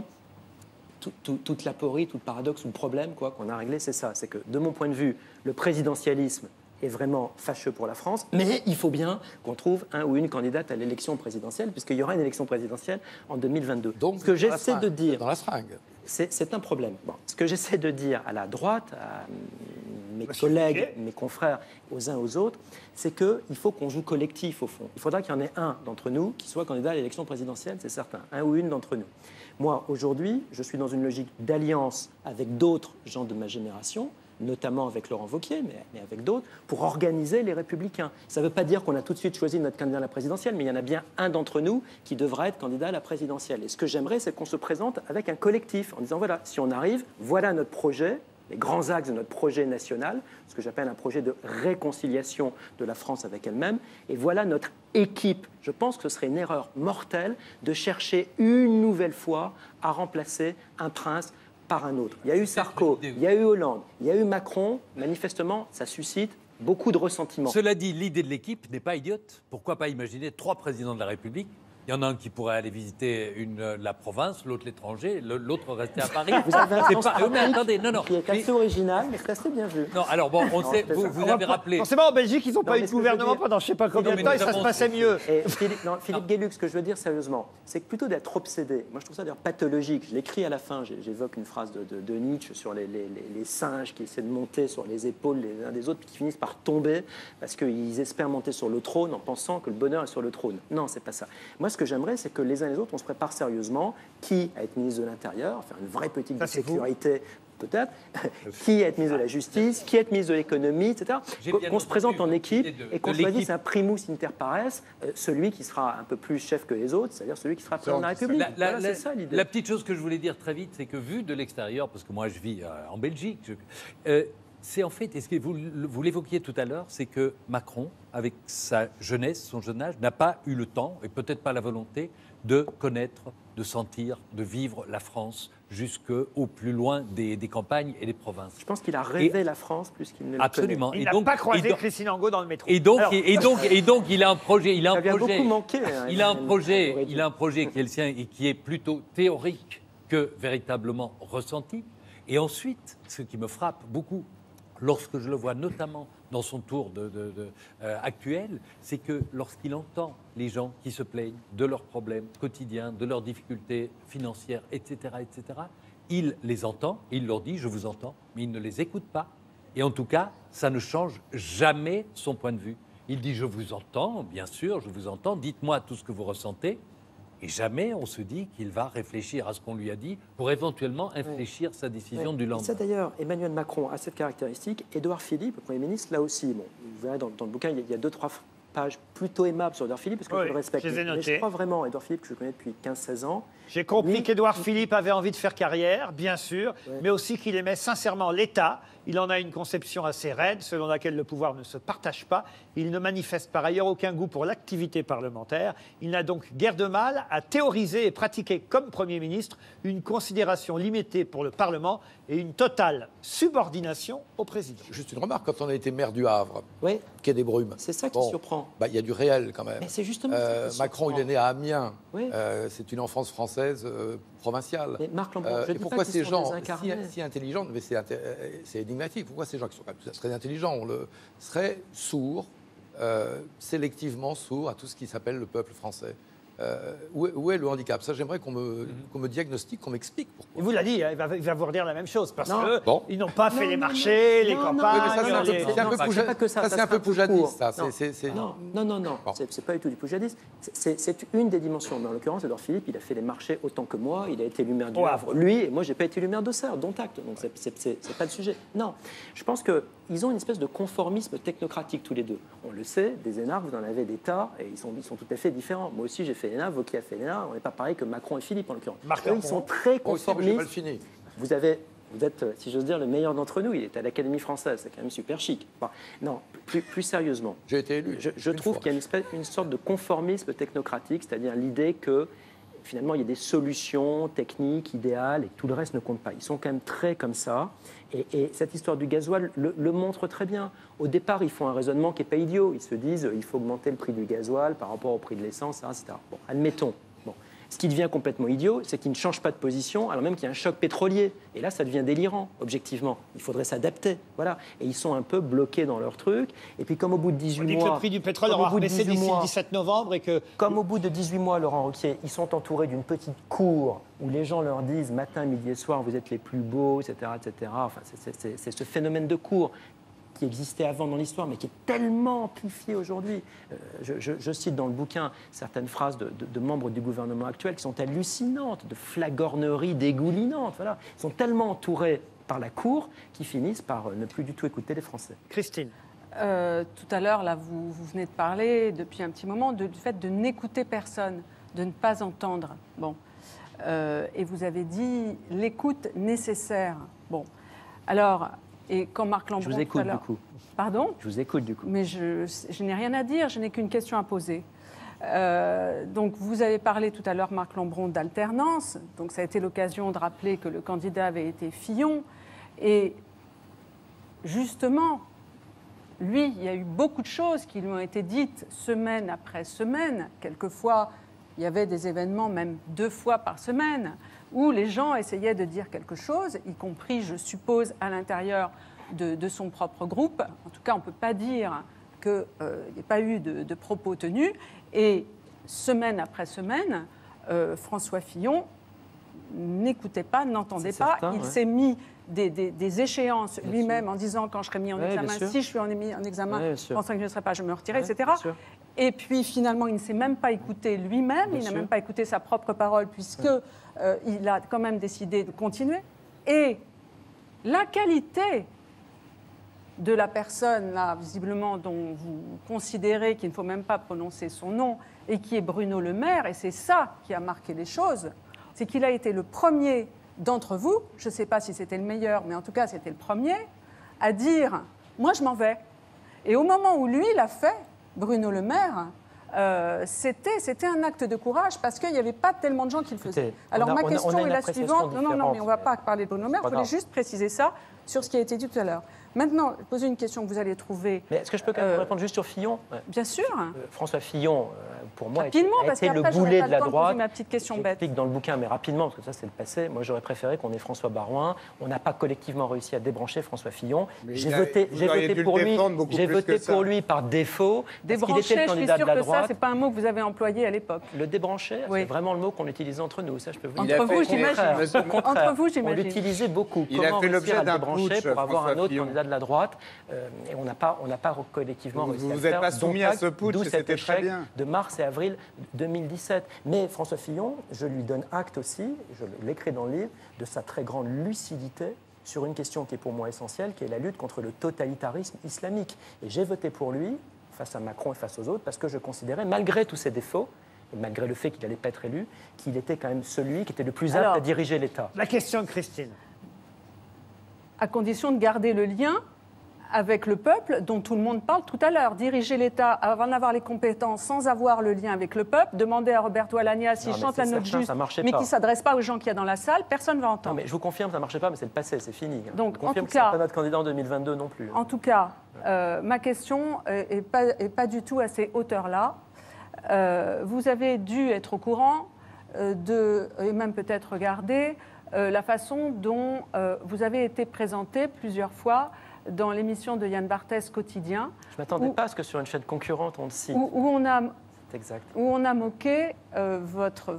toute l'aporie, tout le paradoxe ou le problème qu'on a réglé, c'est ça. C'est que, de mon point de vue, le présidentialisme est vraiment fâcheux pour la France, mais il faut bien qu'on trouve un ou une candidate à l'élection présidentielle, puisqu'il y aura une élection présidentielle en 2022. Donc, ce que j'essaie de dire... Dans la seringue. C'est un problème. Bon, ce que j'essaie de dire à la droite, à mes collègues, mes confrères, aux uns aux autres, c'est qu'il faut qu'on joue collectif, au fond. Il faudra qu'il y en ait un d'entre nous qui soit candidat à l'élection présidentielle, c'est certain. Un ou une d'entre nous. Moi, aujourd'hui, je suis dans une logique d'alliance avec d'autres gens de ma génération, notamment avec Laurent Wauquiez, mais avec d'autres, pour organiser les Républicains. Ça ne veut pas dire qu'on a tout de suite choisi notre candidat à la présidentielle, mais il y en a bien un d'entre nous qui devra être candidat à la présidentielle. Et ce que j'aimerais, c'est qu'on se présente avec un collectif, en disant, voilà, si on arrive, voilà notre projet, les grands axes de notre projet national, ce que j'appelle un projet de réconciliation de la France avec elle-même, et voilà notre équipe. Je pense que ce serait une erreur mortelle de chercher une nouvelle fois à remplacer un prince par un autre. Il y a eu Sarko, il y a eu Hollande, il y a eu Macron. Manifestement, ça suscite beaucoup de ressentiment. Cela dit, l'idée de l'équipe n'est pas idiote. Pourquoi pas imaginer 3 présidents de la République? Il y en a un qui pourrait aller visiter la province, l'autre l'étranger, l'autre rester à Paris. Vous avez un sens mais attendez, non. qui est assez original, mais c'est assez bien vu. Non, alors bon, on sait, vous avez rappelé... Forcément, en Belgique, ils n'ont pas eu de gouvernement pendant je ne sais pas combien de temps et ça se passait mieux. Et Philippe Gueluc, ce que je veux dire sérieusement, c'est que plutôt d'être obsédé, moi je trouve ça d'ailleurs pathologique, je l'écris à la fin, j'évoque une phrase de Nietzsche sur les singes qui essaient de monter sur les épaules les uns des autres, puis qui finissent par tomber parce qu'ils espèrent monter sur le trône en pensant que le bonheur est sur le trône. Non, c'est pas ça. Moi, ce que j'aimerais, c'est que les uns et les autres, on se prépare sérieusement. Qui à être ministre de l'Intérieur, faire une vraie politique de sécurité, peut-être, qui à être ministre de la Justice, qui à être ministre de l'Économie, etc. Qu'on se présente en équipe et qu'on choisisse un primus inter pares, celui qui sera un peu plus chef que les autres, c'est-à-dire celui qui sera président de la République. C'est ça l'idée. La petite chose que je voulais dire très vite, c'est que vu de l'extérieur, parce que moi je vis en Belgique, c'est en fait, est-ce que vous l'évoquiez tout à l'heure, c'est que Macron, avec sa jeunesse, son jeune âge, n'a pas eu le temps, et peut-être pas la volonté, de connaître, de sentir, de vivre la France jusqu'au plus loin des campagnes et des provinces. Je pense qu'il a rêvé la France plus qu'il ne le absolument. connaît. Il n'a pas croisé Christine Angot dans le métro. Et donc, il a un projet. Il a un projet. Beaucoup manqué, il a un projet qui est le sien et qui est plutôt théorique que véritablement ressenti. Et ensuite, ce qui me frappe beaucoup, lorsque je le vois notamment dans son tour actuel, c'est que lorsqu'il entend les gens qui se plaignent de leurs problèmes quotidiens, de leurs difficultés financières, etc., il les entend, il leur dit « je vous entends », mais il ne les écoute pas. Et en tout cas, ça ne change jamais son point de vue. Il dit « je vous entends, bien sûr, je vous entends, dites-moi tout ce que vous ressentez ». Et jamais on se dit qu'il va réfléchir à ce qu'on lui a dit pour éventuellement infléchir sa décision du lendemain. Ça d'ailleurs, Emmanuel Macron a cette caractéristique. Édouard Philippe, le Premier ministre, là aussi. Bon, vous verrez dans le bouquin, il y a 2-3 pages plutôt aimables sur Édouard Philippe, parce que je le respecte. Mais je crois vraiment Édouard Philippe, que je connais depuis 15-16 ans. J'ai compris qu'Édouard Philippe avait envie de faire carrière, bien sûr, mais aussi qu'il aimait sincèrement l'État. Il en a une conception assez raide, selon laquelle le pouvoir ne se partage pas. Il ne manifeste par ailleurs aucun goût pour l'activité parlementaire. Il n'a donc guère de mal à théoriser et pratiquer comme Premier ministre une considération limitée pour le Parlement et une totale subordination au président. Juste une remarque, quand on a été maire du Havre, Quai des Brumes, c'est ça qui surprend. Il y a du réel quand même. Mais c'est justement Macron, il est né à Amiens. C'est une enfance française provinciale. Mais Marc Lambron, je et pourquoi ces gens si intelligents, mais c'est énigmatique, énigmatique. Pourquoi ces gens qui sont quand même très intelligents seraient sourds, sélectivement sourds à tout ce qui s'appelle le peuple français? Où est le handicap? Ça, j'aimerais qu'on me diagnostique, qu'on m'explique pourquoi. Il vous l'a dit, hein, il va vous redire la même chose, parce Non. qu'ils Bon. n'ont pas fait les marchés, les campagnes... C'est un peu poujadiste, ça. Non. C'est pas du tout du poujadisme. C'est une des dimensions. Mais en l'occurrence, Édouard Philippe, il a fait les marchés autant que moi. Il a été élu maire du Havre. Lui, et moi, j'ai pas été élu maire d'Auxerre, dont acte. Donc, c'est pas le sujet. Non. Je pense qu'ils ont une espèce de conformisme technocratique, tous les deux. On le sait, des énarques, vous en avez des tas, et ils sont tout à fait différents. Moi aussi, j'ai fait l'ENA, Wauquiez a fait l'ENA. On n'est pas pareil que Macron et Philippe, en l'occurrence. Ils sont très conformistes. Vous êtes, si j'ose dire, le meilleur d'entre nous. Il est à l'Académie française, c'est quand même super chic. Enfin, non, plus sérieusement. J'ai été élu. Je trouve qu'il y a une sorte de conformisme technocratique, c'est-à-dire l'idée que finalement il y a des solutions techniques, idéales, et que tout le reste ne compte pas. Ils sont quand même très comme ça. Et cette histoire du gasoil le montre très bien. Au départ, ils font un raisonnement qui n'est pas idiot. Ils se disent il faut augmenter le prix du gasoil par rapport au prix de l'essence, etc. Bon, admettons. Ce qui devient complètement idiot, c'est qu'ils ne changent pas de position, alors même qu'il y a un choc pétrolier. Et là, ça devient délirant, objectivement. Il faudrait s'adapter. Voilà. Et ils sont un peu bloqués dans leur truc. Et puis, comme au bout de 18 mois... On dit que le prix du pétrole aura baissé d'ici le 17 novembre et que... Comme au bout de 18 mois, Laurent Ruquier, ils sont entourés d'une petite cour où les gens leur disent matin, midi et soir, vous êtes les plus beaux, etc. etc. Enfin, c'est ce phénomène de cour qui existait avant dans l'histoire, mais qui est tellement amplifié aujourd'hui. Je cite dans le bouquin certaines phrases de membres du gouvernement actuel qui sont hallucinantes, de flagorneries dégoulinantes. Voilà. Ils sont tellement entourés par la cour qu'ils finissent par ne plus du tout écouter les Français. Christine. Tout à l'heure, là, vous venez de parler depuis un petit moment du fait de n'écouter personne, de ne pas entendre. Bon. Et vous avez dit l'écoute nécessaire. Bon. Alors... Et quand Marc Lambron... Je vous écoute du coup. Pardon ? Je vous écoute du coup. Mais je n'ai rien à dire, je n'ai qu'une question à poser. Donc vous avez parlé tout à l'heure, Marc Lambron, d'alternance. Donc ça a été l'occasion de rappeler que le candidat avait été Fillon. Et justement, lui, il y a eu beaucoup de choses qui lui ont été dites semaine après semaine. Quelquefois, il y avait des événements même 2 fois par semaine, où les gens essayaient de dire quelque chose, y compris, je suppose, à l'intérieur de son propre groupe. En tout cas, on ne peut pas dire qu'il n'y ait pas eu de propos tenus. Et semaine après semaine, François Fillon n'écoutait pas, n'entendait pas. Il s'est mis des échéances lui-même en disant quand je serai mis en examen, si je suis mis en examen, je pense que je ne serai pas, je me retirerai, etc. Et puis finalement, il ne s'est même pas écouté lui-même, il n'a même pas écouté sa propre parole, puisqu'il a quand même décidé de continuer. Et la qualité de la personne, là, visiblement, dont vous considérez qu'il ne faut même pas prononcer son nom, et qui est Bruno Le Maire, et c'est ça qui a marqué les choses, c'est qu'il a été le premier d'entre vous, je ne sais pas si c'était le meilleur, mais en tout cas c'était le premier, à dire « moi je m'en vais ». Et au moment où lui l'a fait, Bruno Le Maire, c'était un acte de courage parce qu'il n'y avait pas tellement de gens qui le faisaient. Alors ma question est la suivante. Non, mais on ne va pas parler de Bruno Le Maire, je voulais juste préciser ça sur ce qui a été dit tout à l'heure. Maintenant, poser une question que vous allez trouver... Mais est-ce que je peux quand même répondre juste sur Fillon ? Bien sûr. François Fillon, pour moi, a été le boulet de la droite. Ma petite question bête. J'explique dans le bouquin, mais rapidement, parce que ça, c'est le passé. Moi, j'aurais préféré qu'on ait François Baroin. On n'a pas collectivement réussi à débrancher François Fillon. J'ai voté pour lui par défaut. Débrancher, était le candidat je suis sûre de la que droite. ça, c'est pas un mot que vous avez employé à l'époque. Le débrancher, c'est vraiment le mot qu'on utilisait entre nous. Ça, je peux vous dire. Entre vous, j'imagine. Entre vous, j'imagine. On l'utilisait beaucoup. Il a fait l'objet d'un débrancher pour avoir un autre candidat de la droite. Et on n'a pas collectivement réussi à le faire. Vous n'êtes pas soumis à ce putsch, c'était très bien. De mars et avril 2017. Mais François Fillon, je lui donne acte aussi, je l'écris dans le livre, de sa très grande lucidité sur une question qui est pour moi essentielle, qui est la lutte contre le totalitarisme islamique. Et j'ai voté pour lui, face à Macron et face aux autres, parce que je considérais, malgré tous ses défauts, et malgré le fait qu'il n'allait pas être élu, qu'il était quand même celui qui était le plus apte à diriger l'État. La question de Christine. À condition de garder le lien avec le peuple dont tout le monde parle tout à l'heure. Diriger l'État, avant d'avoir les compétences, sans avoir le lien avec le peuple, demander à Roberto Alagna s'il chante la note juste, mais qui ne s'adresse pas aux gens qu'il y a dans la salle, personne ne va entendre. Non, mais je vous confirme, ça ne marchait pas, mais c'est le passé, c'est fini. Donc, je vous confirme que ce n'est pas notre candidat en 2022 non plus. En tout cas, ma question n'est pas du tout à ces hauteurs-là. Vous avez dû être au courant et même peut-être regarder la façon dont vous avez été présenté plusieurs fois dans l'émission de Yann Barthès Quotidien. Je ne m'attendais pas à ce que sur une chaîne concurrente, on le cite. Où on a... Exact. Où on a moqué votre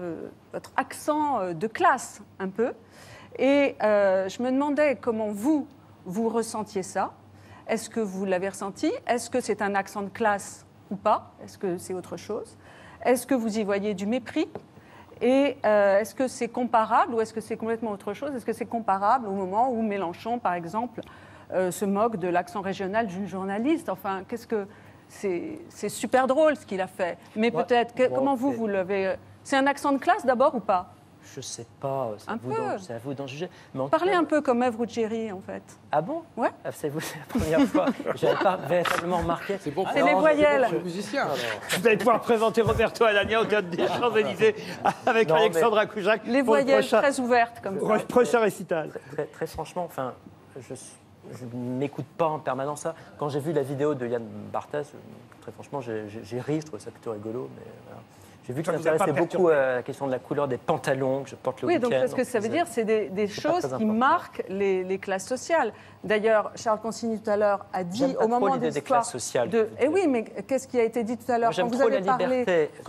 accent de classe, un peu. Et je me demandais comment vous ressentiez ça. Est-ce que vous l'avez ressenti? Est-ce que c'est un accent de classe ou pas? Est-ce que c'est autre chose? Est-ce que vous y voyez du mépris? Et est-ce que c'est comparable ou est-ce que c'est complètement autre chose? Est-ce que c'est comparable au moment où Mélenchon, par exemple, se moque de l'accent régional d'une journaliste? Enfin, qu'est-ce que... C'est super drôle ce qu'il a fait. Mais peut-être, comment vous l'avez... C'est un accent de classe d'abord ou pas? Je sais pas, c'est à vous d'en juger. Parlez un peu comme Ève Ruggieri, en fait. Ah bon? Ouais. C'est la première fois. Je n'avais pas véritablement remarqué. C'est les voyelles. Vous allez pouvoir présenter Roberto Alagna au Théâtre des Champs-Élysées avec Alexandra Kouchak. Les voyelles très ouvertes, comme ça. Prochain récital. Très franchement, enfin, je n'écoute pas en permanence ça. Quand j'ai vu la vidéo de Yann Barthès, très franchement, j'ai ri, je trouvais ça plutôt rigolo. Mais voilà. J'ai vu que ça s'intéressait beaucoup à la question de la couleur des pantalons que je porte le week-end. Oui, donc parce que ça veut dire c'est des choses qui marquent les classes sociales. D'ailleurs, Charles Consigny tout à l'heure a dit au moment des classes sociales. Eh oui, mais qu'est-ce qui a été dit tout à l'heure? Quand vous avez parlé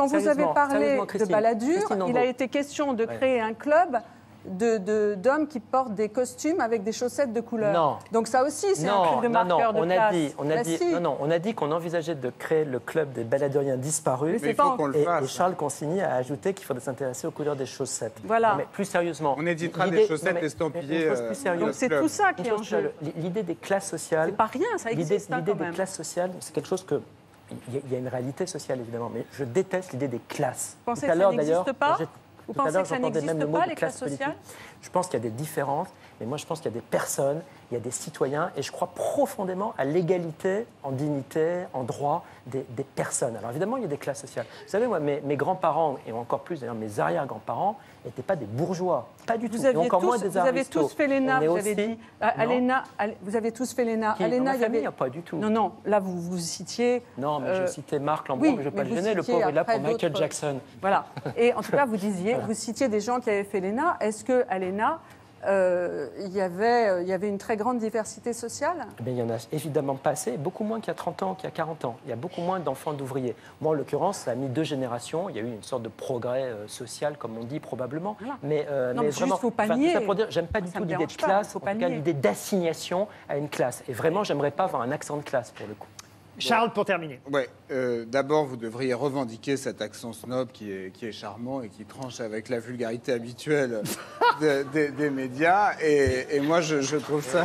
de Balladur, il a été question de créer un club d'hommes qui portent des costumes avec des chaussettes de couleur. Non. Donc ça aussi, c'est un truc de marqueur de classe. On a dit qu'on envisageait de créer le club des baladuriens disparus. Mais il faut qu'on le fasse. Et Charles Consigny a ajouté qu'il faudrait s'intéresser aux couleurs des chaussettes. Voilà. Mais plus sérieusement... On éditera des chaussettes estampillées. Donc c'est tout ça qui est en jeu. L'idée des classes sociales... C'est pas rien, ça existe L'idée des classes sociales, c'est quelque chose que... Il y a une réalité sociale, évidemment, mais je déteste l'idée des classes. Vous pensez que ça n'existe pas? Vous pensez que ça n'existe pas, les classes sociales? Je pense qu'il y a des différences, mais moi je pense qu'il y a des personnes, il y a des citoyens, et je crois profondément à l'égalité en dignité, en droit des personnes. Alors évidemment, il y a des classes sociales. Vous savez, moi, mes grands-parents, et encore plus d'ailleurs mes arrière-grands-parents, n'étaient pas des bourgeois, pas du tout, et encore moins des aristos. Vous avez tous fait l'ENA, vous avez dit. Vous avez tous fait l'ENA. À l'ENA, il y avait... Pas du tout. Non, là vous citiez... Non, mais je citais Marc Lambron, mais je ne vais pas le gêner, le pauvre est là pour Michael Jackson. Voilà. Et en tout cas, vous citiez des gens qui avaient fait l'ENA. Est-ce qu'à l'ENA, il y avait une très grande diversité sociale? Il n'y en a évidemment pas assez, beaucoup moins qu'il y a 30 ans, qu'il y a 40 ans. Il y a beaucoup moins d'enfants d'ouvriers. Moi, en l'occurrence, ça a mis 2 générations. Il y a eu une sorte de progrès social, comme on dit probablement. Voilà. Mais vraiment, faut pas nier. J'aime pas du tout l'idée de classe, en tout cas l'idée d'assignation à une classe. Et vraiment, j'aimerais pas avoir un accent de classe pour le coup. Charles, pour terminer. Ouais, d'abord, vous devriez revendiquer cet accent snob qui est charmant et qui tranche avec la vulgarité habituelle des médias. Et moi, je trouve ça...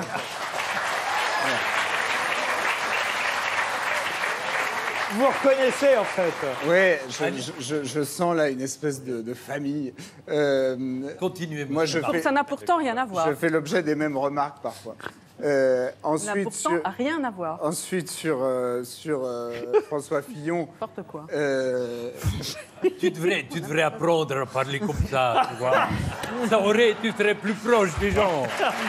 Vous reconnaissez, en fait. Oui, je sens là une espèce de famille. Continuez. Moi, ça n'a pourtant rien à voir. Je fais l'objet des mêmes remarques parfois. Ensuite, ça n'a pourtant rien à voir. Ensuite, sur François Fillon... N'importe quoi. Tu devrais apprendre à parler comme ça, tu vois. Tu serais plus proche des gens.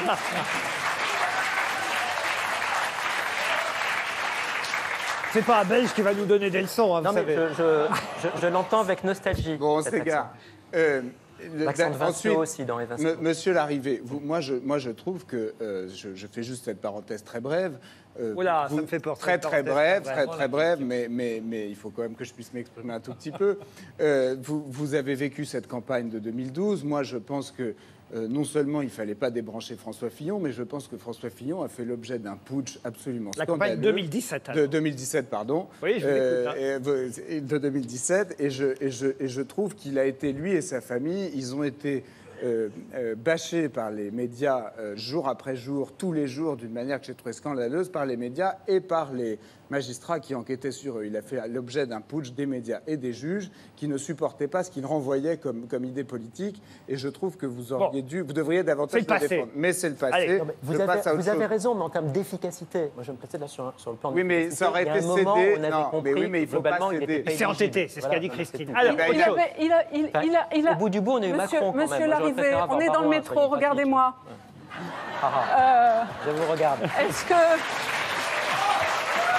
C'est pas un Belge qui va nous donner des leçons, hein, non, vous mais savez. je l'entends avec nostalgie. Bon, on s'égare. L'accent de Vincenot aussi dans les Vincenot. Monsieur Larrivé, moi je trouve que, je fais juste cette parenthèse très brève. Oula, ça me fait peur. Très brève, mais il faut quand même que je puisse m'exprimer un tout petit peu. Vous avez vécu cette campagne de 2012. Moi, je pense que non seulement il ne fallait pas débrancher François Fillon, mais je pense que François Fillon a fait l'objet d'un putsch absolument scandaleux. La campagne 2017. De 2017, pardon. Oui, je vous écoute. De 2017, et je trouve qu'il a été, lui et sa famille, ils ont été bâchés par les médias jour après jour, tous les jours, d'une manière que j'ai trouvée scandaleuse, par les médias et par les magistrats qui enquêtaient sur eux. Il a fait l'objet d'un putsch des médias et des juges qui ne supportaient pas ce qu'il renvoyait comme idée politique. Et je trouve que vous devriez davantage le défendre. Mais c'est le passé. Allez, vous avez raison, mais en termes d'efficacité, moi je me plaçais là sur le plan de oui, mais ça aurait été cédé. On avait compris, mais oui, mais il faut pas céder. C'est entêté, c'est ce qu'a dit Christine. Alors, au bout du bout, on a eu Macron quand même. Monsieur Larrivé, on est dans le métro, regardez-moi. Je vous regarde. Est-ce que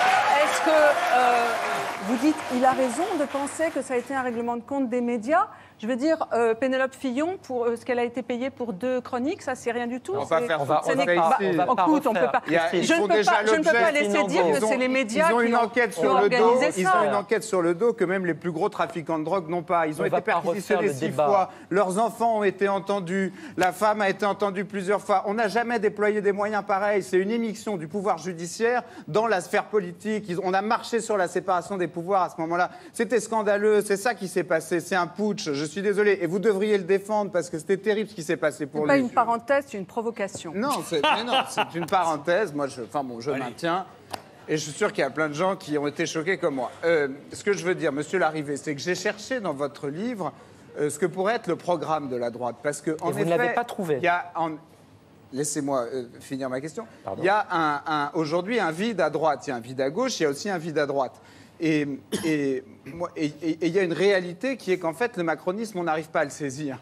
vous dites qu'il a raison de penser que ça a été un règlement de compte des médias? Je veux dire, Pénélope Fillon, pour ce qu'elle a été payée pour 2 chroniques, ça, c'est rien du tout. On va pas faire on va ça. Écoute, on peut pas. Je ne peux pas laisser dire que c'est les médias qui ont organisé ça. Ils ont une enquête sur le dos que même les plus gros trafiquants de drogue n'ont pas. Ils ont été perquisitionnés 6 fois. Leurs enfants ont été entendus. La femme a été entendue plusieurs fois. On n'a jamais déployé des moyens pareils. C'est une immixtion du pouvoir judiciaire dans la sphère politique. On a marché sur la séparation des pouvoirs à ce moment-là. C'était scandaleux. C'est ça qui s'est passé. C'est un putsch. Je suis désolé. Et vous devriez le défendre parce que c'était terrible ce qui s'est passé pour lui. C'est pas une parenthèse, c'est une provocation. Non, c'est une parenthèse. Moi, je maintiens. Et je suis sûr qu'il y a plein de gens qui ont été choqués comme moi. Ce que je veux dire, monsieur Larrivé, c'est que j'ai cherché dans votre livre ce que pourrait être le programme de la droite. Parce que, en effet, vous ne l'avez pas trouvé. Laissez-moi finir ma question. Pardon. Il y a aujourd'hui un vide à droite. Il y a un vide à gauche, il y a aussi un vide à droite. Et il y a une réalité qui est qu'en fait, le macronisme, on n'arrive pas à le saisir.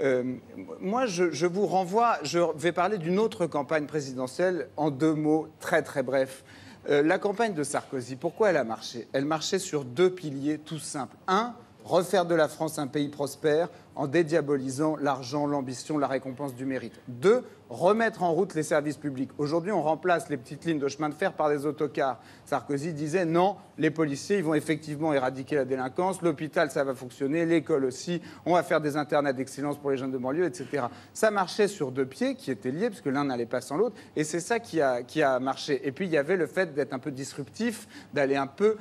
Moi, je vous renvoie, je vais parler d'une autre campagne présidentielle en 2 mots très très brefs. La campagne de Sarkozy, pourquoi elle a marché? Elle marchait sur 2 piliers tout simples. 1, refaire de la France un pays prospère en dédiabolisant l'argent, l'ambition, la récompense du mérite. 2, remettre en route les services publics. Aujourd'hui, on remplace les petites lignes de chemin de fer par des autocars. Sarkozy disait non, les policiers, ils vont effectivement éradiquer la délinquance, l'hôpital, ça va fonctionner, l'école aussi, on va faire des internats d'excellence pour les jeunes de banlieue, etc. Ça marchait sur 2 pieds qui étaient liés, parce que l'un n'allait pas sans l'autre, et c'est ça qui a marché. Et puis, il y avait le fait d'être un peu disruptif, d'aller un peu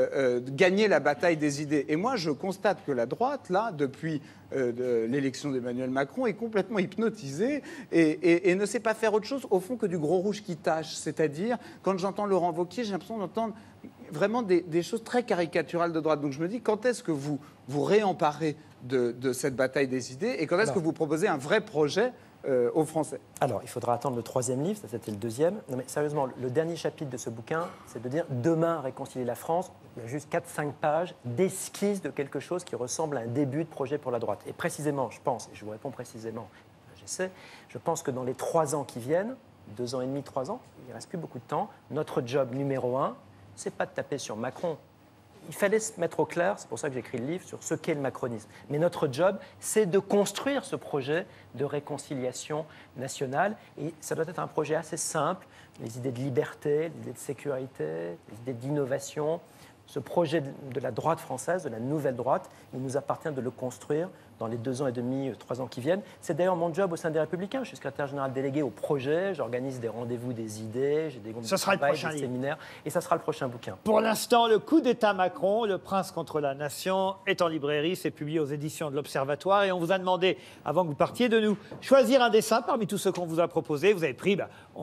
gagner la bataille des idées. Et moi, je constate que la droite, là, depuis de l'élection d'Emmanuel Macron, est complètement hypnotisée et ne sait pas faire autre chose, au fond, que du gros rouge qui tâche. C'est-à-dire, quand j'entends Laurent Wauquiez, j'ai l'impression d'entendre vraiment des choses très caricaturales de droite. Donc je me dis, quand est-ce que vous vous réemparez de cette bataille des idées et quand est-ce que vous proposez un vrai projet aux Français? Alors, il faudra attendre le 3e livre, ça c'était le 2e. Non mais sérieusement, le dernier chapitre de ce bouquin, c'est de dire demain réconcilier la France. Il y a juste 4-5 pages d'esquisse de quelque chose qui ressemble à un début de projet pour la droite. Et précisément, je pense, et je vous réponds précisément, j'essaie, je pense que dans les 3 ans qui viennent, 2 ans et demi, 3 ans, il ne reste plus beaucoup de temps, notre job numéro 1, c'est pas de taper sur Macron. Il fallait se mettre au clair, c'est pour ça que j'écris le livre, sur ce qu'est le macronisme. Mais notre job, c'est de construire ce projet de réconciliation nationale. Et ça doit être un projet assez simple. Les idées de liberté, les idées de sécurité, les idées d'innovation. Ce projet de la droite française, de la nouvelle droite, il nous appartient de le construire dans les 2 ans et demi, 3 ans qui viennent. C'est d'ailleurs mon job au sein des Républicains. Je suis secrétaire général délégué au projet, j'organise des rendez-vous des idées, j'ai des groupes de travail, des séminaires, et ça sera le prochain bouquin. Pour l'instant, le coup d'État Macron, Le Prince contre la Nation, est en librairie, c'est publié aux éditions de l'Observatoire, et on vous a demandé, avant que vous partiez, de nous choisir un dessin parmi tous ceux qu'on vous a proposés. Vous avez pris,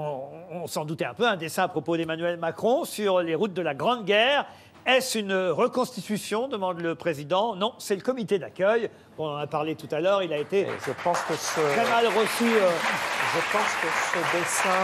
on s'en doutait un peu, un dessin à propos d'Emmanuel Macron sur les routes de la Grande Guerre. Est-ce une reconstitution, demande le président? Non, c'est le comité d'accueil. On en a parlé tout à l'heure, il a été très mal reçu. Je pense que ce dessin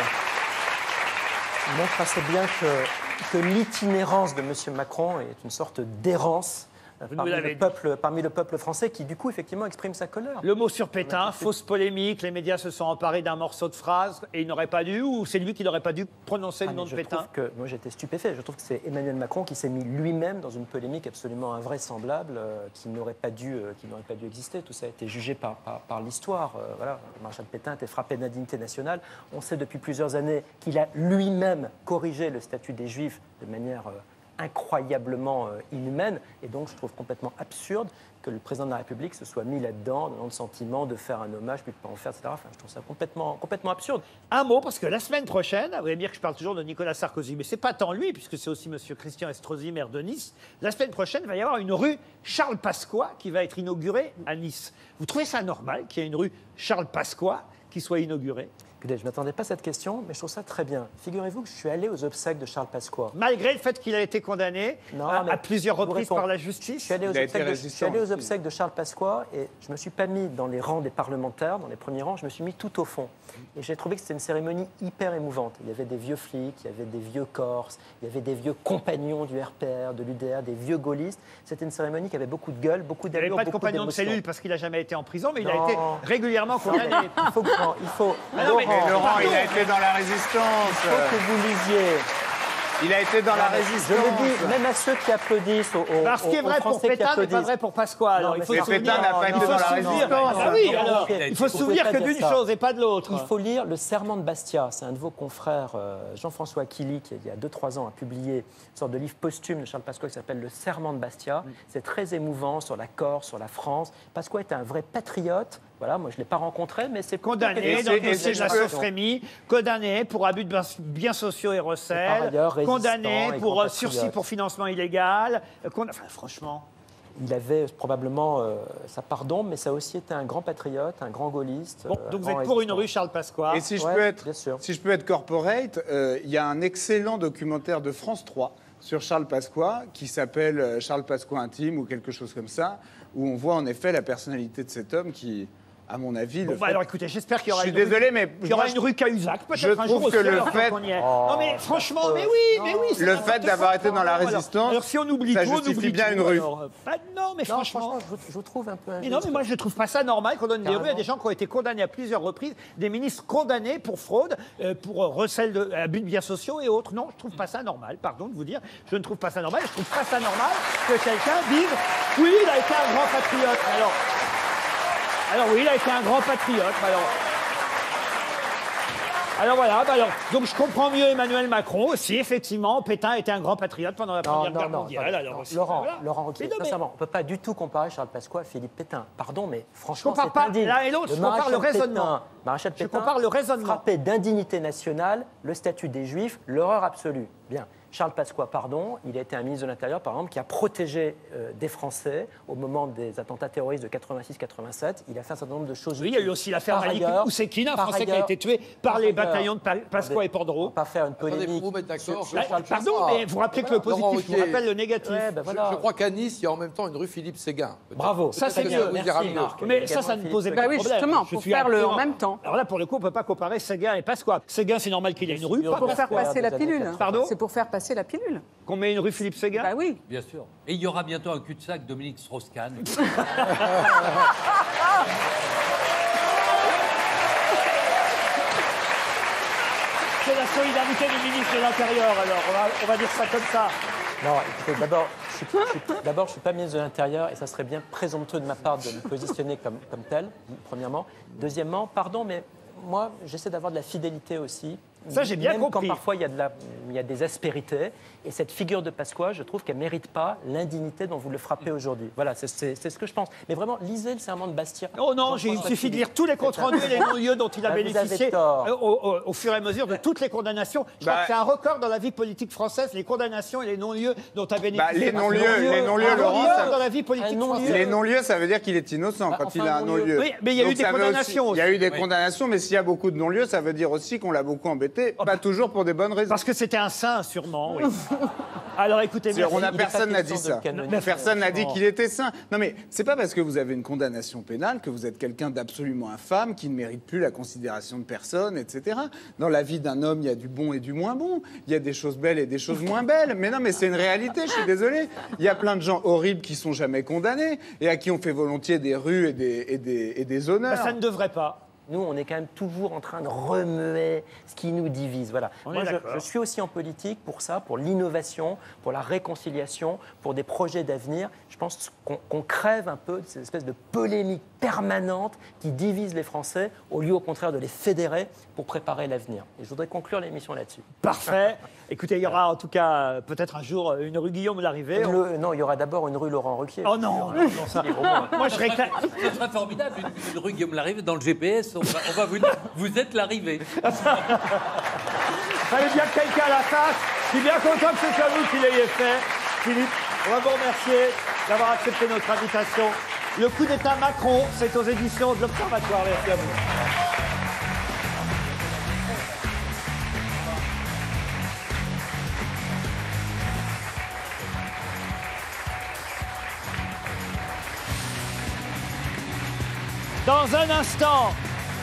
montre assez bien que l'itinérance de M. Macron est une sorte d'errance parmi le peuple français qui, du coup, effectivement, exprime sa colère. Le mot sur Pétain, fausse polémique, les médias se sont emparés d'un morceau de phrase et il n'aurait pas dû, ou c'est lui qui n'aurait pas dû prononcer le nom de Pétain? Moi, j'étais stupéfait. Je trouve que c'est Emmanuel Macron qui s'est mis lui-même dans une polémique absolument invraisemblable qui n'aurait pas dû exister. Tout ça a été jugé par l'histoire. Voilà. Le maréchal Pétain était frappé d'indignité nationale. On sait depuis plusieurs années qu'il a lui-même corrigé le statut des Juifs de manière incroyablement inhumaine, et donc je trouve complètement absurde que le président de la République se soit mis là-dedans, dans le sentiment de faire un hommage, puis de ne pas en faire, etc. Enfin, je trouve ça complètement absurde. Un mot, parce que la semaine prochaine, vous allez me dire que je parle toujours de Nicolas Sarkozy, mais ce n'est pas tant lui, puisque c'est aussi M. Christian Estrosi, maire de Nice. La semaine prochaine, il va y avoir une rue Charles Pasqua qui va être inaugurée à Nice. Vous trouvez ça normal qu'il y ait une rue Charles Pasqua qui soit inaugurée? Écoutez, je ne m'attendais pas à cette question, mais je trouve ça très bien. Figurez-vous que je suis allé aux obsèques de Charles Pasqua. Malgré le fait qu'il a été condamné à plusieurs reprises par la justice? Je suis allé aux obsèques de Charles Pasqua et je ne me suis pas mis dans les rangs des parlementaires, dans les premiers rangs, je me suis mis tout au fond. Et j'ai trouvé que c'était une cérémonie hyper émouvante. Il y avait des vieux flics, il y avait des vieux Corses, il y avait des vieux compagnons du RPR, de l'UDR, des vieux gaullistes. C'était une cérémonie qui avait beaucoup de gueule, beaucoup d'allure, beaucoup d'émotion. Il n'y avait pas de compagnon de cellule parce qu'il n'a jamais été en prison, mais il a été régulièrement condamné. Laurent, il a été dans la résistance. Il faut que vous lisiez. Il a été dans la Je résistance. le dis, même à ceux qui applaudissent, aux Ce qui est vrai pour Français qui Pétain n'est pas applaudissent. vrai pour Pasqua. Alors, il faut se Pétain souvenir. n'a pas été dans la résistance. Ah oui, alors, Ok. il faut se Vous souvenir pouvez que pas d'une dire ça. chose et pas de l'autre. Il faut lire Le Serment de Bastia. C'est un de vos confrères, Jean-François Killy, qui, il y a 2-3 ans, a publié une sorte de livre posthume de Charles Pasqua qui s'appelle Le Serment de Bastia. C'est très émouvant sur la Corse, sur la France. Pasqua est un vrai patriote. Voilà, moi je ne l'ai pas rencontré, mais c'est Condamné dans le dossier de la Sofrémie, condamné pour abus de biens sociaux et Par recels, ailleurs, résistant condamné et pour grand sursis patriote. pour financement illégal. Enfin, franchement. Il avait probablement sa pardon, mais ça a aussi été un grand patriote, un grand gaulliste. Bon, donc vous grand êtes pour une résistant. rue Charles Pasqua. Et si je, Ouais, peux être, bien sûr. si je peux être corporate, il y a un excellent documentaire de France 3 sur Charles Pasqua qui s'appelle Charles Pasqua intime ou quelque chose comme ça, où on voit en effet la personnalité de cet homme qui, à mon avis... Bon, le bah fait- alors écoutez, j'espère qu'il y aura Je suis une rue- désolé, mais il y aura moi, une rue Cahuzac, je peut-être un jour trouve aussi, que le alors, fait- quand on y est. Oh, non mais franchement, mais oui, c'est le n'importe fait d'avoir quoi. été dans la Alors, résistance, alors si on oublie ça tout, on justifie oublie bien tout, une rue. alors, non, mais Non, franchement... je vous trouve un peu Mais injuste. non, mais moi je ne trouve pas ça normal qu'on donne des rues à Carrément. des gens qui ont été condamnés à plusieurs reprises, des ministres condamnés pour fraude, pour recel d'abus de biens sociaux et autres. Non, je ne trouve pas ça normal, pardon de vous dire. Je ne trouve pas ça normal. Je ne trouve pas ça normal que quelqu'un dise oui, il a été un grand patriote. Alors oui, il a été un grand patriote. Alors voilà, donc je comprends mieux Emmanuel Macron aussi, effectivement. Pétain était un grand patriote pendant la Première Guerre mondiale. Alors aussi, Laurent, voilà. Laurent Ruquier, Mais non, mais- sincèrement, on ne peut pas du tout comparer Charles Pasqua à Philippe Pétain. Pardon, mais Je franchement, compare c'est pas indigne. l'un et l'autre, je compare le raisonnement. Maréchal Je Pétain, compare le raisonnement. frappé d'indignité nationale, le statut des Juifs, l'horreur absolue. Bien. Charles Pasqua, pardon, il a été un ministre de l'Intérieur, par exemple, qui a protégé des Français au moment des attentats terroristes de 86-87. Il a fait un certain nombre de choses. Oui, il y a eu aussi l'affaire Par Malik ailleurs- Ousekine, un par Français qui a ailleurs- été tué par les ailleurs- bataillons de Pasqua et Pordreau. On va pas faire une Attendez, polémique. pour vous mettre d'accord, sur Charles Pardon, Pasqua. mais vous rappelez que le Laurent positif vous Ruquier. rappelle le négatif. Ouais, ben voilà. Je crois qu'à Nice, il y a en même temps une rue Philippe Séguin. Peut-être- Bravo. Ça, c'est peut-être mieux. que ça vous Merci, ira mieux. Marc. Mais ça ne posait pas Bah de oui, problème. justement, Je pour suis faire le absolument- en même temps. Alors là, pour le coup, on ne peut pas comparer Séguin et Pasqua. Séguin, c'est normal qu'il y ait une rue, pas Pour faire Pasqua. passer la des années pilule. 80. Pardon C'est pour faire passer la pilule. Qu'on met une rue Philippe Séguin. Bah oui. Bien sûr. Et il y aura bientôt un cul-de-sac Dominique Strauss-Kahn. C'est la solidarité du ministre de l'Intérieur, alors. On va dire ça comme ça. Non, écoutez, d'abord, je suis pas ministre de l'Intérieur et ça serait bien présomptueux de ma part de me positionner comme tel, premièrement. Deuxièmement, pardon, mais moi, j'essaie d'avoir de la fidélité aussi. Ça, j'ai bien Même compris. quand parfois il y a des aspérités. Et cette figure de Pasqua, je trouve qu'elle ne mérite pas l'indignité dont vous le frappez aujourd'hui. Voilà, c'est ce que je pense. Mais vraiment, lisez le serment de Bastia. Oh non, il suffit de lire tous les comptes rendus et les non-lieux dont il a Bah, vous bénéficié avez tort. au fur et à mesure de toutes les condamnations. Je crois que c'est un record dans la vie politique française, les condamnations et les non-lieux dont a bénéficié. les non-lieux, Laurent, ça- dans la vie politique française. Les non-lieux, ça veut dire qu'il est innocent quand il a un non-lieu. Oui, mais il y a eu Donc, des ça veut condamnations aussi- Il y a eu des aussi. condamnations, mais s'il y a beaucoup de non-lieux, ça veut dire aussi qu'on l'a beaucoup embêté, pas toujours pour des bonnes raisons. Parce que c'était un saint, sûrement. Oui. Alors écoutez, merci. Personne n'a dit ça. Personne n'a dit qu'il était saint. Non, mais c'est pas parce que vous avez une condamnation pénale que vous êtes quelqu'un d'absolument infâme, qui ne mérite plus la considération de personne, etc. Dans la vie d'un homme, il y a du bon et du moins bon. Il y a des choses belles et des choses moins belles. Mais non, mais c'est une réalité, je suis désolé. Il y a plein de gens horribles qui sont jamais condamnés et à qui on fait volontiers des rues et des honneurs. Ça ne devrait pas. Nous, on est quand même toujours en train de remuer ce qui nous divise. Voilà. On Moi, est d'accord. je suis aussi en politique pour ça, pour l'innovation, pour la réconciliation, pour des projets d'avenir. Je pense qu'on crève un peu de cette espèce de polémique permanente qui divise les Français, au lieu au contraire de les fédérer pour préparer l'avenir. Et je voudrais conclure l'émission là-dessus. Parfait. Écoutez, il y aura en tout cas peut-être un jour une rue Guillaume Larrivée. Non, il y aura d'abord une rue Laurent Ruquier. Oh non, non, non, ça. Moi, je réclame. Ce serait formidable, une rue Guillaume Larrivée dans le GPS. On va vous dire, vous êtes l'arrivée. Fallait bien que quelqu'un la fasse. Je suis bien content que ce soit vous qui l'ayez fait. Philippe, on va vous remercier d'avoir accepté notre invitation. Le coup d'État Macron, c'est aux éditions de l'Observatoire. Merci à vous. Dans un instant,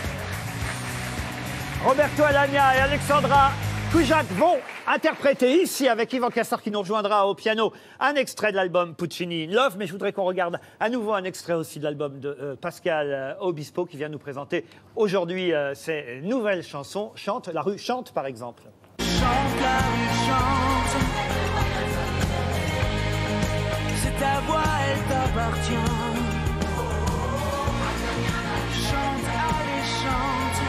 Roberto Alagna et Alexandra Kujak vont interpréter ici, avec Yvan Cassar qui nous rejoindra au piano, un extrait de l'album Puccini in Love. Mais je voudrais qu'on regarde à nouveau un extrait aussi de l'album de Pascal Obispo qui vient nous présenter aujourd'hui ses nouvelles chansons. Chante, la rue chante par exemple. Chante Chante la rue, chante. C'est ta voix, elle t'appartient. Chante, allez, chante.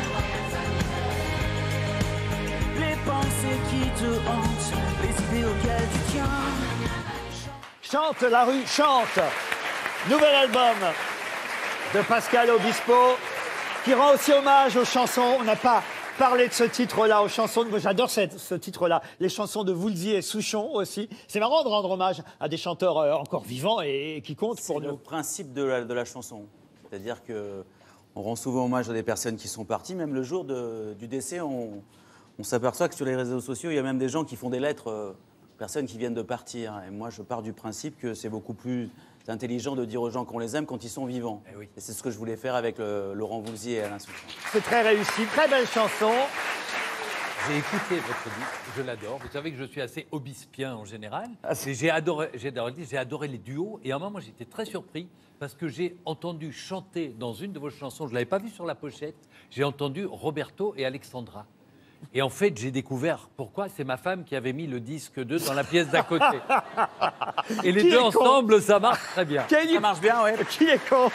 Les pensées qui te hantent, les idées auxquelles tu tiens. Chante la rue, chante. Nouvel album de Pascal Obispo qui rend aussi hommage aux chansons. On n'a pas parlé de ce titre-là, aux chansons. J'adore ce titre-là. Les chansons de Woolsey et Souchon aussi. C'est marrant de rendre hommage à des chanteurs encore vivants et qui comptent pour nous. C'est le principe de la chanson. C'est-à-dire que on rend souvent hommage à des personnes qui sont parties. Même le jour du décès, on s'aperçoit que sur les réseaux sociaux, il y a même des gens qui font des lettres aux personnes qui viennent de partir. Et moi, je pars du principe que c'est beaucoup plus intelligent de dire aux gens qu'on les aime quand ils sont vivants. Oui. Et c'est ce que je voulais faire avec Laurent Voulzy et Alain Souchon. C'est très réussi, très belle chanson. J'ai écouté votre disque, je l'adore. Vous savez que je suis assez obispien en général. J'ai adoré les duos. Et à un moment, j'étais très surpris parce que j'ai entendu chanter dans une de vos chansons, je ne l'avais pas vu sur la pochette, j'ai entendu Roberto et Alexandra. Et en fait, j'ai découvert pourquoi. C'est ma femme qui avait mis le disque 2 dans la pièce d'à côté. Et les deux ensemble, ça marche très bien. Ça marche bien, oui. Qui est con?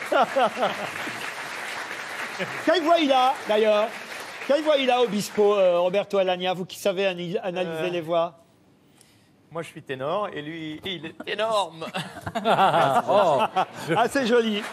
Quelle voix il a, d'ailleurs? Quelle voix il a, Obispo, Roberto Alagna, vous qui savez analyser les voix? Moi, je suis ténor et lui, il est énorme. Ah, c'est joli.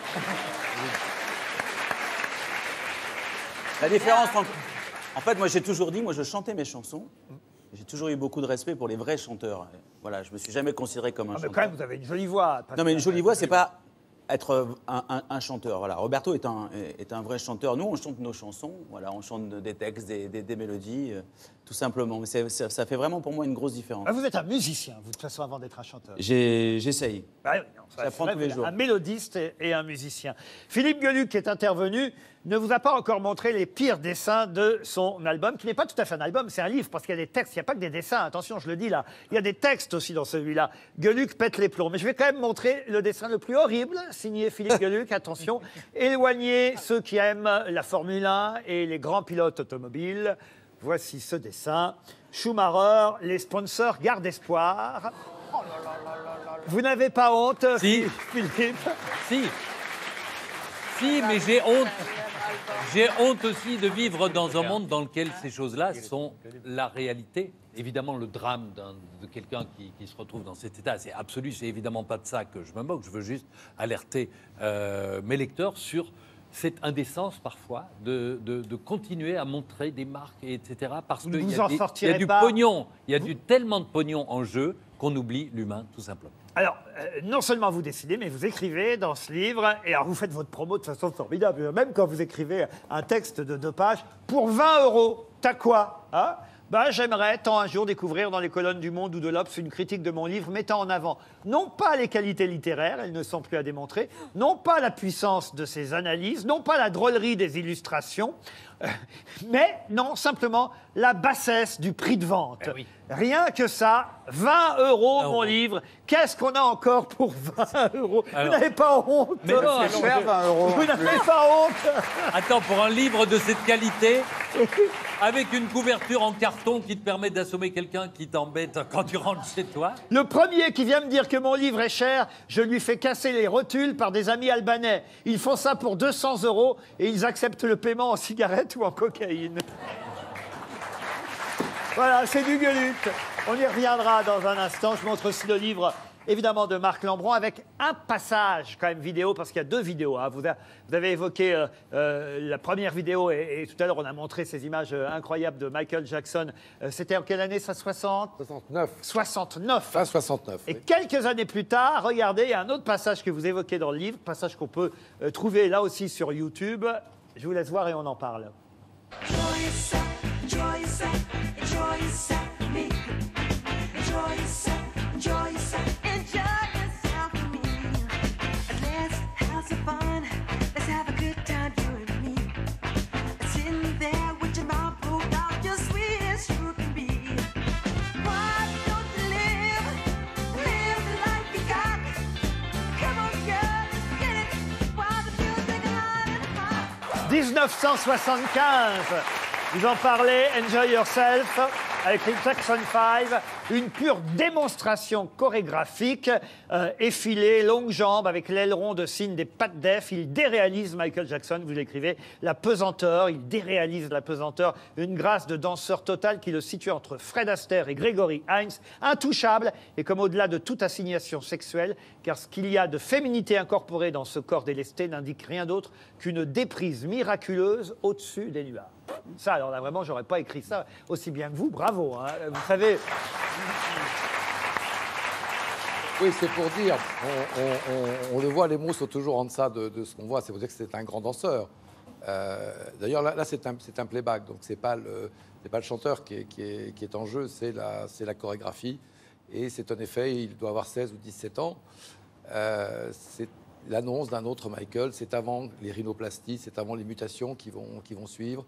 La différence entre... En fait, moi, j'ai toujours dit, moi, je chantais mes chansons. J'ai toujours eu beaucoup de respect pour les vrais chanteurs. Voilà, je me suis jamais considéré comme un chanteur. Mais quand même, vous avez une jolie voix. Non, mais une jolie voix, c'est pas être un chanteur. Voilà, Roberto est un vrai chanteur. Nous, on chante nos chansons. Voilà, on chante des textes, des mélodies, tout simplement. Mais ça fait vraiment pour moi une grosse différence. Ah, vous êtes un musicien, vous, de toute façon, avant d'être un chanteur. J'essaye. Bah, J'apprends tous les jours. Un mélodiste et un musicien. Philippe Gueluc, qui est intervenu, ne vous a pas encore montré les pires dessins de son album, qui n'est pas tout à fait un album, c'est un livre, parce qu'il y a des textes, il n'y a pas que des dessins, attention, je le dis là, il y a des textes aussi dans celui-là. Gueluc pète les plombs. Mais je vais quand même montrer le dessin le plus horrible, signé Philippe Gueluc, attention. Éloignez ceux qui aiment la Formule 1 et les grands pilotes automobiles. Voici ce dessin. Schumacher, les sponsors gardent espoir. Vous n'avez pas honte, si. Philippe? Si. Si, mais j'ai honte. J'ai honte aussi de vivre dans un monde dans lequel ces choses-là sont la réalité. Évidemment, le drame de quelqu'un qui se retrouve dans cet état, c'est absolu. C'est évidemment pas de ça que je me moque. Je veux juste alerter mes lecteurs sur cette indécence parfois de continuer à montrer des marques, etc. Parce qu'il y a du pognon, il y a tellement de pognon en jeu qu'on oublie l'humain, tout simplement. Alors, non seulement vous décidez, mais vous écrivez dans ce livre, et alors vous faites votre promo de façon formidable, même quand vous écrivez un texte de 2 pages, pour 20 €, t'as quoi, hein? Ben, j'aimerais tant un jour découvrir dans les colonnes du Monde ou de l'Obs une critique de mon livre mettant en avant non pas les qualités littéraires, elles ne sont plus à démontrer, non pas la puissance de ses analyses, non pas la drôlerie des illustrations, mais non, simplement la bassesse du prix de vente. Eh oui. Rien que ça, 20 € mon livre. Qu'est-ce qu'on a encore pour 20 €? Vous n'avez pas honte? Mais non, C'est cher, 20 €. Vous n'avez pas honte? Attends, pour un livre de cette qualité, avec une couverture en carton qui te permet d'assommer quelqu'un qui t'embête quand tu rentres chez toi. Le premier qui vient me dire que mon livre est cher, je lui fais casser les rotules par des amis albanais. Ils font ça pour 200 € et ils acceptent le paiement en cigarettes ou en cocaïne. Voilà, c'est du Gueluc. On y reviendra dans un instant. Je montre aussi le livre, évidemment, de Marc Lambron, avec un passage, quand même, vidéo, parce qu'il y a 2 vidéos. Hein. Vous avez évoqué la première vidéo, et tout à l'heure, on a montré ces images incroyables de Michael Jackson. C'était en quelle année, ça, 69. 69. Fin 69. Et Oui. quelques années plus tard, regardez, il y a un autre passage que vous évoquez dans le livre, passage qu'on peut trouver là aussi sur YouTube. Je vous laisse voir et on en parle. « 1975 ». Vous en parlez, Enjoy Yourself. avec les Jackson 5, une pure démonstration chorégraphique, effilée, longue jambe, avec l'aileron de signe des pattes d'Ef. Il déréalise Michael Jackson, vous l'écrivez, la pesanteur, il déréalise la pesanteur, une grâce de danseur totale qui le situe entre Fred Astaire et Gregory Hines, intouchable, et comme au-delà de toute assignation sexuelle, car ce qu'il y a de féminité incorporée dans ce corps délesté n'indique rien d'autre qu'une déprise miraculeuse au-dessus des nuages. Ça, alors là, vraiment, j'aurais pas écrit ça aussi bien que vous. Bravo, hein. Vous savez... Oui, c'est pour dire, on le voit, les mots sont toujours en deçà de ce qu'on voit. C'est pour dire que c'est un grand danseur. D'ailleurs, là c'est un playback, donc c'est pas le chanteur qui est en jeu, c'est la chorégraphie. Et c'est en effet, il doit avoir 16 ou 17 ans. C'est l'annonce d'un autre Michael. C'est avant les rhinoplasties, c'est avant les mutations qui vont suivre.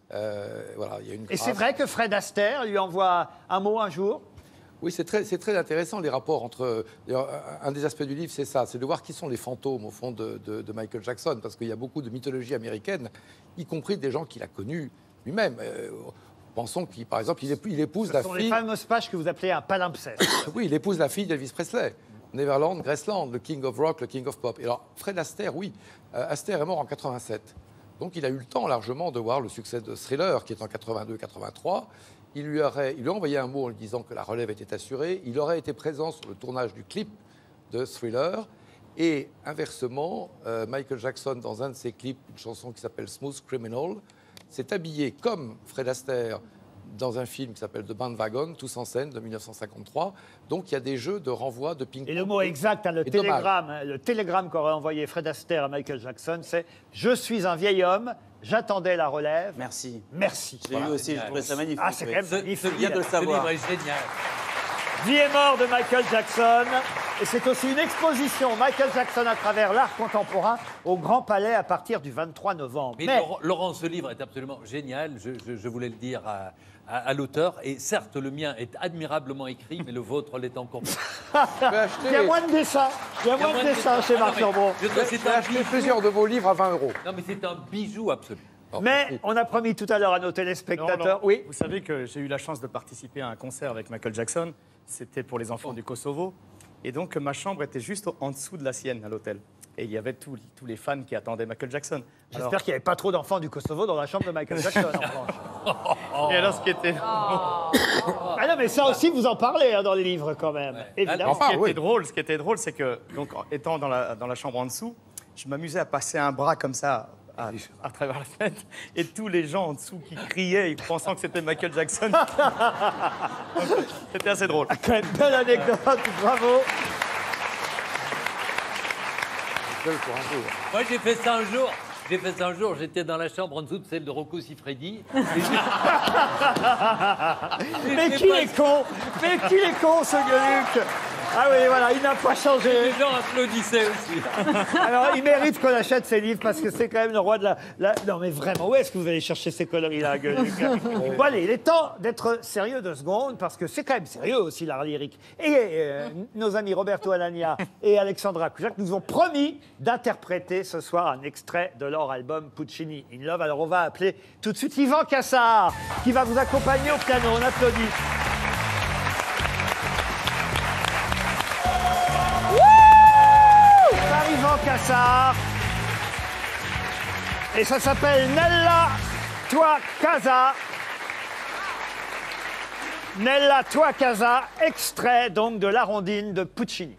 Voilà, il y a une Et grâce. c'est vrai que Fred Astaire lui envoie un mot un jour? Oui, c'est très intéressant, les rapports entre... Un des aspects du livre, c'est ça, c'est de voir qui sont les fantômes, au fond, de Michael Jackson, parce qu'il y a beaucoup de mythologie américaine, y compris des gens qu'il a connus lui-même. Pensons qu'il, par exemple, il épouse la fille... Ce sont les fameuses pages que vous appelez un palimpseste. Oui, il épouse la fille d'Elvis Presley. Neverland, Graceland, le King of Rock, le King of Pop. Et alors, Fred Astaire, oui, Astaire est mort en 87. Donc, il a eu le temps largement de voir le succès de Thriller, qui est en 82-83. Il lui a envoyé un mot en lui disant que la relève était assurée. Il aurait été présent sur le tournage du clip de Thriller. Et inversement, Michael Jackson, dans un de ses clips, une chanson qui s'appelle Smooth Criminal, s'est habillé comme Fred Astaire dans un film qui s'appelle The Bandwagon, Tous en scène, de 1953. Donc, il y a des jeux de renvoi, de ping-pong. Et le mot exact, hein, le télégramme qu'aurait envoyé Fred Astaire à Michael Jackson, c'est « Je suis un vieil homme, j'attendais la relève. Merci. Merci. » Je l'ai lu aussi, je trouvais ça magnifique. Ah, c'est quand même magnifique. C'est bien de le savoir. Ce livre est génial. Vie et mort de Michael Jackson. Et c'est aussi une exposition Michael Jackson à travers l'art contemporain au Grand Palais à partir du 23 novembre. Mais Laurent, ce livre est absolument génial. Je voulais le dire à l'auteur. Et certes, le mien est admirablement écrit, mais le vôtre l'est encore plus. Il y a moins de dessins. Il y a moins de dessins chez Marc Lambron. J'ai acheté plusieurs de vos livres à 20 €. Non, mais c'est un bijou absolu. Mais on a promis tout à l'heure à nos téléspectateurs. Oui. Vous savez que j'ai eu la chance de participer à un concert avec Michael Jackson. C'était pour les enfants du Kosovo. Et donc, ma chambre était juste en dessous de la sienne à l'hôtel. Et il y avait tous les fans qui attendaient Michael Jackson. J'espère qu'il n'y avait pas trop d'enfants du Kosovo dans la chambre de Michael Jackson, en revanche. Et alors, ce qui était... Ah non, mais ça aussi, vous en parlez hein, dans le livre, quand même. Évidemment. Ce qui était drôle, c'est que, donc, étant dans la chambre en dessous, je m'amusais à passer un bras comme ça à travers la fenêtre, et tous les gens en dessous qui criaient, pensant que c'était Michael Jackson. C'était assez drôle. Quand même, belle anecdote, bravo. Moi, j'ai fait ça un jour. J'étais dans la chambre en dessous de celle de Rocco Siffredi. Mais qui est con ce Gueuluc. Ah oui, voilà, il n'a pas changé. Les gens applaudissaient aussi. Alors, il mérite qu'on achète ses livres parce que c'est quand même le roi de la... Non, mais vraiment, où est-ce que vous allez chercher ces conneries-là, Gueuluc? Bon, allez, il est temps d'être sérieux 2 secondes parce que c'est quand même sérieux aussi, l'art lyrique. Et nos amis Roberto Alagna et Alexandra Koujac nous ont promis d'interpréter ce soir un extrait de leur album Puccini in Love. Alors, on va appeler tout de suite Yvan Cassard qui va vous accompagner au piano. On applaudit. Yvan Cassard. Et ça s'appelle Nella Tua Casa. Nella Tua Casa, extrait donc de La Rondine de Puccini.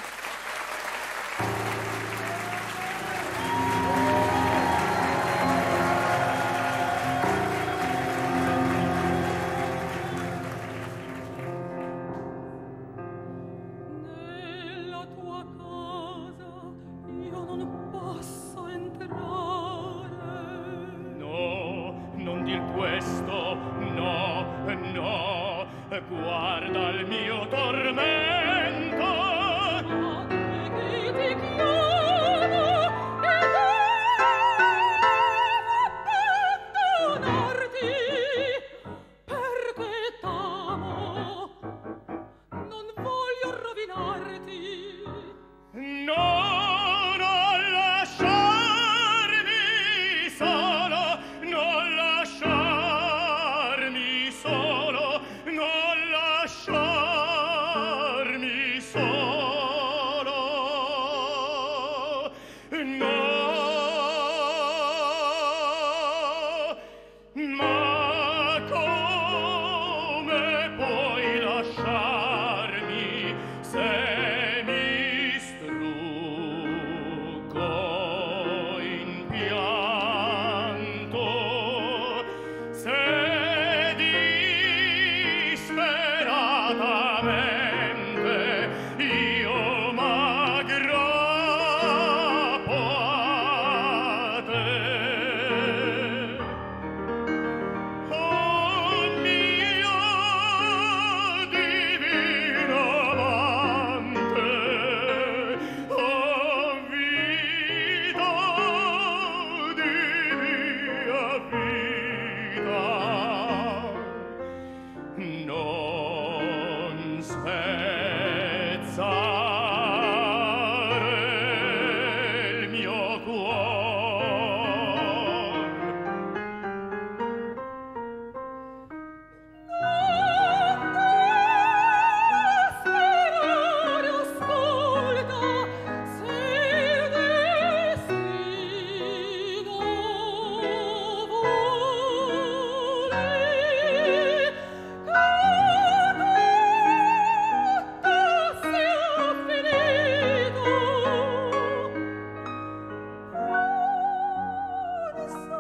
Guarda il mio tormento. Ti chiamo abbandonarti perché t'amo. Non voglio rovinarti. No, non lasciarmi solo, non lasciarmi solo. spezzare il mio cuore. Sperare ascolta, se destino vuole, sia finito. Non so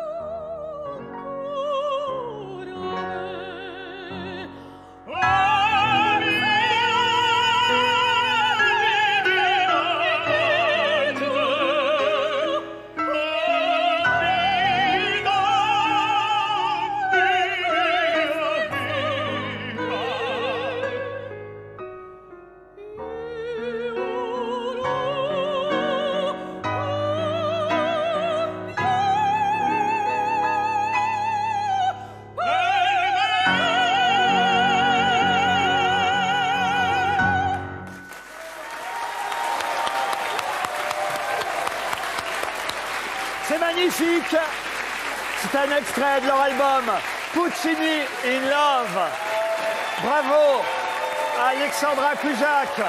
C'est magnifique. C'est un extrait de leur album Puccini in Love. Bravo à Alexandra Kujak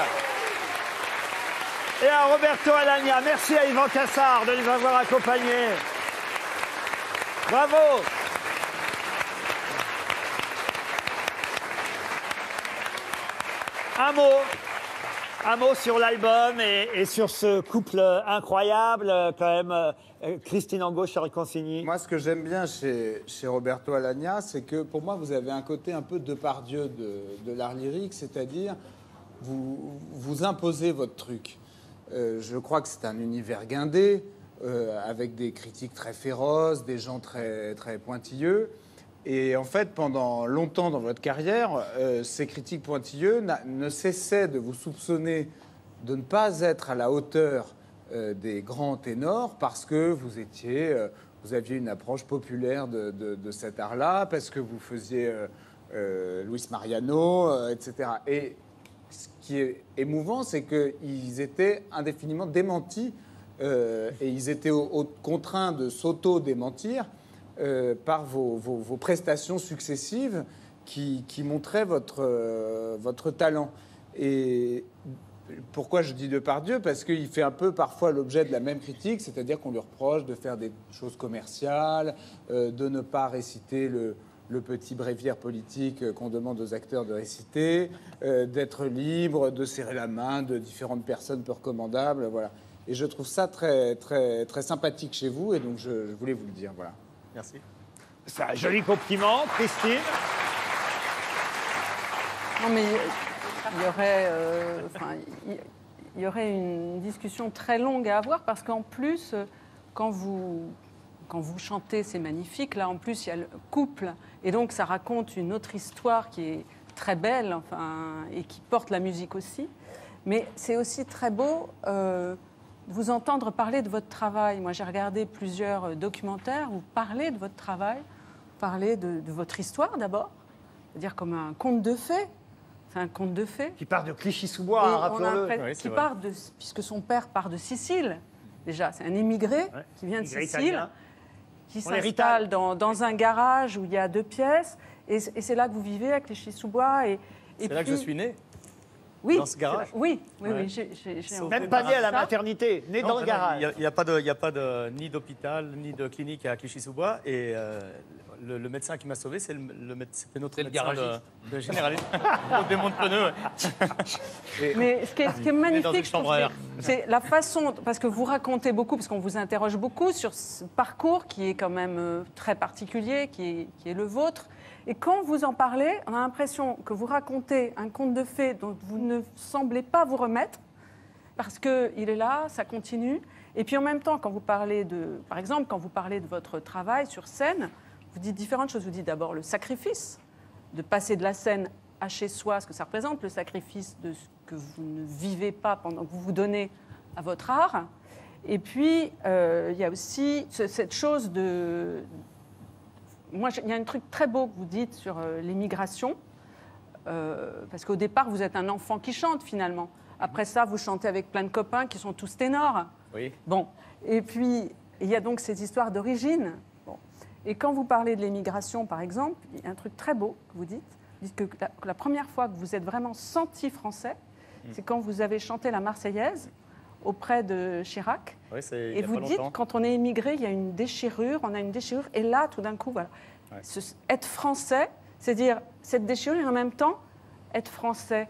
et à Roberto Alagna. Merci à Yvan Cassard de les avoir accompagnés. Bravo. Un mot sur l'album et sur ce couple incroyable, quand même, Christine Angot, Charles Consigny. Moi, ce que j'aime bien chez Roberto Alagna, c'est que pour moi, vous avez un côté un peu Depardieu de l'art lyrique, c'est-à-dire vous imposez votre truc. Je crois que c'est un univers guindé, avec des critiques très féroces, des gens très, très pointilleux. Et en fait, pendant longtemps dans votre carrière, ces critiques pointilleux ne cessaient de vous soupçonner de ne pas être à la hauteur des grands ténors parce que vous aviez une approche populaire de cet art-là, parce que vous faisiez Luis Mariano, etc. Et ce qui est émouvant, c'est qu'ils étaient indéfiniment démentis et ils étaient contraints de s'auto-démentir par vos prestations successives qui montraient votre talent. Et pourquoi je dis Depardieu? Parce qu'il fait un peu parfois l'objet de la même critique, c'est-à-dire qu'on lui reproche de faire des choses commerciales, de ne pas réciter le petit bréviaire politique qu'on demande aux acteurs de réciter, d'être libre, de serrer la main de différentes personnes peu recommandables. Voilà. Et je trouve ça très, très, très sympathique chez vous, et donc je voulais vous le dire. Voilà. Merci. C'est un joli compliment, Christine. Non, mais il y aurait une discussion très longue à avoir parce qu'en plus, quand vous chantez, c'est magnifique. Là, en plus, il y a le couple. Et donc, ça raconte une autre histoire qui est très belle, et qui porte la musique aussi. Mais c'est aussi très beau de vous entendre parler de votre travail. Moi, j'ai regardé plusieurs documentaires où vous parlez de votre travail, vous parlez de votre histoire d'abord, c'est-à-dire comme un conte de fées. C'est un conte de fées. Qui part de Clichy-sous-Bois, hein, rappelons-le. Oui, puisque son père part de Sicile, déjà, c'est un immigré qui vient de Sicile, qui s'installe dans un garage où il y a 2 pièces, et c'est là que vous vivez, à Clichy-sous-Bois. C'est là que je suis né. Oui, dans ce garage. Oui. J'ai même pas né à la maternité, né dans le garage. Il n'y a pas ni d'hôpital, ni de clinique à Clichy-sous-Bois. Et le médecin qui m'a sauvé, c'était notre médecin de généraliste. Au démon de pneus. Mais ce qui est magnifique, c'est la façon, parce que vous racontez beaucoup, parce qu'on vous interroge beaucoup sur ce parcours qui est quand même très particulier, qui est le vôtre. Et quand vous en parlez, on a l'impression que vous racontez un conte de fées dont vous ne semblez pas vous remettre, parce qu'il est là, ça continue. Et puis en même temps, quand vous parlez par exemple, quand vous parlez de votre travail sur scène, vous dites différentes choses. Vous dites d'abord le sacrifice, de passer de la scène à chez soi, ce que ça représente, le sacrifice de ce que vous ne vivez pas pendant que vous vous donnez à votre art. Et puis, il y a aussi cette chose de... Moi, il y a un truc très beau que vous dites sur l'immigration. parce qu'au départ, vous êtes un enfant qui chante finalement. Après ça, vous chantez avec plein de copains qui sont tous ténors. Oui. Bon, et puis il y a donc ces histoires d'origine. Bon. Et quand vous parlez de l'émigration, par exemple, il y a un truc très beau que vous dites. Vous dites que la première fois que vous êtes vraiment senti français, c'est quand vous avez chanté la Marseillaise auprès de Chirac. Oui, c'est il y Et a vous pas dites, longtemps. quand on est émigré, il y a une déchirure, on a une déchirure, et là, tout d'un coup, voilà. Ouais. Être français, c'est dire cette déchirure, et en même temps, être français.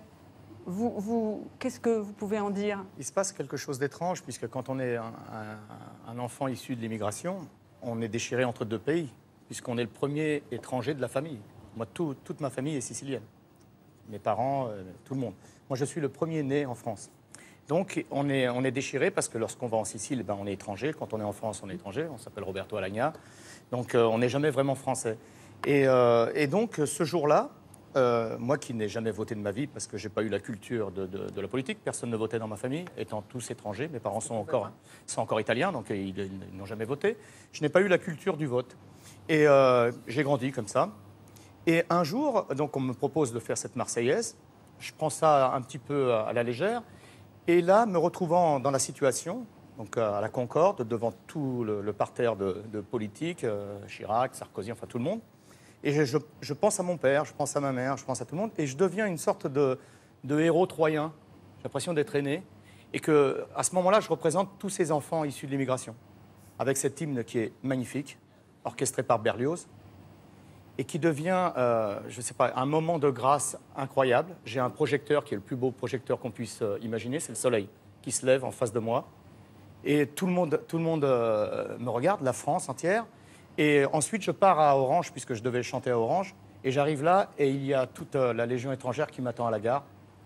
Qu'est-ce que vous pouvez en dire? Il se passe quelque chose d'étrange, puisque quand on est un enfant issu de l'immigration, on est déchiré entre deux pays, puisqu'on est le premier étranger de la famille. Moi, toute ma famille est sicilienne. Mes parents, tout le monde. Moi, je suis le premier né en France. Donc, on est déchiré parce que lorsqu'on va en Sicile, ben, on est étranger. Quand on est en France, on est étranger. On s'appelle Roberto Alagna. Donc, on n'est jamais vraiment français. Et donc, ce jour-là, moi qui n'ai jamais voté de ma vie parce que je n'ai pas eu la culture de la politique, personne ne votait dans ma famille, étant tous étrangers. Mes parents sont encore italiens, donc ils n'ont jamais voté. Je n'ai pas eu la culture du vote. Et j'ai grandi comme ça. Et un jour, donc, on me propose de faire cette Marseillaise. Je prends ça un petit peu à la légère. Et là, me retrouvant dans la situation, donc à la Concorde, devant tout le parterre de politique, Chirac, Sarkozy, enfin tout le monde, et je pense à mon père, je pense à ma mère, je pense à tout le monde, et je deviens une sorte de héros troyen. J'ai l'impression d'être aîné, et qu'à ce moment-là, je représente tous ces enfants issus de l'immigration, avec cet hymne qui est magnifique, orchestré par Berlioz, et qui devient, je ne sais pas, un moment de grâce incroyable. J'ai un projecteur qui est le plus beau projecteur qu'on puisse imaginer, c'est le soleil qui se lève en face de moi. Et tout le monde me regarde, la France entière. Et ensuite, je pars à Orange, puisque je devais chanter à Orange. Et j'arrive là, et il y a toute la Légion étrangère qui m'attend à la gare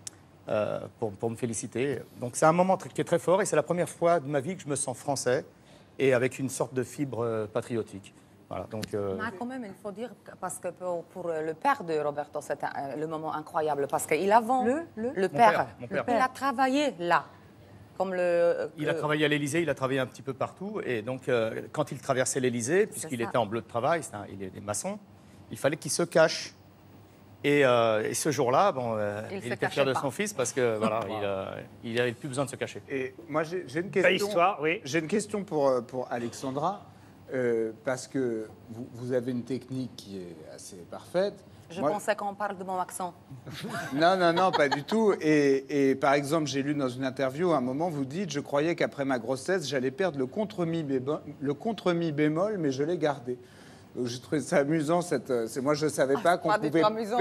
pour me féliciter. Donc c'est un moment qui est très fort, et c'est la première fois de ma vie que je me sens français, et avec une sorte de fibre patriotique. Voilà, donc, Mais quand même, il faut dire, parce que pour le père de Roberto, c'était le moment incroyable, parce qu'il avant le père, mon père. il a travaillé là. Comme il a travaillé à l'Élysée, il a travaillé un petit peu partout. Et donc, quand il traversait l'Élysée, puisqu'il était en bleu de travail, il est maçon, il fallait qu'il se cache. Et ce jour-là, bon, il était fier de son fils parce que voilà, il n'avait plus besoin de se cacher. Et moi, j'ai une question. Belle histoire, oui. J'ai une question pour Alexandra, parce que vous avez une technique qui est assez parfaite. Je pensais qu'on parle de mon accent. Non, pas du tout. Et par exemple, j'ai lu dans une interview, à un moment, vous dites, je croyais qu'après ma grossesse, j'allais perdre le contre-mi bémol, mais je l'ai gardé. J'ai trouvé ça amusant. Moi, je ne savais pas qu'on pouvait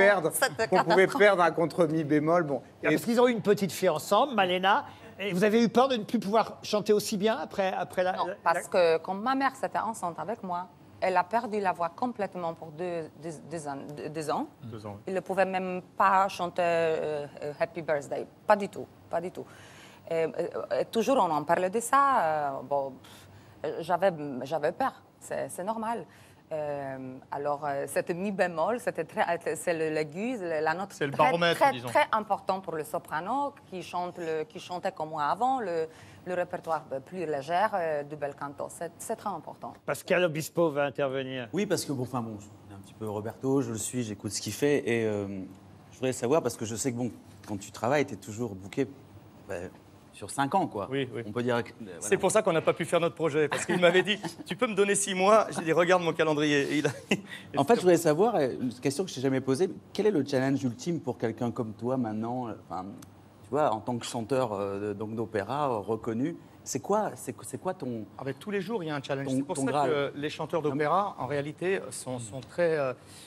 perdre un contre-mi bémol. Bon. Parce qu'ils ont eu une petite fille ensemble, Malena. Et vous avez eu peur de ne plus pouvoir chanter aussi bien après la... Non, parce que quand ma mère s'était enceinte avec moi, elle a perdu la voix complètement pour deux ans. 2 ans. Il ne pouvait même pas chanter Happy Birthday. Pas du tout, pas du tout. Et toujours, on en parle de ça. Bon, j'avais peur, c'est normal. Alors, c'était mi bémol, c'est l'aigu, la note c'est le baromètre, très important pour le soprano qui chantait comme moi avant, le répertoire plus léger du bel canto. C'est très important. Pascal Obispo va intervenir. Oui, parce que je connais un petit peu Roberto, je le suis, j'écoute ce qu'il fait, et je voudrais savoir, parce que je sais que quand tu travailles, tu es toujours booké sur 5 ans, quoi. Oui. On peut dire. Voilà. C'est pour ça qu'on n'a pas pu faire notre projet, parce qu'il m'avait dit, tu peux me donner 6 mois. J'ai dit, regarde mon calendrier. Et en fait, je voudrais savoir, une question que je t'ai jamais posée, quel est le challenge ultime pour quelqu'un comme toi maintenant, tu vois, en tant que chanteur d'opéra reconnu? C'est quoi ton... Avec tous les jours, il y a un challenge. C'est pour ça que les chanteurs d'opéra, en réalité, sont très...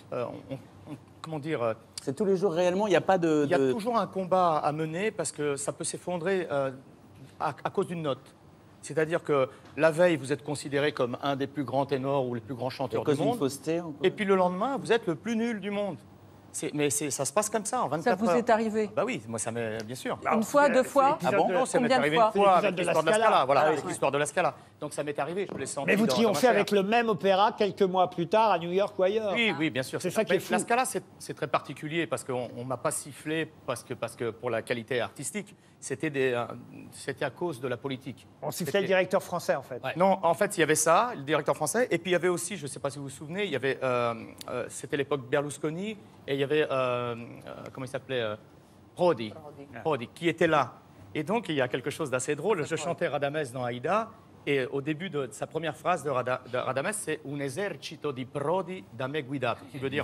comment dire C'est tous les jours réellement, il n'y a pas de... Il y a toujours un combat à mener parce que ça peut s'effondrer à cause d'une note. C'est-à-dire que la veille, vous êtes considéré comme un des plus grands ténors ou les plus grands chanteurs du monde. Fausseté, et puis le lendemain, vous êtes le plus nul du monde. Mais ça se passe comme ça, en 24 heures. Ça vous est arrivé? Bah oui, moi ça m'est bien sûr. Une fois, 2 fois? Ah bon, non, ça m'est Combien de arrivé fois? une fois avec l'histoire de la Scala. Voilà, avec l'histoire de la Scala. Donc ça m'est arrivé, je l'ai senti. Mais vous dans ma triomphez chair. avec le même opéra quelques mois plus tard à New York ou ailleurs. Oui, oui, bien sûr. C'est ça qui est fou. La Scala, c'est très particulier parce qu'on ne m'a pas sifflé parce que pour la qualité artistique, c'était à cause de la politique. On sifflait le directeur français, en fait. Non, en fait, il y avait ça, le directeur français, et puis il y avait aussi, je ne sais pas si vous vous souvenez, il y avait, c'était l'époque Berlusconi, et il y avait, comment il s'appelait, Prodi, qui était là. Et donc, il y a quelque chose d'assez drôle. Je chantais Radamès dans Aïda, et au début de sa première phrase de Radamès, c'est un esercito di Prodi da me guidato, qui veut dire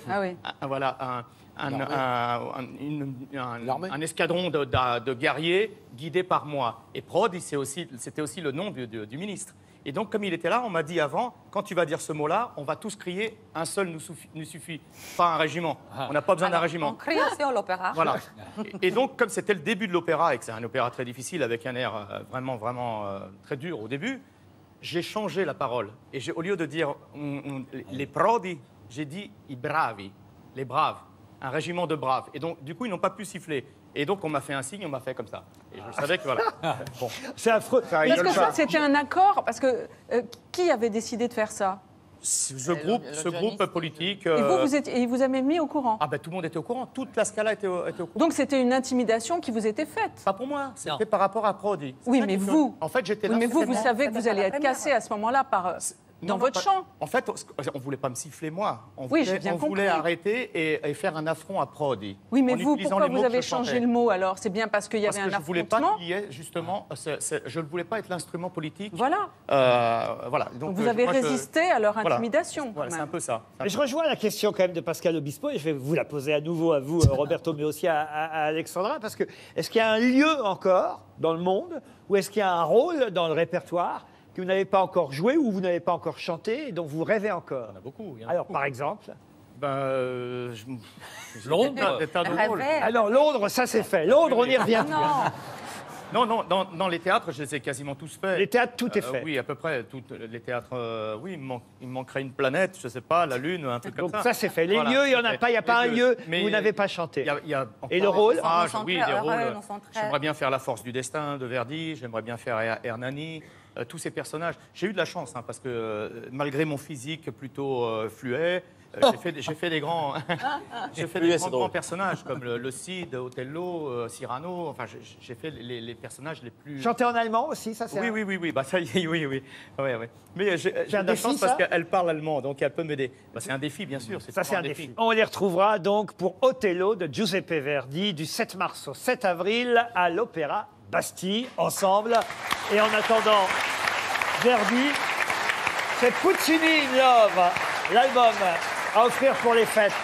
un escadron de guerriers guidés par moi. Et Prodi, c'était aussi le nom du ministre. Et donc, comme il était là, on m'a dit avant, quand tu vas dire ce mot-là, on va tous crier, un seul nous suffit, pas un régiment. On n'a pas besoin d'un régiment. On crie aussi à l'opéra. Voilà. Et donc, comme c'était le début de l'opéra, et que c'est un opéra très difficile, avec un air vraiment très dur au début, j'ai changé la parole. Et au lieu de dire les prodi, j'ai dit i bravi, les braves, un régiment de braves. Et donc, du coup, ils n'ont pas pu siffler. Et donc, on m'a fait un signe, on m'a fait comme ça. Et je savais que voilà. Bon. C'est affreux. Est-ce que ça, c'était un accord? Parce que qui avait décidé de faire ça? Ce groupe politique. Et il vous avez mis au courant? Ah ben tout le monde était au courant, toute la Scala était au courant. Donc c'était une intimidation qui vous était faite? Pas pour moi, c'était par rapport à Prodi. Oui, mais vous. En fait, j'étais là. Oui, mais vous savez que vous allez être cassé à ce moment-là dans votre chant. En fait, on ne voulait pas me siffler moi. On compris. voulait arrêter et faire un affront à Prodi. Oui, mais vous, pourquoi vous avez changé le mot alors? C'est bien parce qu'il y avait un affrontement? Je ne voulais pas qu'il y ait justement, je ne voulais pas être l'instrument politique. Voilà. Voilà. Donc vous avez résisté à leur intimidation. Voilà, c'est un peu ça. Mais je rejoins la question quand même de Pascal Obispo, et je vais vous la poser à nouveau à vous, Roberto, mais aussi à Alexandra, parce que est-ce qu'il y a un lieu encore dans le monde, ou est-ce qu'il y a un rôle dans le répertoire que vous n'avez pas encore joué ou vous n'avez pas encore chanté et dont vous rêvez encore? Il y en a beaucoup. Alors, par exemple Londres. Alors, Londres, ça c'est fait. Londres, on y revient. Non, dans les théâtres, je les ai quasiment tous faits. Les théâtres, tout est fait. Oui, à peu près. Les théâtres, oui, il me manquerait une planète, je ne sais pas, la Lune, un truc comme ça. Donc ça, c'est fait. Les lieux, il n'y en a pas. Il n'y a pas un lieu où vous n'avez pas chanté. Et le rôle? Oui, des rôles. J'aimerais bien faire La Force du Destin de Verdi, j'aimerais bien faire Hernani. Tous ces personnages. J'ai eu de la chance, parce que malgré mon physique plutôt fluet, j'ai fait des grands, grands personnages comme le Cid, Othello, Cyrano. Enfin, j'ai fait les personnages les plus. Chanter en allemand aussi, ça c'est. Oui. Bah ça, oui. Mais j'ai de la chance parce qu'elle parle allemand, donc elle peut m'aider. Bah, c'est un défi, bien sûr. Ça c'est un défi. On les retrouvera donc pour Othello de Giuseppe Verdi du 7 mars au 7 avril à l'Opéra Bastille, ensemble. Et en attendant, Verdi, c'est Puccini in Love, l'album à offrir pour les fêtes.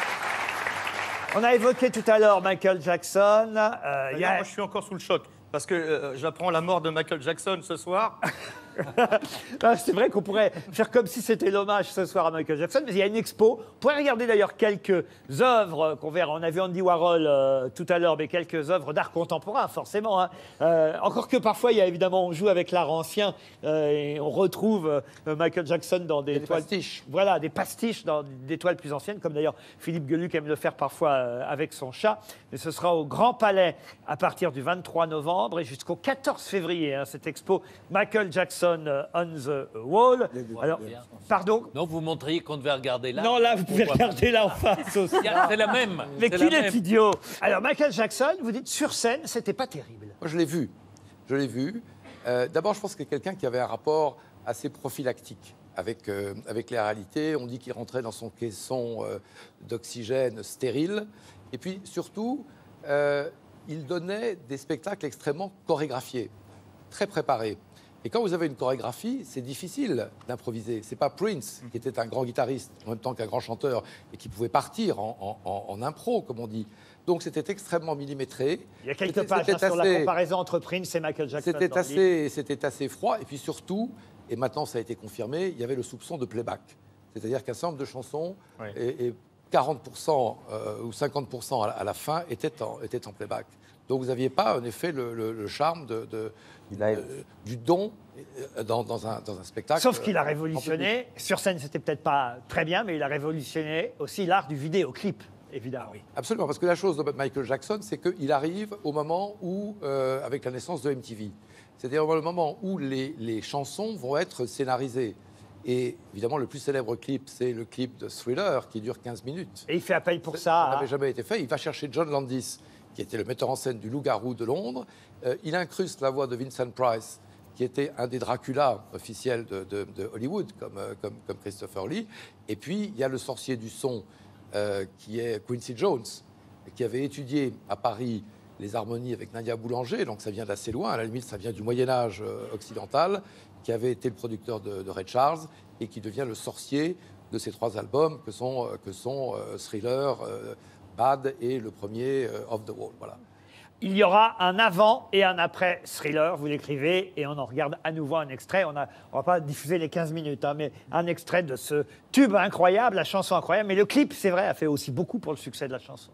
On a évoqué tout à l'heure Michael Jackson. Moi, je suis encore sous le choc parce que j'apprends la mort de Michael Jackson ce soir. C'est vrai qu'on pourrait faire comme si c'était l'hommage ce soir à Michael Jackson, mais il y a une expo. On pourrait regarder d'ailleurs quelques œuvres qu'on verra. On a vu Andy Warhol tout à l'heure, mais quelques œuvres d'art contemporain, forcément. Encore que parfois, il y a évidemment, on joue avec l'art ancien et on retrouve Michael Jackson dans des toiles. Pastiches. Voilà, des pastiches dans des toiles plus anciennes, comme d'ailleurs Philippe Gueluc aime le faire parfois avec son chat. Mais ce sera au Grand Palais à partir du 23 novembre et jusqu'au 14 février. Cette expo Michael Jackson on the Wall. Alors, pardon? Non, vous montriez qu'on devait regarder là. Non, là, vous pouvez regarder là en face aussi. C'est la même. Mais qu'il est idiot. Alors, Michael Jackson, vous dites sur scène, c'était pas terrible. Moi, je l'ai vu. D'abord, je pense que quelqu'un qui avait un rapport assez prophylactique avec les réalités. On dit qu'il rentrait dans son caisson d'oxygène stérile. Et puis, surtout, il donnait des spectacles extrêmement chorégraphiés, très préparés. Et quand vous avez une chorégraphie, c'est difficile d'improviser. C'est pas Prince, qui était un grand guitariste, en même temps qu'un grand chanteur, et qui pouvait partir en impro, comme on dit. Donc c'était extrêmement millimétré. Il y a quelques pages sur la comparaison entre Prince et Michael Jackson. C'était assez froid. Et puis surtout, et maintenant ça a été confirmé, il y avait le soupçon de playback. C'est-à-dire qu'un certain nombre de chansons, et 40% ou 50% à la fin, étaient en playback. Donc vous n'aviez pas, en effet, le charme du don dans un spectacle. Sauf qu'il a révolutionné, sur scène c'était peut-être pas très bien, mais il a révolutionné aussi l'art du vidéoclip. évidemment. Absolument, parce que la chose de Michael Jackson, c'est qu'il arrive au moment où, avec la naissance de MTV, c'est-à-dire au moment où les chansons vont être scénarisées. Et évidemment, le plus célèbre clip, c'est le clip de Thriller, qui dure 15 minutes. Et il fait appel pour ça. Ça n'avait jamais été fait. Il va chercher John Landis, qui était le metteur en scène du Loup-garou de Londres. Il incruste la voix de Vincent Price, qui était un des Dracula officiels de Hollywood, comme Christopher Lee. Et puis, il y a le sorcier du son, qui est Quincy Jones, qui avait étudié à Paris les harmonies avec Nadia Boulanger, donc ça vient d'assez loin, à la limite ça vient du Moyen-Âge occidental, qui avait été le producteur de Ray Charles et qui devient le sorcier de ces 3 albums que sont Thriller, Bad et le premier Off the Wall. Voilà. Il y aura un avant et un après Thriller, vous l'écrivez, et on en regarde à nouveau un extrait. On va pas diffuser les 15 minutes, hein, mais un extrait de ce tube incroyable, la chanson incroyable. Mais le clip, c'est vrai, a fait aussi beaucoup pour le succès de la chanson.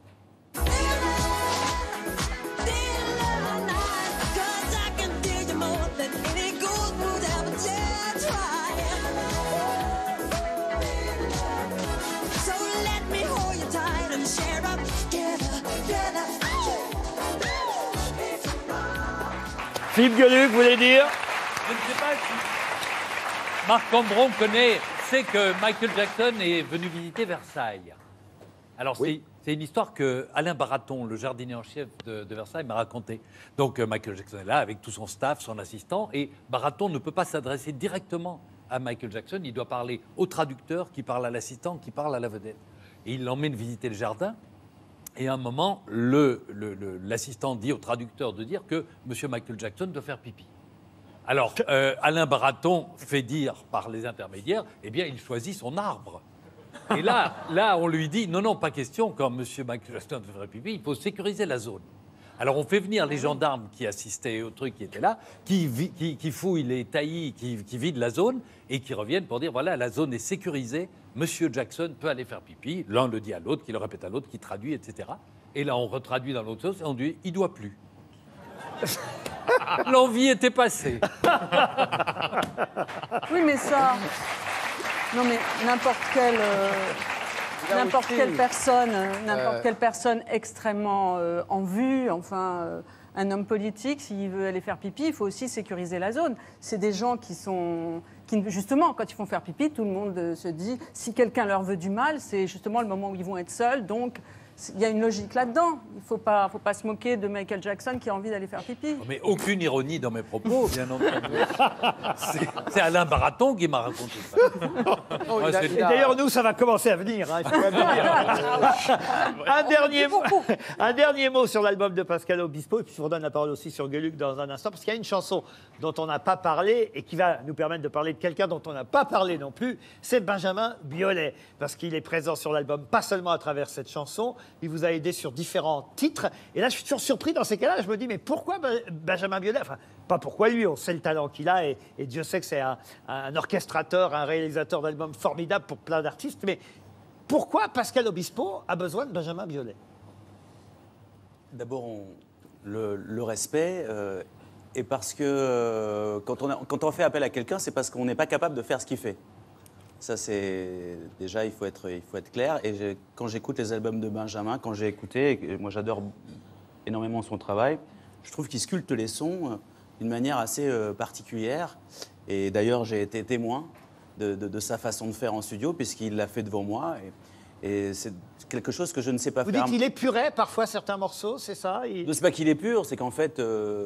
Philippe Gueluc, vous voulez dire? Je ne sais pas si Marc Cambron sait que Michael Jackson est venu visiter Versailles. Alors, c'est une histoire que Alain Baraton, le jardinier en chef de Versailles, m'a racontée. Donc, Michael Jackson est là avec tout son staff, son assistant, et Baraton ne peut pas s'adresser directement à Michael Jackson. Il doit parler au traducteur, qui parle à l'assistant, qui parle à la vedette. Et il l'emmène visiter le jardin. Et à un moment, l'assistant dit au traducteur de dire que M. Michael Jackson doit faire pipi. Alors, Alain Baraton fait dire par les intermédiaires, eh bien, il choisit son arbre. Et là, on lui dit, non, pas question, quand M. Michael Jackson doit faire pipi, il faut sécuriser la zone. Alors, on fait venir les gendarmes qui assistaient au truc, qui étaient là, qui fouillent les taillis, qui vident la zone, et qui reviennent pour dire, voilà, la zone est sécurisée, Monsieur Jackson peut aller faire pipi. L'un le dit à l'autre, qui le répète à l'autre, qui traduit, etc. Et là, on retraduit dans l'autre sens, et on dit, il doit plus. L'envie était passée. Oui, mais ça... Non, mais n'importe quelle personne extrêmement en vue, enfin, un homme politique, s'il veut aller faire pipi, il faut aussi sécuriser la zone. C'est des gens qui, justement, quand ils font faire pipi, tout le monde se dit, si quelqu'un leur veut du mal, c'est justement le moment où ils vont être seuls, donc... Il y a une logique là-dedans. Il ne faut pas se moquer de Michael Jackson qui a envie d'aller faire pipi. Mais aucune ironie dans mes propos, bien entendu. C'est Alain Baraton qui m'a raconté ça. Et d'ailleurs, nous, ça va commencer à venir. Hein, il faut quand même dire. Un dernier mot sur l'album de Pascal Obispo, et puis je vous redonne la parole aussi sur Gueluc dans un instant, parce qu'il y a une chanson dont on n'a pas parlé et qui va nous permettre de parler de quelqu'un dont on n'a pas parlé non plus, c'est Benjamin Biolay, parce qu'il est présent sur l'album, pas seulement à travers cette chanson, il vous a aidé sur différents titres. Et là, je suis toujours surpris dans ces cas-là. Je me dis, mais pourquoi Benjamin Biolay? Enfin, pas pourquoi lui, on sait le talent qu'il a. Et Dieu sait que c'est un orchestrateur, un réalisateur d'albums formidable pour plein d'artistes. Mais pourquoi Pascal Obispo a besoin de Benjamin Biolay? D'abord, le respect. Et parce que quand on fait appel à quelqu'un, c'est parce qu'on n'est pas capable de faire ce qu'il fait. Ça, c'est... Déjà, il faut être clair. Et quand j'écoute les albums de Benjamin, quand j'ai écouté, et moi j'adore énormément son travail, je trouve qu'il sculpte les sons d'une manière assez particulière. Et d'ailleurs, j'ai été témoin de sa façon de faire en studio, puisqu'il l'a fait devant moi. Et c'est quelque chose que je ne sais pas faire. Vous dites qu'il épurait parfois certains morceaux, c'est ça? C'est pas qu'il épure, c'est qu'en fait...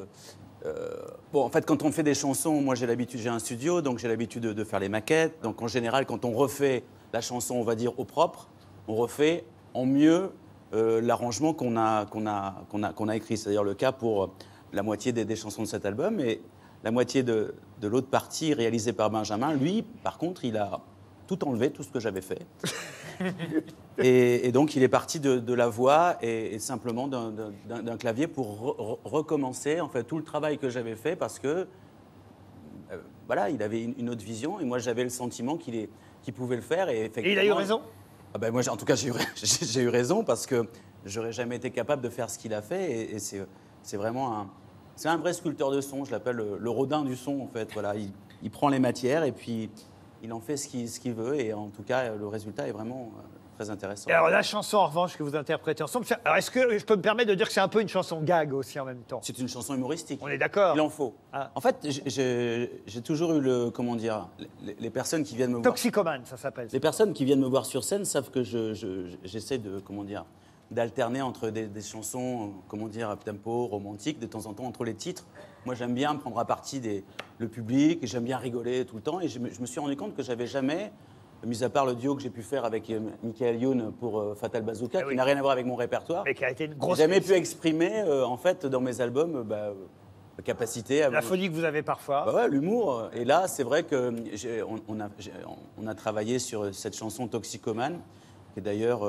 en fait, quand on fait des chansons, moi j'ai un studio, donc j'ai l'habitude de faire les maquettes. Donc en général, quand on refait la chanson, on va dire au propre, on refait en mieux l'arrangement qu'on a écrit. C'est-à-dire le cas pour la moitié des chansons de cet album. Et la moitié de l'autre partie réalisée par Benjamin, lui, par contre, il a tout enlevé, tout ce que j'avais fait. Et donc, il est parti de la voix et simplement d'un clavier pour recommencer en fait tout le travail que j'avais fait parce que voilà, il avait une autre vision et moi j'avais le sentiment qu'il pouvait le faire. Et il a eu raison. Moi, en tout cas, j'ai eu raison parce que j'aurais jamais été capable de faire ce qu'il a fait et c'est vraiment un vrai sculpteur de son. Je l'appelle le Rodin du son en fait. Voilà, il prend les matières et puis il en fait ce qu'il veut et en tout cas le résultat est vraiment très intéressant. Et alors la chanson en revanche que vous interprétez ensemble, alors est-ce que je peux me permettre de dire que c'est un peu une chanson gag aussi en même temps? C'est une chanson humoristique. On est d'accord? Il en faut. En fait, j'ai toujours eu le, comment dire, les personnes qui viennent me voir. Toxicomane, ça s'appelle. Les personnes qui viennent me voir sur scène savent que j'essaie de, comment dire, d'alterner entre des chansons, comment dire, up-tempo, romantiques, de temps en temps entre les titres. Moi, j'aime bien prendre à partie le public, et j'aime bien rigoler tout le temps. Et je me suis rendu compte que j'avais jamais, mis à part le duo que j'ai pu faire avec Michael Youn pour Fatal Bazooka, qui n'a rien à voir avec mon répertoire, mais qui a été une grosse. J'ai jamais pu exprimer, en fait, dans mes albums, la capacité à... La folie que vous avez parfois. Bah ouais, l'humour. Et là, c'est vrai que on a travaillé sur cette chanson Toxicomane, qui est d'ailleurs,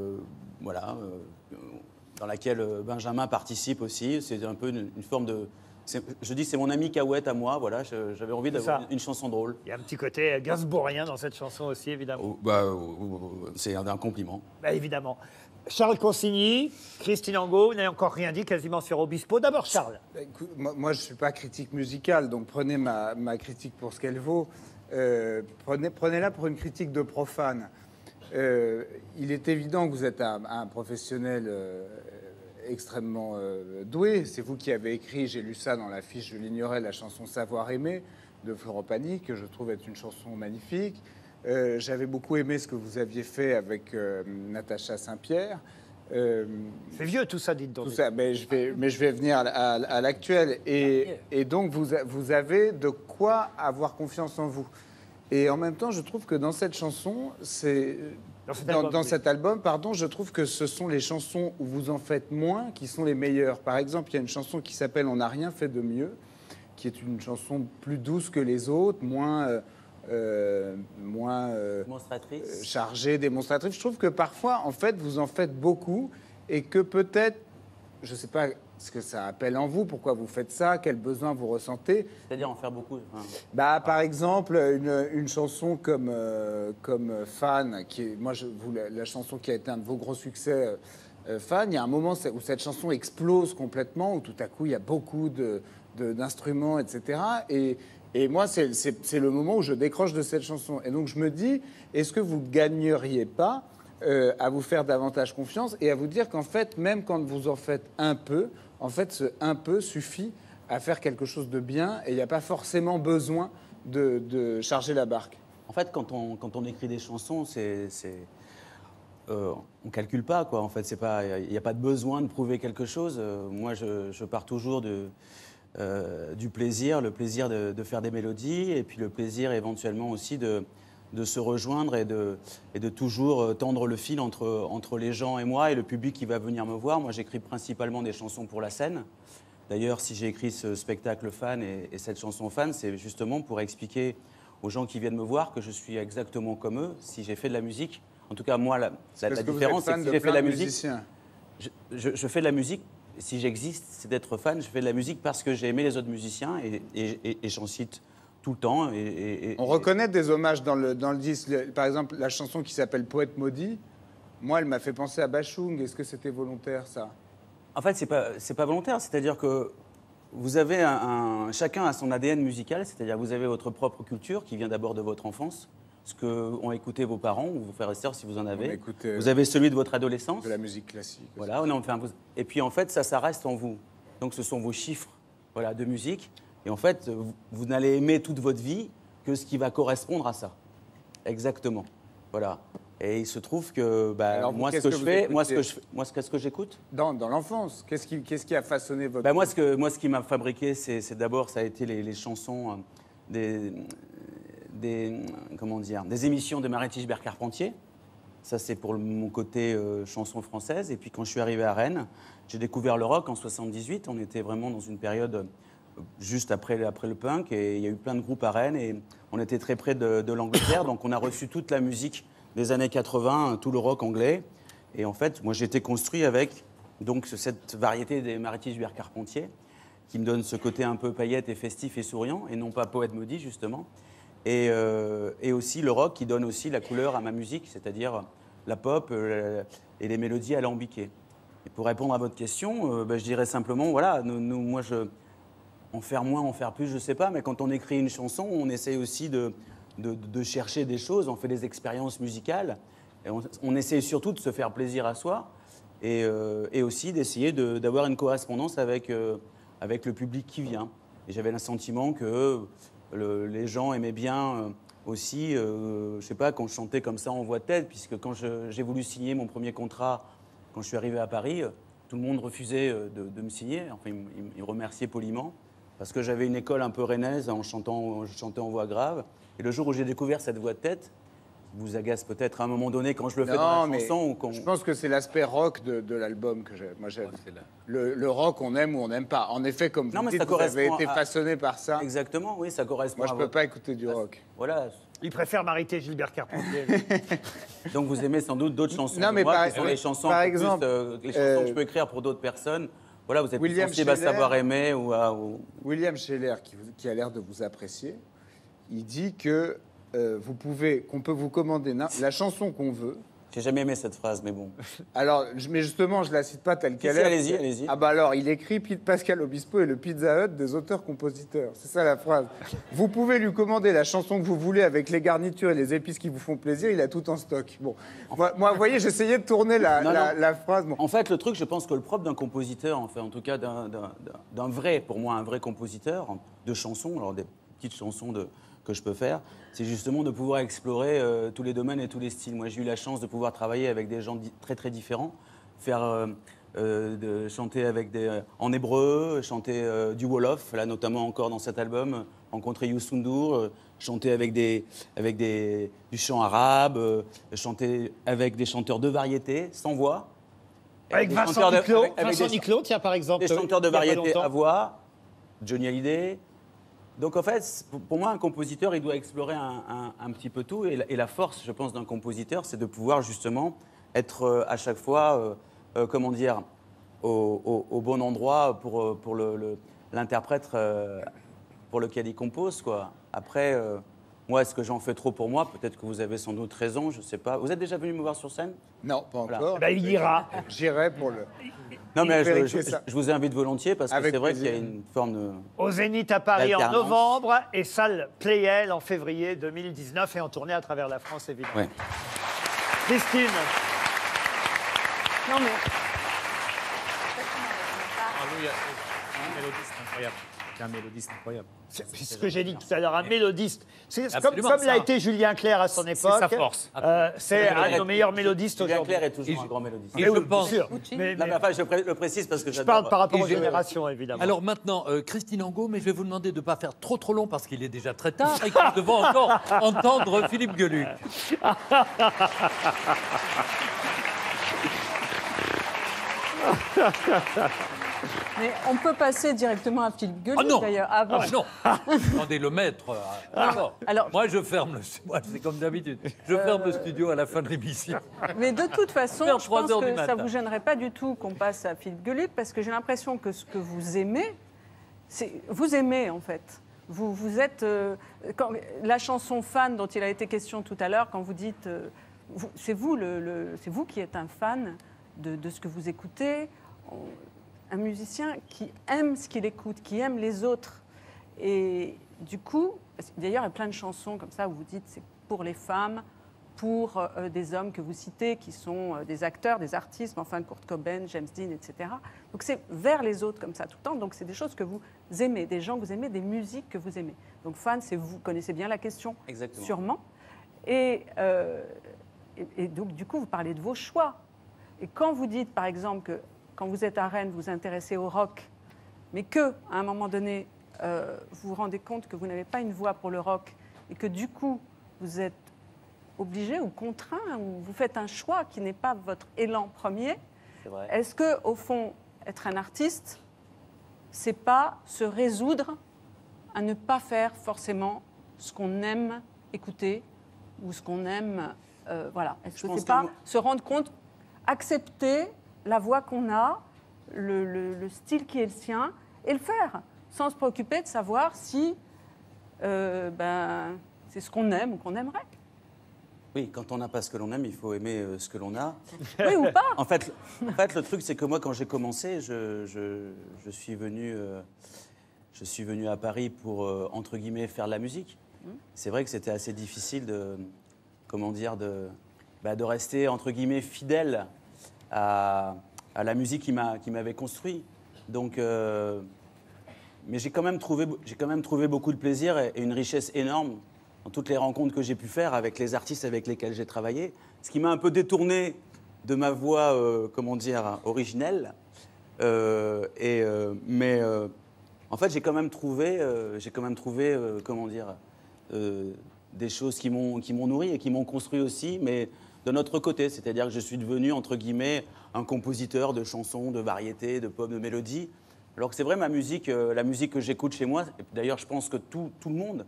dans laquelle Benjamin participe aussi. C'est un peu une forme de... Je dis c'est mon ami Cahuète à moi, voilà, j'avais envie d'avoir une chanson drôle. Il y a un petit côté gainsbourgien dans cette chanson aussi, évidemment. C'est un compliment. Bah, évidemment. Charles Consigny, Christine Angot, vous n'avez encore rien dit quasiment sur Obispo. D'abord Charles. Écoute, moi je ne suis pas critique musicale, donc prenez ma critique pour ce qu'elle vaut. Prenez-la pour une critique de profane. Il est évident que vous êtes un professionnel extrêmement doué. C'est vous qui avez écrit, j'ai lu ça dans la fiche, je l'ignorais, la chanson Savoir aimer de Florent Pagny, que je trouve être une chanson magnifique. J'avais beaucoup aimé ce que vous aviez fait avec Natacha Saint-Pierre. C'est vieux tout ça, dites donc. Tout ça, mais je vais venir à l'actuel. Et donc vous avez de quoi avoir confiance en vous. Et en même temps, je trouve que dans cette chanson, dans cet album, pardon, je trouve que ce sont les chansons où vous en faites moins qui sont les meilleures. Par exemple, il y a une chanson qui s'appelle On n'a rien fait de mieux, qui est une chanson plus douce que les autres, moins chargée, démonstratrice. Je trouve que parfois, en fait, vous en faites beaucoup et que peut-être, je ne sais pas ce que ça appelle en vous, pourquoi vous faites ça, quel besoin vous ressentez. C'est-à-dire en faire beaucoup. Par exemple, une chanson comme Fan, qui est, la chanson qui a été un de vos gros succès, Fan, il y a un moment où cette chanson explose complètement, où tout à coup il y a beaucoup d'instruments, etc. Et moi, c'est le moment où je décroche de cette chanson. Et donc je me dis, est-ce que vous ne gagneriez pas à vous faire davantage confiance et à vous dire qu'en fait, même quand vous en faites un peu, en fait, ce un peu suffit à faire quelque chose de bien et il n'y a pas forcément besoin de charger la barque. En fait, quand on écrit des chansons, on calcule pas, quoi. En fait, il n'y a pas de besoin de prouver quelque chose. Moi, je pars toujours du plaisir, le plaisir de faire des mélodies et puis le plaisir éventuellement aussi de se rejoindre et de toujours tendre le fil entre les gens et moi et le public qui va venir me voir. Moi, j'écris principalement des chansons pour la scène. D'ailleurs, si j'ai écrit ce spectacle Fan et cette chanson Fan, c'est justement pour expliquer aux gens qui viennent me voir que je suis exactement comme eux. Si j'ai fait de la musique, en tout cas, moi, la différence, c'est que si j'ai fait de la musique, je fais de la musique. Si j'existe, c'est d'être fan. Je fais de la musique parce que j'ai aimé les autres musiciens et j'en cite tout le temps. On reconnaît des hommages dans le disque. Par exemple, la chanson qui s'appelle Poète maudit, moi, elle m'a fait penser à Bachung. Est-ce que c'était volontaire, ça? En fait, c'est pas volontaire. C'est-à-dire que vous avez chacun a son ADN musical. C'est-à-dire que vous avez votre propre culture qui vient d'abord de votre enfance, ce qu'ont écouté vos parents ou vos frères et sœurs si vous en avez. Vous avez celui de votre adolescence. De la musique classique. Voilà. Et puis, en fait, ça reste en vous. Donc, ce sont vos chiffres de musique. Et en fait, vous n'allez aimer toute votre vie que ce qui va correspondre à ça. Exactement. Voilà. Et il se trouve que qu'est-ce que j'écoute dans l'enfance, qu'est-ce qui a façonné votre... Moi, ce qui m'a fabriqué, c'est d'abord, ça a été les chansons des émissions de Marie Tichbert Carpentier. Ça, c'est pour mon côté chanson française. Et puis, quand je suis arrivé à Rennes, j'ai découvert le rock en 78. On était vraiment dans une période juste après le punk. Et il y a eu plein de groupes à Rennes. Et on était très près de l'Angleterre. Donc, on a reçu toute la musique des années 80, tout le rock anglais. Et en fait, moi, j'ai été construit avec donc, cette variété des Marie Tichbert Carpentier qui me donne ce côté un peu paillette et festif et souriant, et non pas poète maudit, justement. Et aussi le rock qui donne aussi la couleur à ma musique, c'est-à-dire la pop et les mélodies alambiquées. Et pour répondre à votre question, je dirais simplement, voilà, moi, en faire moins, en faire plus, je ne sais pas, mais quand on écrit une chanson, on essaye aussi de chercher des choses, on fait des expériences musicales, Et on essaie surtout de se faire plaisir à soi et aussi d'essayer d'avoir une correspondance avec le public qui vient. Et j'avais le sentiment que les gens aimaient bien aussi, je sais pas, quand je chantais comme ça en voix de tête, puisque quand j'ai voulu signer mon premier contrat, quand je suis arrivé à Paris, tout le monde refusait de me signer. Enfin, il me remerciait poliment, parce que j'avais une école un peu rennaise, je chantais en voix grave. Et le jour où j'ai découvert cette voix de tête, vous agace peut-être à un moment donné quand je le fais dans la chanson. Je pense que c'est l'aspect rock de l'album que j'aime. Moi, j'aime. Le rock, on aime ou on n'aime pas. En effet, comme vous dites, vous avez été façonné par ça. Exactement, oui, ça correspond. Moi, je ne peux pas écouter du rock. Voilà. Il préfère Marité Gilbert Carpentier. Donc vous aimez sans doute d'autres chansons non, mais qui sont les chansons, par exemple, les chansons que je peux écrire pour d'autres personnes. Voilà, vous êtes plus sensible à savoir aimer ou à... William Scheller, qui a l'air de vous apprécier, il dit que qu'on peut vous commander la chanson qu'on veut. J'ai jamais aimé cette phrase, mais bon. Alors, mais justement, je la cite pas telle qu'elle est. Allez-y, allez-y. Ah bah alors, il écrit Pascal Obispo et le Pizza Hut des auteurs-compositeurs. C'est ça la phrase. Vous pouvez lui commander la chanson que vous voulez avec les garnitures et les épices qui vous font plaisir. Il a tout en stock. Bon, moi, vous voyez, j'essayais de tourner la phrase. Bon. En fait, le truc, je pense que le propre d'un compositeur, en tout cas d'un vrai, pour moi, un vrai compositeur de chansons, alors des petites chansons que je peux faire, c'est justement de pouvoir explorer tous les domaines et tous les styles. Moi, j'ai eu la chance de pouvoir travailler avec des gens très très différents, chanter en hébreu, chanter du Wolof, là notamment encore dans cet album, rencontrer Youssou N'Dour, chanter avec du chant arabe, chanter avec des chanteurs de variété, sans voix. Avec Vincent Niclot, tiens, par exemple. Des chanteurs de variété à voix, Johnny Hallyday. Donc en fait, pour moi, un compositeur, il doit explorer un petit peu tout. Et la force, je pense, d'un compositeur, c'est de pouvoir justement être à chaque fois, comment dire, au bon endroit pour l'interprète pour lequel il compose, quoi. Après, moi, est-ce que j'en fais trop pour moi? Peut-être que vous avez sans doute raison, je ne sais pas. Vous êtes déjà venu me voir sur scène? Non, pas encore. Voilà. Ben, il ira. J'irai pour le... Non, mais je vous invite volontiers parce que c'est vrai qu'il y a une forme de... Au Zénith à Paris en novembre et salle Playel en février 2019 et en tournée à travers la France, évidemment. Ouais. Christine. Non, mais... Un mélodiste incroyable. Un mélodiste incroyable. C'est ce que j'ai dit tout à l'heure, un mélodiste. C'est comme Absolument, l'a été Julien Clerc à son époque. C'est sa force. C'est un de nos meilleurs mélodistes Julien aujourd'hui. Clerc est toujours un grand mélodiste. Et je pense... Mais enfin, je le précise parce que je parle par rapport aux générations, évidemment. Alors maintenant, Christine Angot, mais je vais vous demander de ne pas faire trop long parce qu'il est déjà très tard et que nous devons encore entendre Philippe Gueluc. Mais on peut passer directement à Philippe Gueluc, d'ailleurs. Ah bah non. Attendez, le maître. Alors, moi, je ferme le... Moi, c'est comme d'habitude. Je ferme le studio à la fin de l'émission. Mais de toute façon, je pense que ça ne vous gênerait pas du tout qu'on passe à Philippe Gueluc, parce que j'ai l'impression que ce que vous aimez, c'est... Vous aimez, en fait. Vous êtes... la chanson fan dont il a été question tout à l'heure, quand vous dites... c'est vous qui êtes un fan de ce que vous écoutez. Un musicien qui aime ce qu'il écoute, qui aime les autres. Et du coup, d'ailleurs, il y a plein de chansons comme ça où vous dites c'est pour les femmes, pour des hommes que vous citez, qui sont des acteurs, des artistes, enfin Kurt Cobain, James Dean, etc. Donc c'est vers les autres comme ça tout le temps. Donc c'est des choses que vous aimez, des gens que vous aimez, des musiques que vous aimez. Donc fan, c'est vous connaissez bien la question, exactement. Sûrement. Et donc du coup, vous parlez de vos choix. Et quand vous dites, par exemple, que quand vous êtes à Rennes, vous vous intéressez au rock, mais qu'à un moment donné, vous vous rendez compte que vous n'avez pas une voix pour le rock et que du coup, vous êtes obligé ou contraint ou vous faites un choix qui n'est pas votre élan premier, est-ce que, au fond, être un artiste, c'est pas se résoudre à ne pas faire forcément ce qu'on aime écouter ou ce qu'on aime, voilà. Est-ce que c'est pas se rendre compte, accepter la voix qu'on a, le style qui est le sien, et le faire, sans se préoccuper de savoir si c'est ce qu'on aime ou qu'on aimerait. Oui, quand on n'a pas ce que l'on aime, il faut aimer ce que l'on a. Oui, ou pas. En fait, le truc, c'est que moi, quand j'ai commencé, je suis venu à Paris pour, entre guillemets, faire de la musique. C'est vrai que c'était assez difficile de de rester, entre guillemets, fidèle à la musique qui m'avait construit. Donc, mais j'ai quand même trouvé beaucoup de plaisir et une richesse énorme dans toutes les rencontres que j'ai pu faire avec les artistes avec lesquels j'ai travaillé. Ce qui m'a un peu détourné de ma voix, originelle. Mais en fait, j'ai quand même trouvé, des choses qui m'ont nourri et qui m'ont construit aussi, mais de notre côté. C'est-à-dire que je suis devenu, entre guillemets, un compositeur de chansons, de variétés, de pop, de mélodies. Alors que c'est vrai, ma musique, la musique que j'écoute chez moi, d'ailleurs, je pense que tout le monde,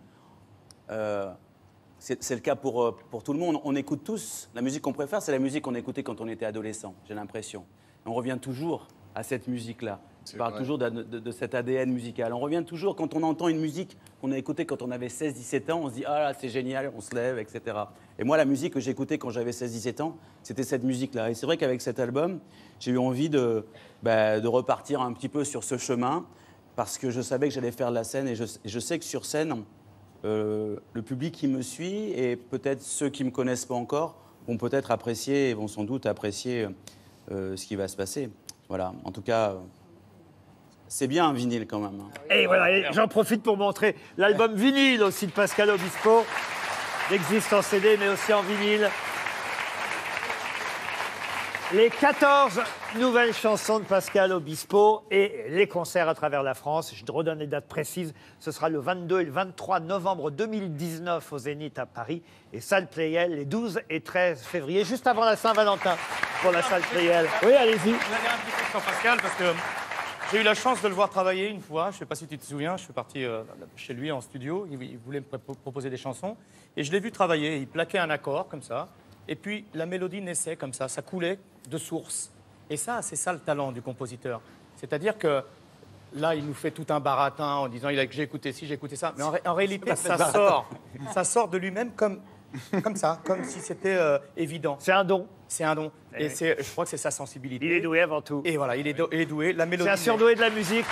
c'est le cas pour tout le monde. On écoute tous, la musique qu'on préfère, c'est la musique qu'on écoutait quand on était adolescent, j'ai l'impression. On revient toujours à cette musique-là. On parle toujours de cet ADN musical. On revient toujours, quand on entend une musique qu'on a écoutée quand on avait 16-17 ans, on se dit « Ah là, c'est génial », on se lève, etc. Et moi, la musique que j'écoutais quand j'avais 16-17 ans, c'était cette musique-là. Et c'est vrai qu'avec cet album, j'ai eu envie de repartir un petit peu sur ce chemin, parce que je savais que j'allais faire de la scène, et je sais que sur scène, le public qui me suit, et peut-être ceux qui ne me connaissent pas encore, vont peut-être apprécier, et vont sans doute apprécier ce qui va se passer. Voilà, en tout cas... C'est bien un vinyle quand même. Et voilà, j'en profite pour montrer l'album vinyle aussi de Pascal Obispo. Il existe en CD mais aussi en vinyle. Les 14 nouvelles chansons de Pascal Obispo et les concerts à travers la France. Je te redonne les dates précises. Ce sera le 22 et le 23 novembre 2019 au Zénith à Paris et Salle Pleyel les 12 et 13 février, juste avant la Saint-Valentin pour la Salle Pleyel. Oui, allez-y. Je voulais dire un petit peu sur Pascal parce que j'ai eu la chance de le voir travailler une fois. Je ne sais pas si tu te souviens, je suis parti chez lui en studio. Il voulait me proposer des chansons. Et je l'ai vu travailler. Il plaquait un accord comme ça. Et puis la mélodie naissait comme ça. Ça coulait de source. Et ça, c'est ça le talent du compositeur. C'est-à-dire que là, il nous fait tout un baratin en disant j'ai écouté ci, j'ai écouté ça. Mais en réalité, ça sort de lui-même comme ça, comme si c'était évident. C'est un don. C'est un don. Et je crois que c'est sa sensibilité. Il est doué avant tout. Et voilà, il est doué. La mélodie. C'est un surdoué de la musique.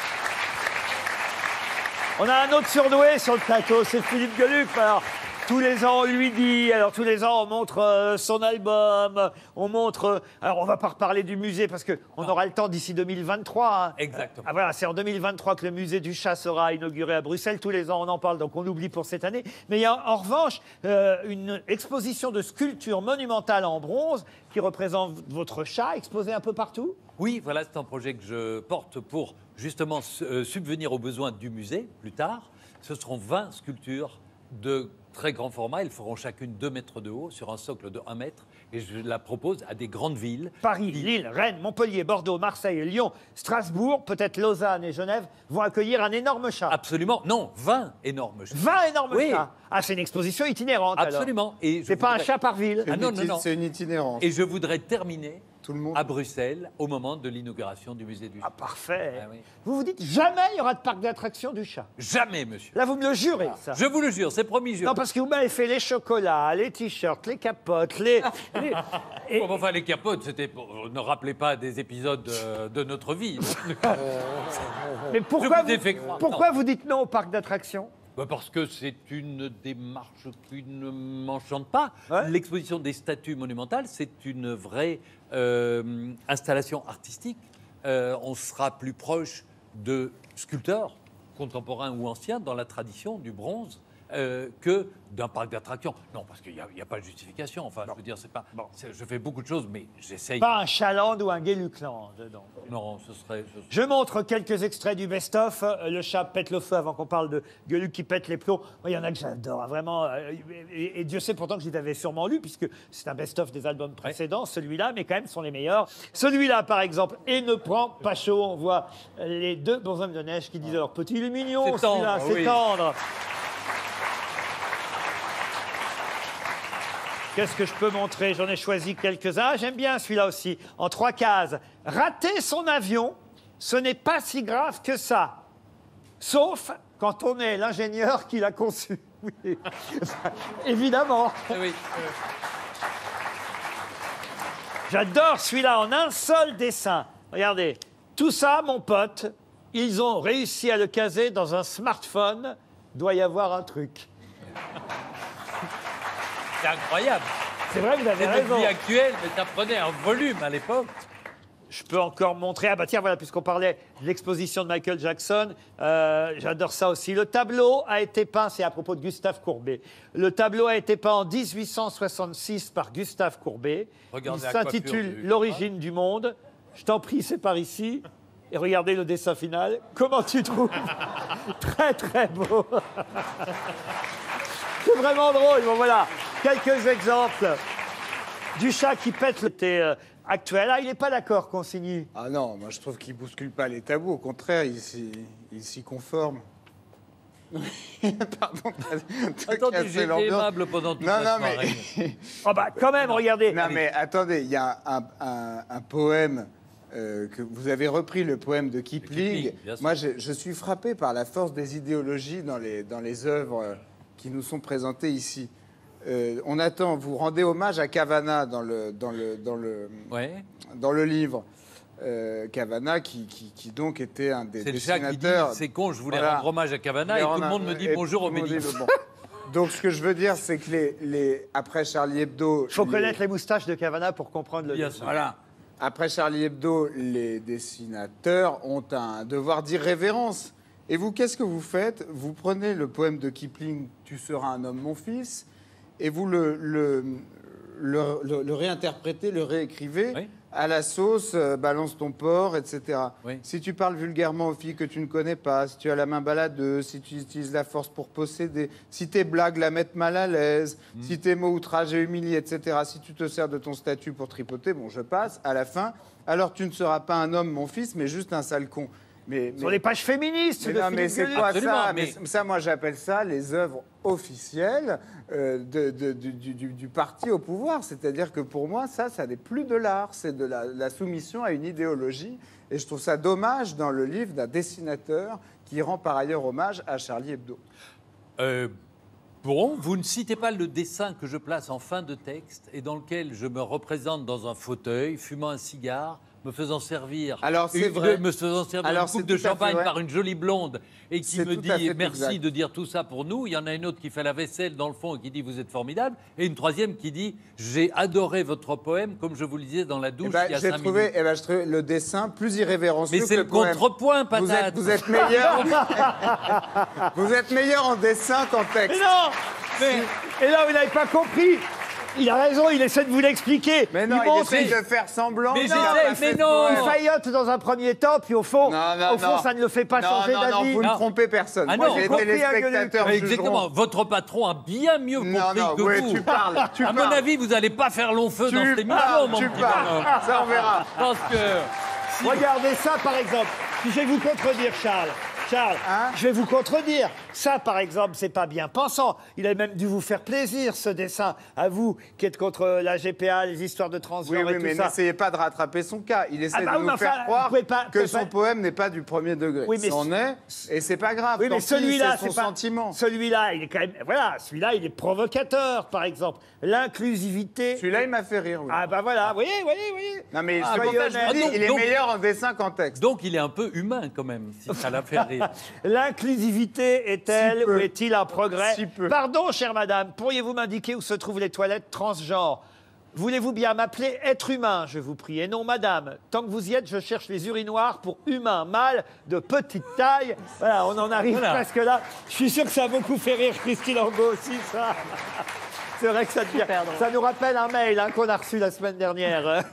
On a un autre surdoué sur le plateau, c'est Philippe Geluck. Alors, tous les ans, on lui dit. Alors, tous les ans, on montre son album. On montre. Alors, on va pas reparler du musée parce qu'on aura le temps d'ici 2023. Hein. Exactement. Ah, voilà, c'est en 2023 que le musée du chat sera inauguré à Bruxelles. Tous les ans, on en parle, donc on oublie pour cette année. Mais il y a en revanche une exposition de sculptures monumentales en bronze qui représente votre chat, exposé un peu partout. Oui, voilà, c'est un projet que je porte pour justement subvenir aux besoins du musée plus tard. Ce seront 20 sculptures de très grand format. Elles feront chacune 2 mètres de haut sur un socle de 1 mètre. Et je la propose à des grandes villes. Paris, Lille, Rennes, Montpellier, Bordeaux, Marseille, Lyon, Strasbourg, peut-être Lausanne et Genève vont accueillir un énorme chat. Absolument. Non, 20 énormes chats. 20 énormes oui. chats. Ah, c'est une exposition itinérante. Absolument. Et c'est pas un chat par ville. Ah, non. C'est une itinérance. Et je voudrais terminer tout le monde à Bruxelles au moment de l'inauguration du musée du chat. Ah, parfait. Ah, oui. Vous vous dites jamais il y aura de parc d'attractions du chat. Jamais, monsieur. Là, vous me le jurez, ça. Je vous le jure, c'est promis. Non, parce que vous m'avez fait les chocolats, les t-shirts, les capotes, Bon, enfin, les capotes, c'était ne rappelez pas des épisodes de notre vie. Mais pourquoi vous dites non au parc d'attractions? Parce que c'est une démarche qui ne m'enchante pas. Ouais. L'exposition des statues monumentales, c'est une vraie installation artistique. On sera plus proche de sculpteurs contemporains ou anciens dans la tradition du bronze que d'un parc d'attractions. Non, parce qu'il n'y a pas de justification. Enfin, je veux dire, c'est pas. Bon. Je fais beaucoup de choses, mais j'essaye. Pas un Chaland ou un Geluckland. Non, ce serait. Je montre quelques extraits du best-of. Le chat pète le feu avant qu'on parle de Geluck qui pète les plombs. Il y en a que j'adore, vraiment. Et Dieu sait pourtant que je les avais sûrement lus, puisque c'est un best-of des albums précédents. Ouais. Celui-là, mais quand même, sont les meilleurs. Celui-là, par exemple, et ne prend pas chaud. On voit les 2 bonshommes de neige qui disent alors petit, il est mignon, celui-là, c'est tendre. Qu'est-ce que je peux montrer? J'en ai choisi quelques-uns. J'aime bien celui-là aussi, en 3 cases. Rater son avion, ce n'est pas si grave que ça. Sauf quand on est l'ingénieur qui l'a conçu. Oui. Évidemment. Oui. J'adore celui-là en un seul dessin. Regardez. Tout ça, mon pote, ils ont réussi à le caser dans un smartphone. Doit y avoir un truc. C'est incroyable. C'est vrai, vous avez C'est raison. notre vie actuelle, mais ça prenait un volume à l'époque. Je peux encore montrer. Ah bah tiens, voilà, puisqu'on parlait de l'exposition de Michael Jackson, j'adore ça aussi. Le tableau a été peint, c'est à propos de Gustave Courbet. Le tableau a été peint en 1866 par Gustave Courbet. Regardez Il la coiffure s'intitule du- L'origine du monde. Je t'en prie, c'est par ici. Et regardez le dessin final. Comment tu trouves? Très très beau. C'est vraiment drôle. Bon voilà, quelques exemples du chat qui pète le thé actuel. Ah, il n'est pas d'accord, Consigny. Ah non, moi je trouve qu'il bouscule pas les tabous. Au contraire, il s'y conforme. Pardon. Attendez, j'ai été aimable pendant toute la soirée. Oh bah quand même, regardez. Non mais attendez, il y a un poème que vous avez repris, le poème de Kipling. bien sûr. Moi, je suis frappé par la force des idéologies dans les œuvres qui nous sont présentées ici. On attend, vous rendez hommage à Cavana dans le livre. Cavana qui donc était un des C'est le chat qui dit dessinateurs. c'est con, je voulais Voilà. rendre hommage à Cavana et tout le monde me dit bonjour Obélix. Donc ce que je veux dire, c'est que après Charlie Hebdo... Il faut connaître les moustaches de Cavana pour comprendre le dessin. Voilà. Après Charlie Hebdo, les dessinateurs ont un devoir d'irrévérence. Et vous, qu'est-ce que vous faites? Vous prenez le poème de Kipling, « Tu seras un homme, mon fils », et vous le réinterprétez, le réécrivez à la sauce balance ton porc, etc. Si tu parles vulgairement aux filles que tu ne connais pas, si tu as la main baladeuse, si tu utilises la force pour posséder, si tes blagues la mettent mal à l'aise, si tes mots outragent et humilient, etc., si tu te sers de ton statut pour tripoter, bon, je passe, à la fin, alors tu ne seras pas un homme, mon fils, mais juste un sale con. Sur les pages féministes Mais de non, mais Philippe c'est Gueluc. quoi ça? Mais ça, moi, j'appelle ça les œuvres officielles du parti au pouvoir. C'est-à-dire que pour moi, ça n'est plus de l'art, c'est de la soumission à une idéologie. Et je trouve ça dommage dans le livre d'un dessinateur qui rend par ailleurs hommage à Charlie Hebdo. Bon, vous ne citez pas le dessin que je place en fin de texte et dans lequel je me représente dans un fauteuil, fumant un cigare, me faisant servir, Alors, c'est vrai. me faisant servir Alors, une coupe c'est de tout à fait champagne vrai. par une jolie blonde et qui C'est me tout à dit fait merci exact. de dire tout ça pour nous. Il y en a une autre qui fait la vaisselle dans le fond et qui dit vous êtes formidable. Et une troisième qui dit j'ai adoré votre poème comme je vous le disais dans la douche il y a 5 minutes. Je trouve le dessin plus irrévérencieux Mais que c'est le poème. contrepoint, patate. Vous êtes meilleur. Vous êtes meilleur en dessin qu'en texte. Et là, vous n'avez pas compris. Il a raison, il essaie de vous l'expliquer. Mais non, il montre- essaie de faire semblant. Mais qu'il a non, pas fait de il poème. faillote dans un premier temps, puis au fond, ça ne le fait pas changer d'avis. vous ne trompez personne. Ah Moi, non, les compris, téléspectateurs exactement. jugeront. Votre patron a bien mieux compris que ouais, vous. tu parles. À mon avis, vous n'allez pas faire long feu dans cette émission, mon tu petit parles. bonhomme. Ça, on verra. Je pense que... Regardez ça, par exemple. Puis je vais vous contredire, Charles. Charles, je vais vous contredire. Ça, par exemple, c'est pas bien pensant. Il a même dû vous faire plaisir, ce dessin. À vous, qui êtes contre la GPA, les histoires de transgenre Oui, et tout mais ça. n'essayez pas de rattraper son cas. Il essaie Ah bah de oui, nous mais faire enfin, croire vous pouvez pas- que vous son pouvez pas- poème n'est pas du premier degré. Oui, mais c'en est, et c'est pas grave. Oui, mais tant pis, celui-là, c'est son sentiment. Celui-là, il est quand même. Voilà, celui-là, il est provocateur, par exemple. L'inclusivité. Celui-là, il m'a fait rire. Oui. Ah, bah voilà, vous voyez. Non, mais Ah, soyez bah, honnête, je vous dis, il est donc- meilleur en dessin qu'en texte. Donc il est un peu humain quand même, si ça l'a fait rire. L'inclusivité est-elle Si peu. ou est-il un progrès? Si peu. Pardon, chère madame, pourriez-vous m'indiquer où se trouvent les toilettes transgenres? Voulez-vous bien m'appeler être humain, je vous prie? Et non, madame, tant que vous y êtes, je cherche les urinoirs pour humains, mâles, de petite taille. Voilà, on en arrive Voilà. presque là. Je suis sûr que ça a beaucoup fait rire Christine Angot aussi, ça. C'est vrai que ça devient... Ça nous rappelle un mail qu'on a reçu la semaine dernière.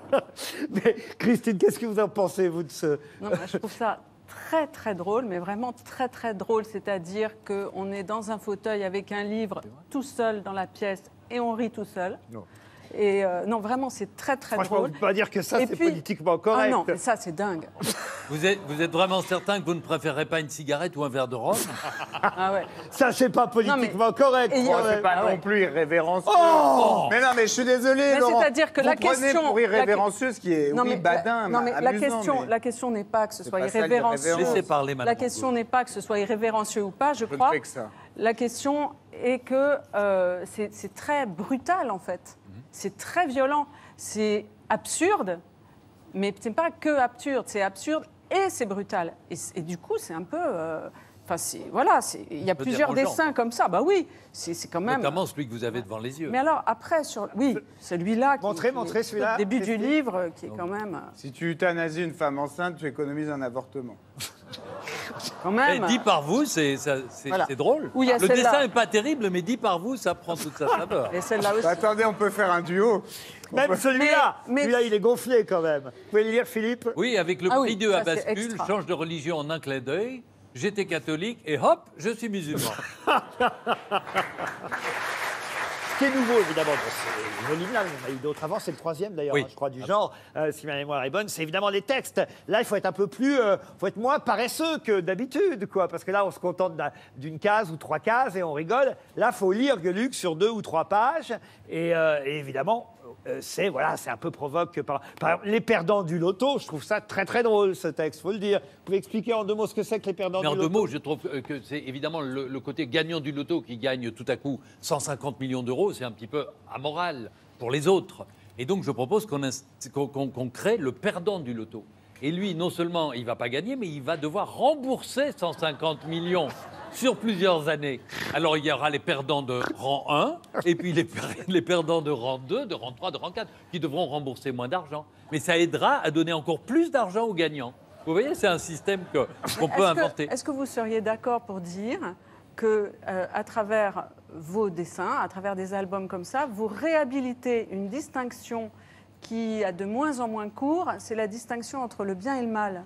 Mais Christine, qu'est-ce que vous en pensez, vous, de ce... Non, moi, je trouve ça très très drôle, mais vraiment très très drôle. C'est-à-dire qu'on est dans un fauteuil avec un livre tout seul dans la pièce et on rit tout seul. Non. Et non, vraiment, c'est très très Franchement, drôle. on ne peut pas dire que ça, Et c'est puis- politiquement correct. Ah non, mais ça, c'est dingue. Vous êtes vraiment certain que vous ne préférez pas une cigarette ou un verre de rhum? Ah ouais. Ça, c'est pas politiquement correct. et il y a- Oh, c'est pas Ah ouais. non plus irrévérencieux. Oh Mais non, mais je suis désolé, Mais Laurent. c'est-à-dire que Vous la prenez question- pour irrévérencieux ce qui est, Non, oui, mais badin, non, mais amusant, mais- la question n'est pas que ce C'est soit pas ça, irrévérencieux. l'irrévérence. Laissez parler, madame La question n'est pas que ce soit irrévérencieux ou pas, je Je ne crois. fais que ça. La question est que c'est très brutal, en fait. C'est très violent. C'est absurde, mais c'est pas que absurde. C'est absurde et c'est brutal. Et du coup, c'est un peu voilà, il y a plusieurs dessins comme ça. Bah oui, c'est quand même. Notamment celui que vous avez devant les yeux. Mais alors après, oui, celui-là. Montrez celui-là. Le début du livre, qui est quand même. Si tu euthanasies une femme enceinte, tu économises un avortement. Quand même. Dit par vous, c'est drôle. Le dessin n'est pas terrible, mais dit par vous, ça prend toute sa saveur. Et celle-là aussi. Attendez, on peut faire un duo. Même celui-là, celui-là, il est gonflé quand même. Vous pouvez le lire, Philippe? Oui, avec le prix Dieu à bascule, change de religion en un clin d'œil. J'étais catholique et hop, je suis musulman. Ce qui est nouveau, évidemment, ce livre-là, il y en a eu d'autres avant, c'est le 3e d'ailleurs, je crois, du genre, si ma mémoire est bonne, c'est évidemment les textes. Là, il faut être un peu plus, faut être moins paresseux que d'habitude, quoi, parce que là, on se contente d'une case ou 3 cases et on rigole. Là, il faut lire Gueuluc sur 2 ou 3 pages, et évidemment, c'est un peu provoque. Par exemple, les perdants du loto, je trouve ça très très drôle, ce texte, faut le dire. Vous pouvez expliquer en 2 mots ce que c'est que les perdants du loto? En 2 mots, je trouve que c'est évidemment le côté gagnant du loto qui gagne tout à coup 150 millions d'euros, c'est un petit peu amoral pour les autres. Et donc je propose qu'on crée le perdant du loto. Et lui, non seulement il ne va pas gagner, mais il va devoir rembourser 150 millions sur plusieurs années. Alors il y aura les perdants de rang 1, et puis les perdants de rang 2, de rang 3, de rang 4, qui devront rembourser moins d'argent. Mais ça aidera à donner encore plus d'argent aux gagnants. Vous voyez, c'est un système qu'on peut inventer. Est-ce que vous seriez d'accord pour dire que, à travers vos dessins, à travers des albums comme ça, vous réhabilitez une distinction qui a de moins en moins cours, c'est la distinction entre le bien et le mal?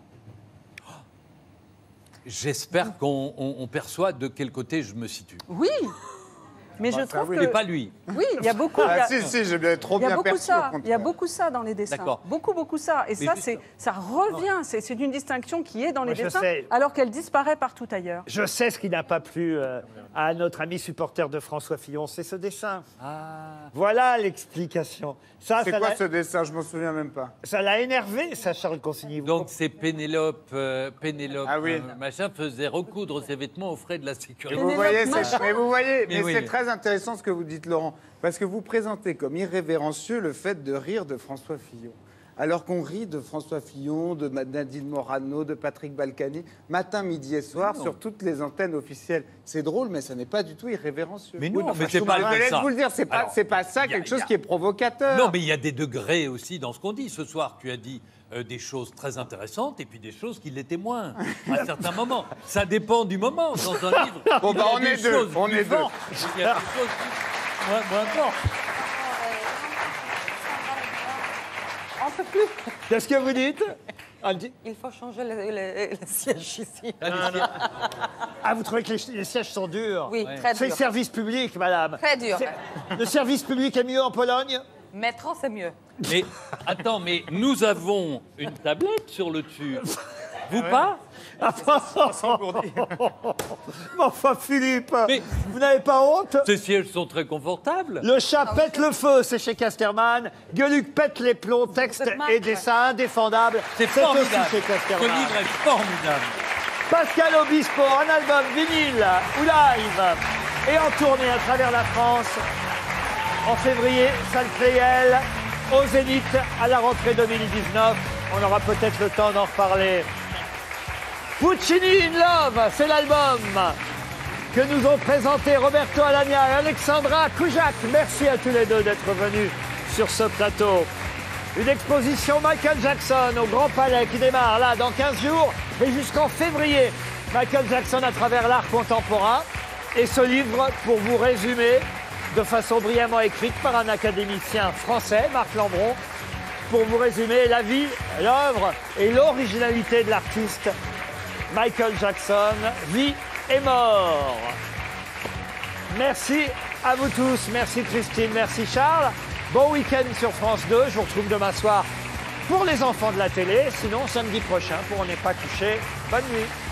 J'espère qu'on perçoit de quel côté je me situe. Oui, mais je trouve que... Mais pas lui. Oui, il y a beaucoup... Si, j'ai bien trop bien perçu. Il y a beaucoup ça dans les dessins. Beaucoup ça. Et ça revient. C'est une distinction qui est dans les dessins, alors qu'elle disparaît partout ailleurs. Je sais ce qui n'a pas plu à notre ami supporter de François Fillon, c'est ce dessin. Voilà l'explication. C'est quoi ce dessin? Je m'en souviens même pas. Ça l'a énervé, ça, Charles Consigny. Donc c'est Pénélope, machin, faisait recoudre ses vêtements aux frais de la sécurité. Vous voyez, c'est très intéressant ce que vous dites, Laurent, parce que vous présentez comme irrévérencieux le fait de rire de François Fillon. Alors qu'on rit de François Fillon, de Nadine Morano, de Patrick Balkany, matin, midi et soir, sur toutes les antennes officielles. C'est drôle, mais ça n'est pas du tout irrévérencieux. Mais non, mais c'est pas le ça. Je vais vous le dire, c'est pas ça quelque chose qui est provocateur. Non, mais il y a des degrés aussi dans ce qu'on dit. Ce soir, tu as dit des choses très intéressantes et puis des choses qui l'étaient moins à certains moments. Ça dépend du moment dans un livre. Bon, on est deux. On est deux. Il y a des choses moins fortes. On ne peut plus. Qu'est-ce que vous dites? Il faut changer le siège ici. Ah, vous trouvez que les sièges sont durs? Oui, très durs. C'est le service public, madame. Très dur. Le service public est mieux en Pologne? Métro, c'est mieux. Mais attends, mais nous avons une tablette sur le dessus. Vous pas? Mais enfin, Philippe, vous n'avez pas honte? Ces sièges sont très confortables. Le chat pète le feu, c'est chez Casterman. Gueuluc pète les plombs, texte et dessin indéfendables. C'est formidable. Aussi chez Casterman. Ce livre est formidable. Pascal Obispo, un album vinyle ou live et en tournée à travers la France. En février, salle Playel, au Zénith, à la rentrée 2019. On aura peut-être le temps d'en reparler. Puccini in Love, c'est l'album que nous ont présenté Roberto Alagna et Alexandra Kujak. Merci à tous les deux d'être venus sur ce plateau. Une exposition Michael Jackson au Grand Palais qui démarre là dans 15 jours et jusqu'en février. Michael Jackson à travers l'art contemporain. Et ce livre pour vous résumer de façon brillamment écrite par un académicien français, Marc Lambron, pour vous résumer la vie, l'œuvre et l'originalité de l'artiste Michael Jackson, vie et mort. Merci à vous tous, merci Christine, merci Charles. Bon week-end sur France 2, je vous retrouve demain soir pour les enfants de la télé, sinon samedi prochain pour On n'est pas couché. Bonne nuit.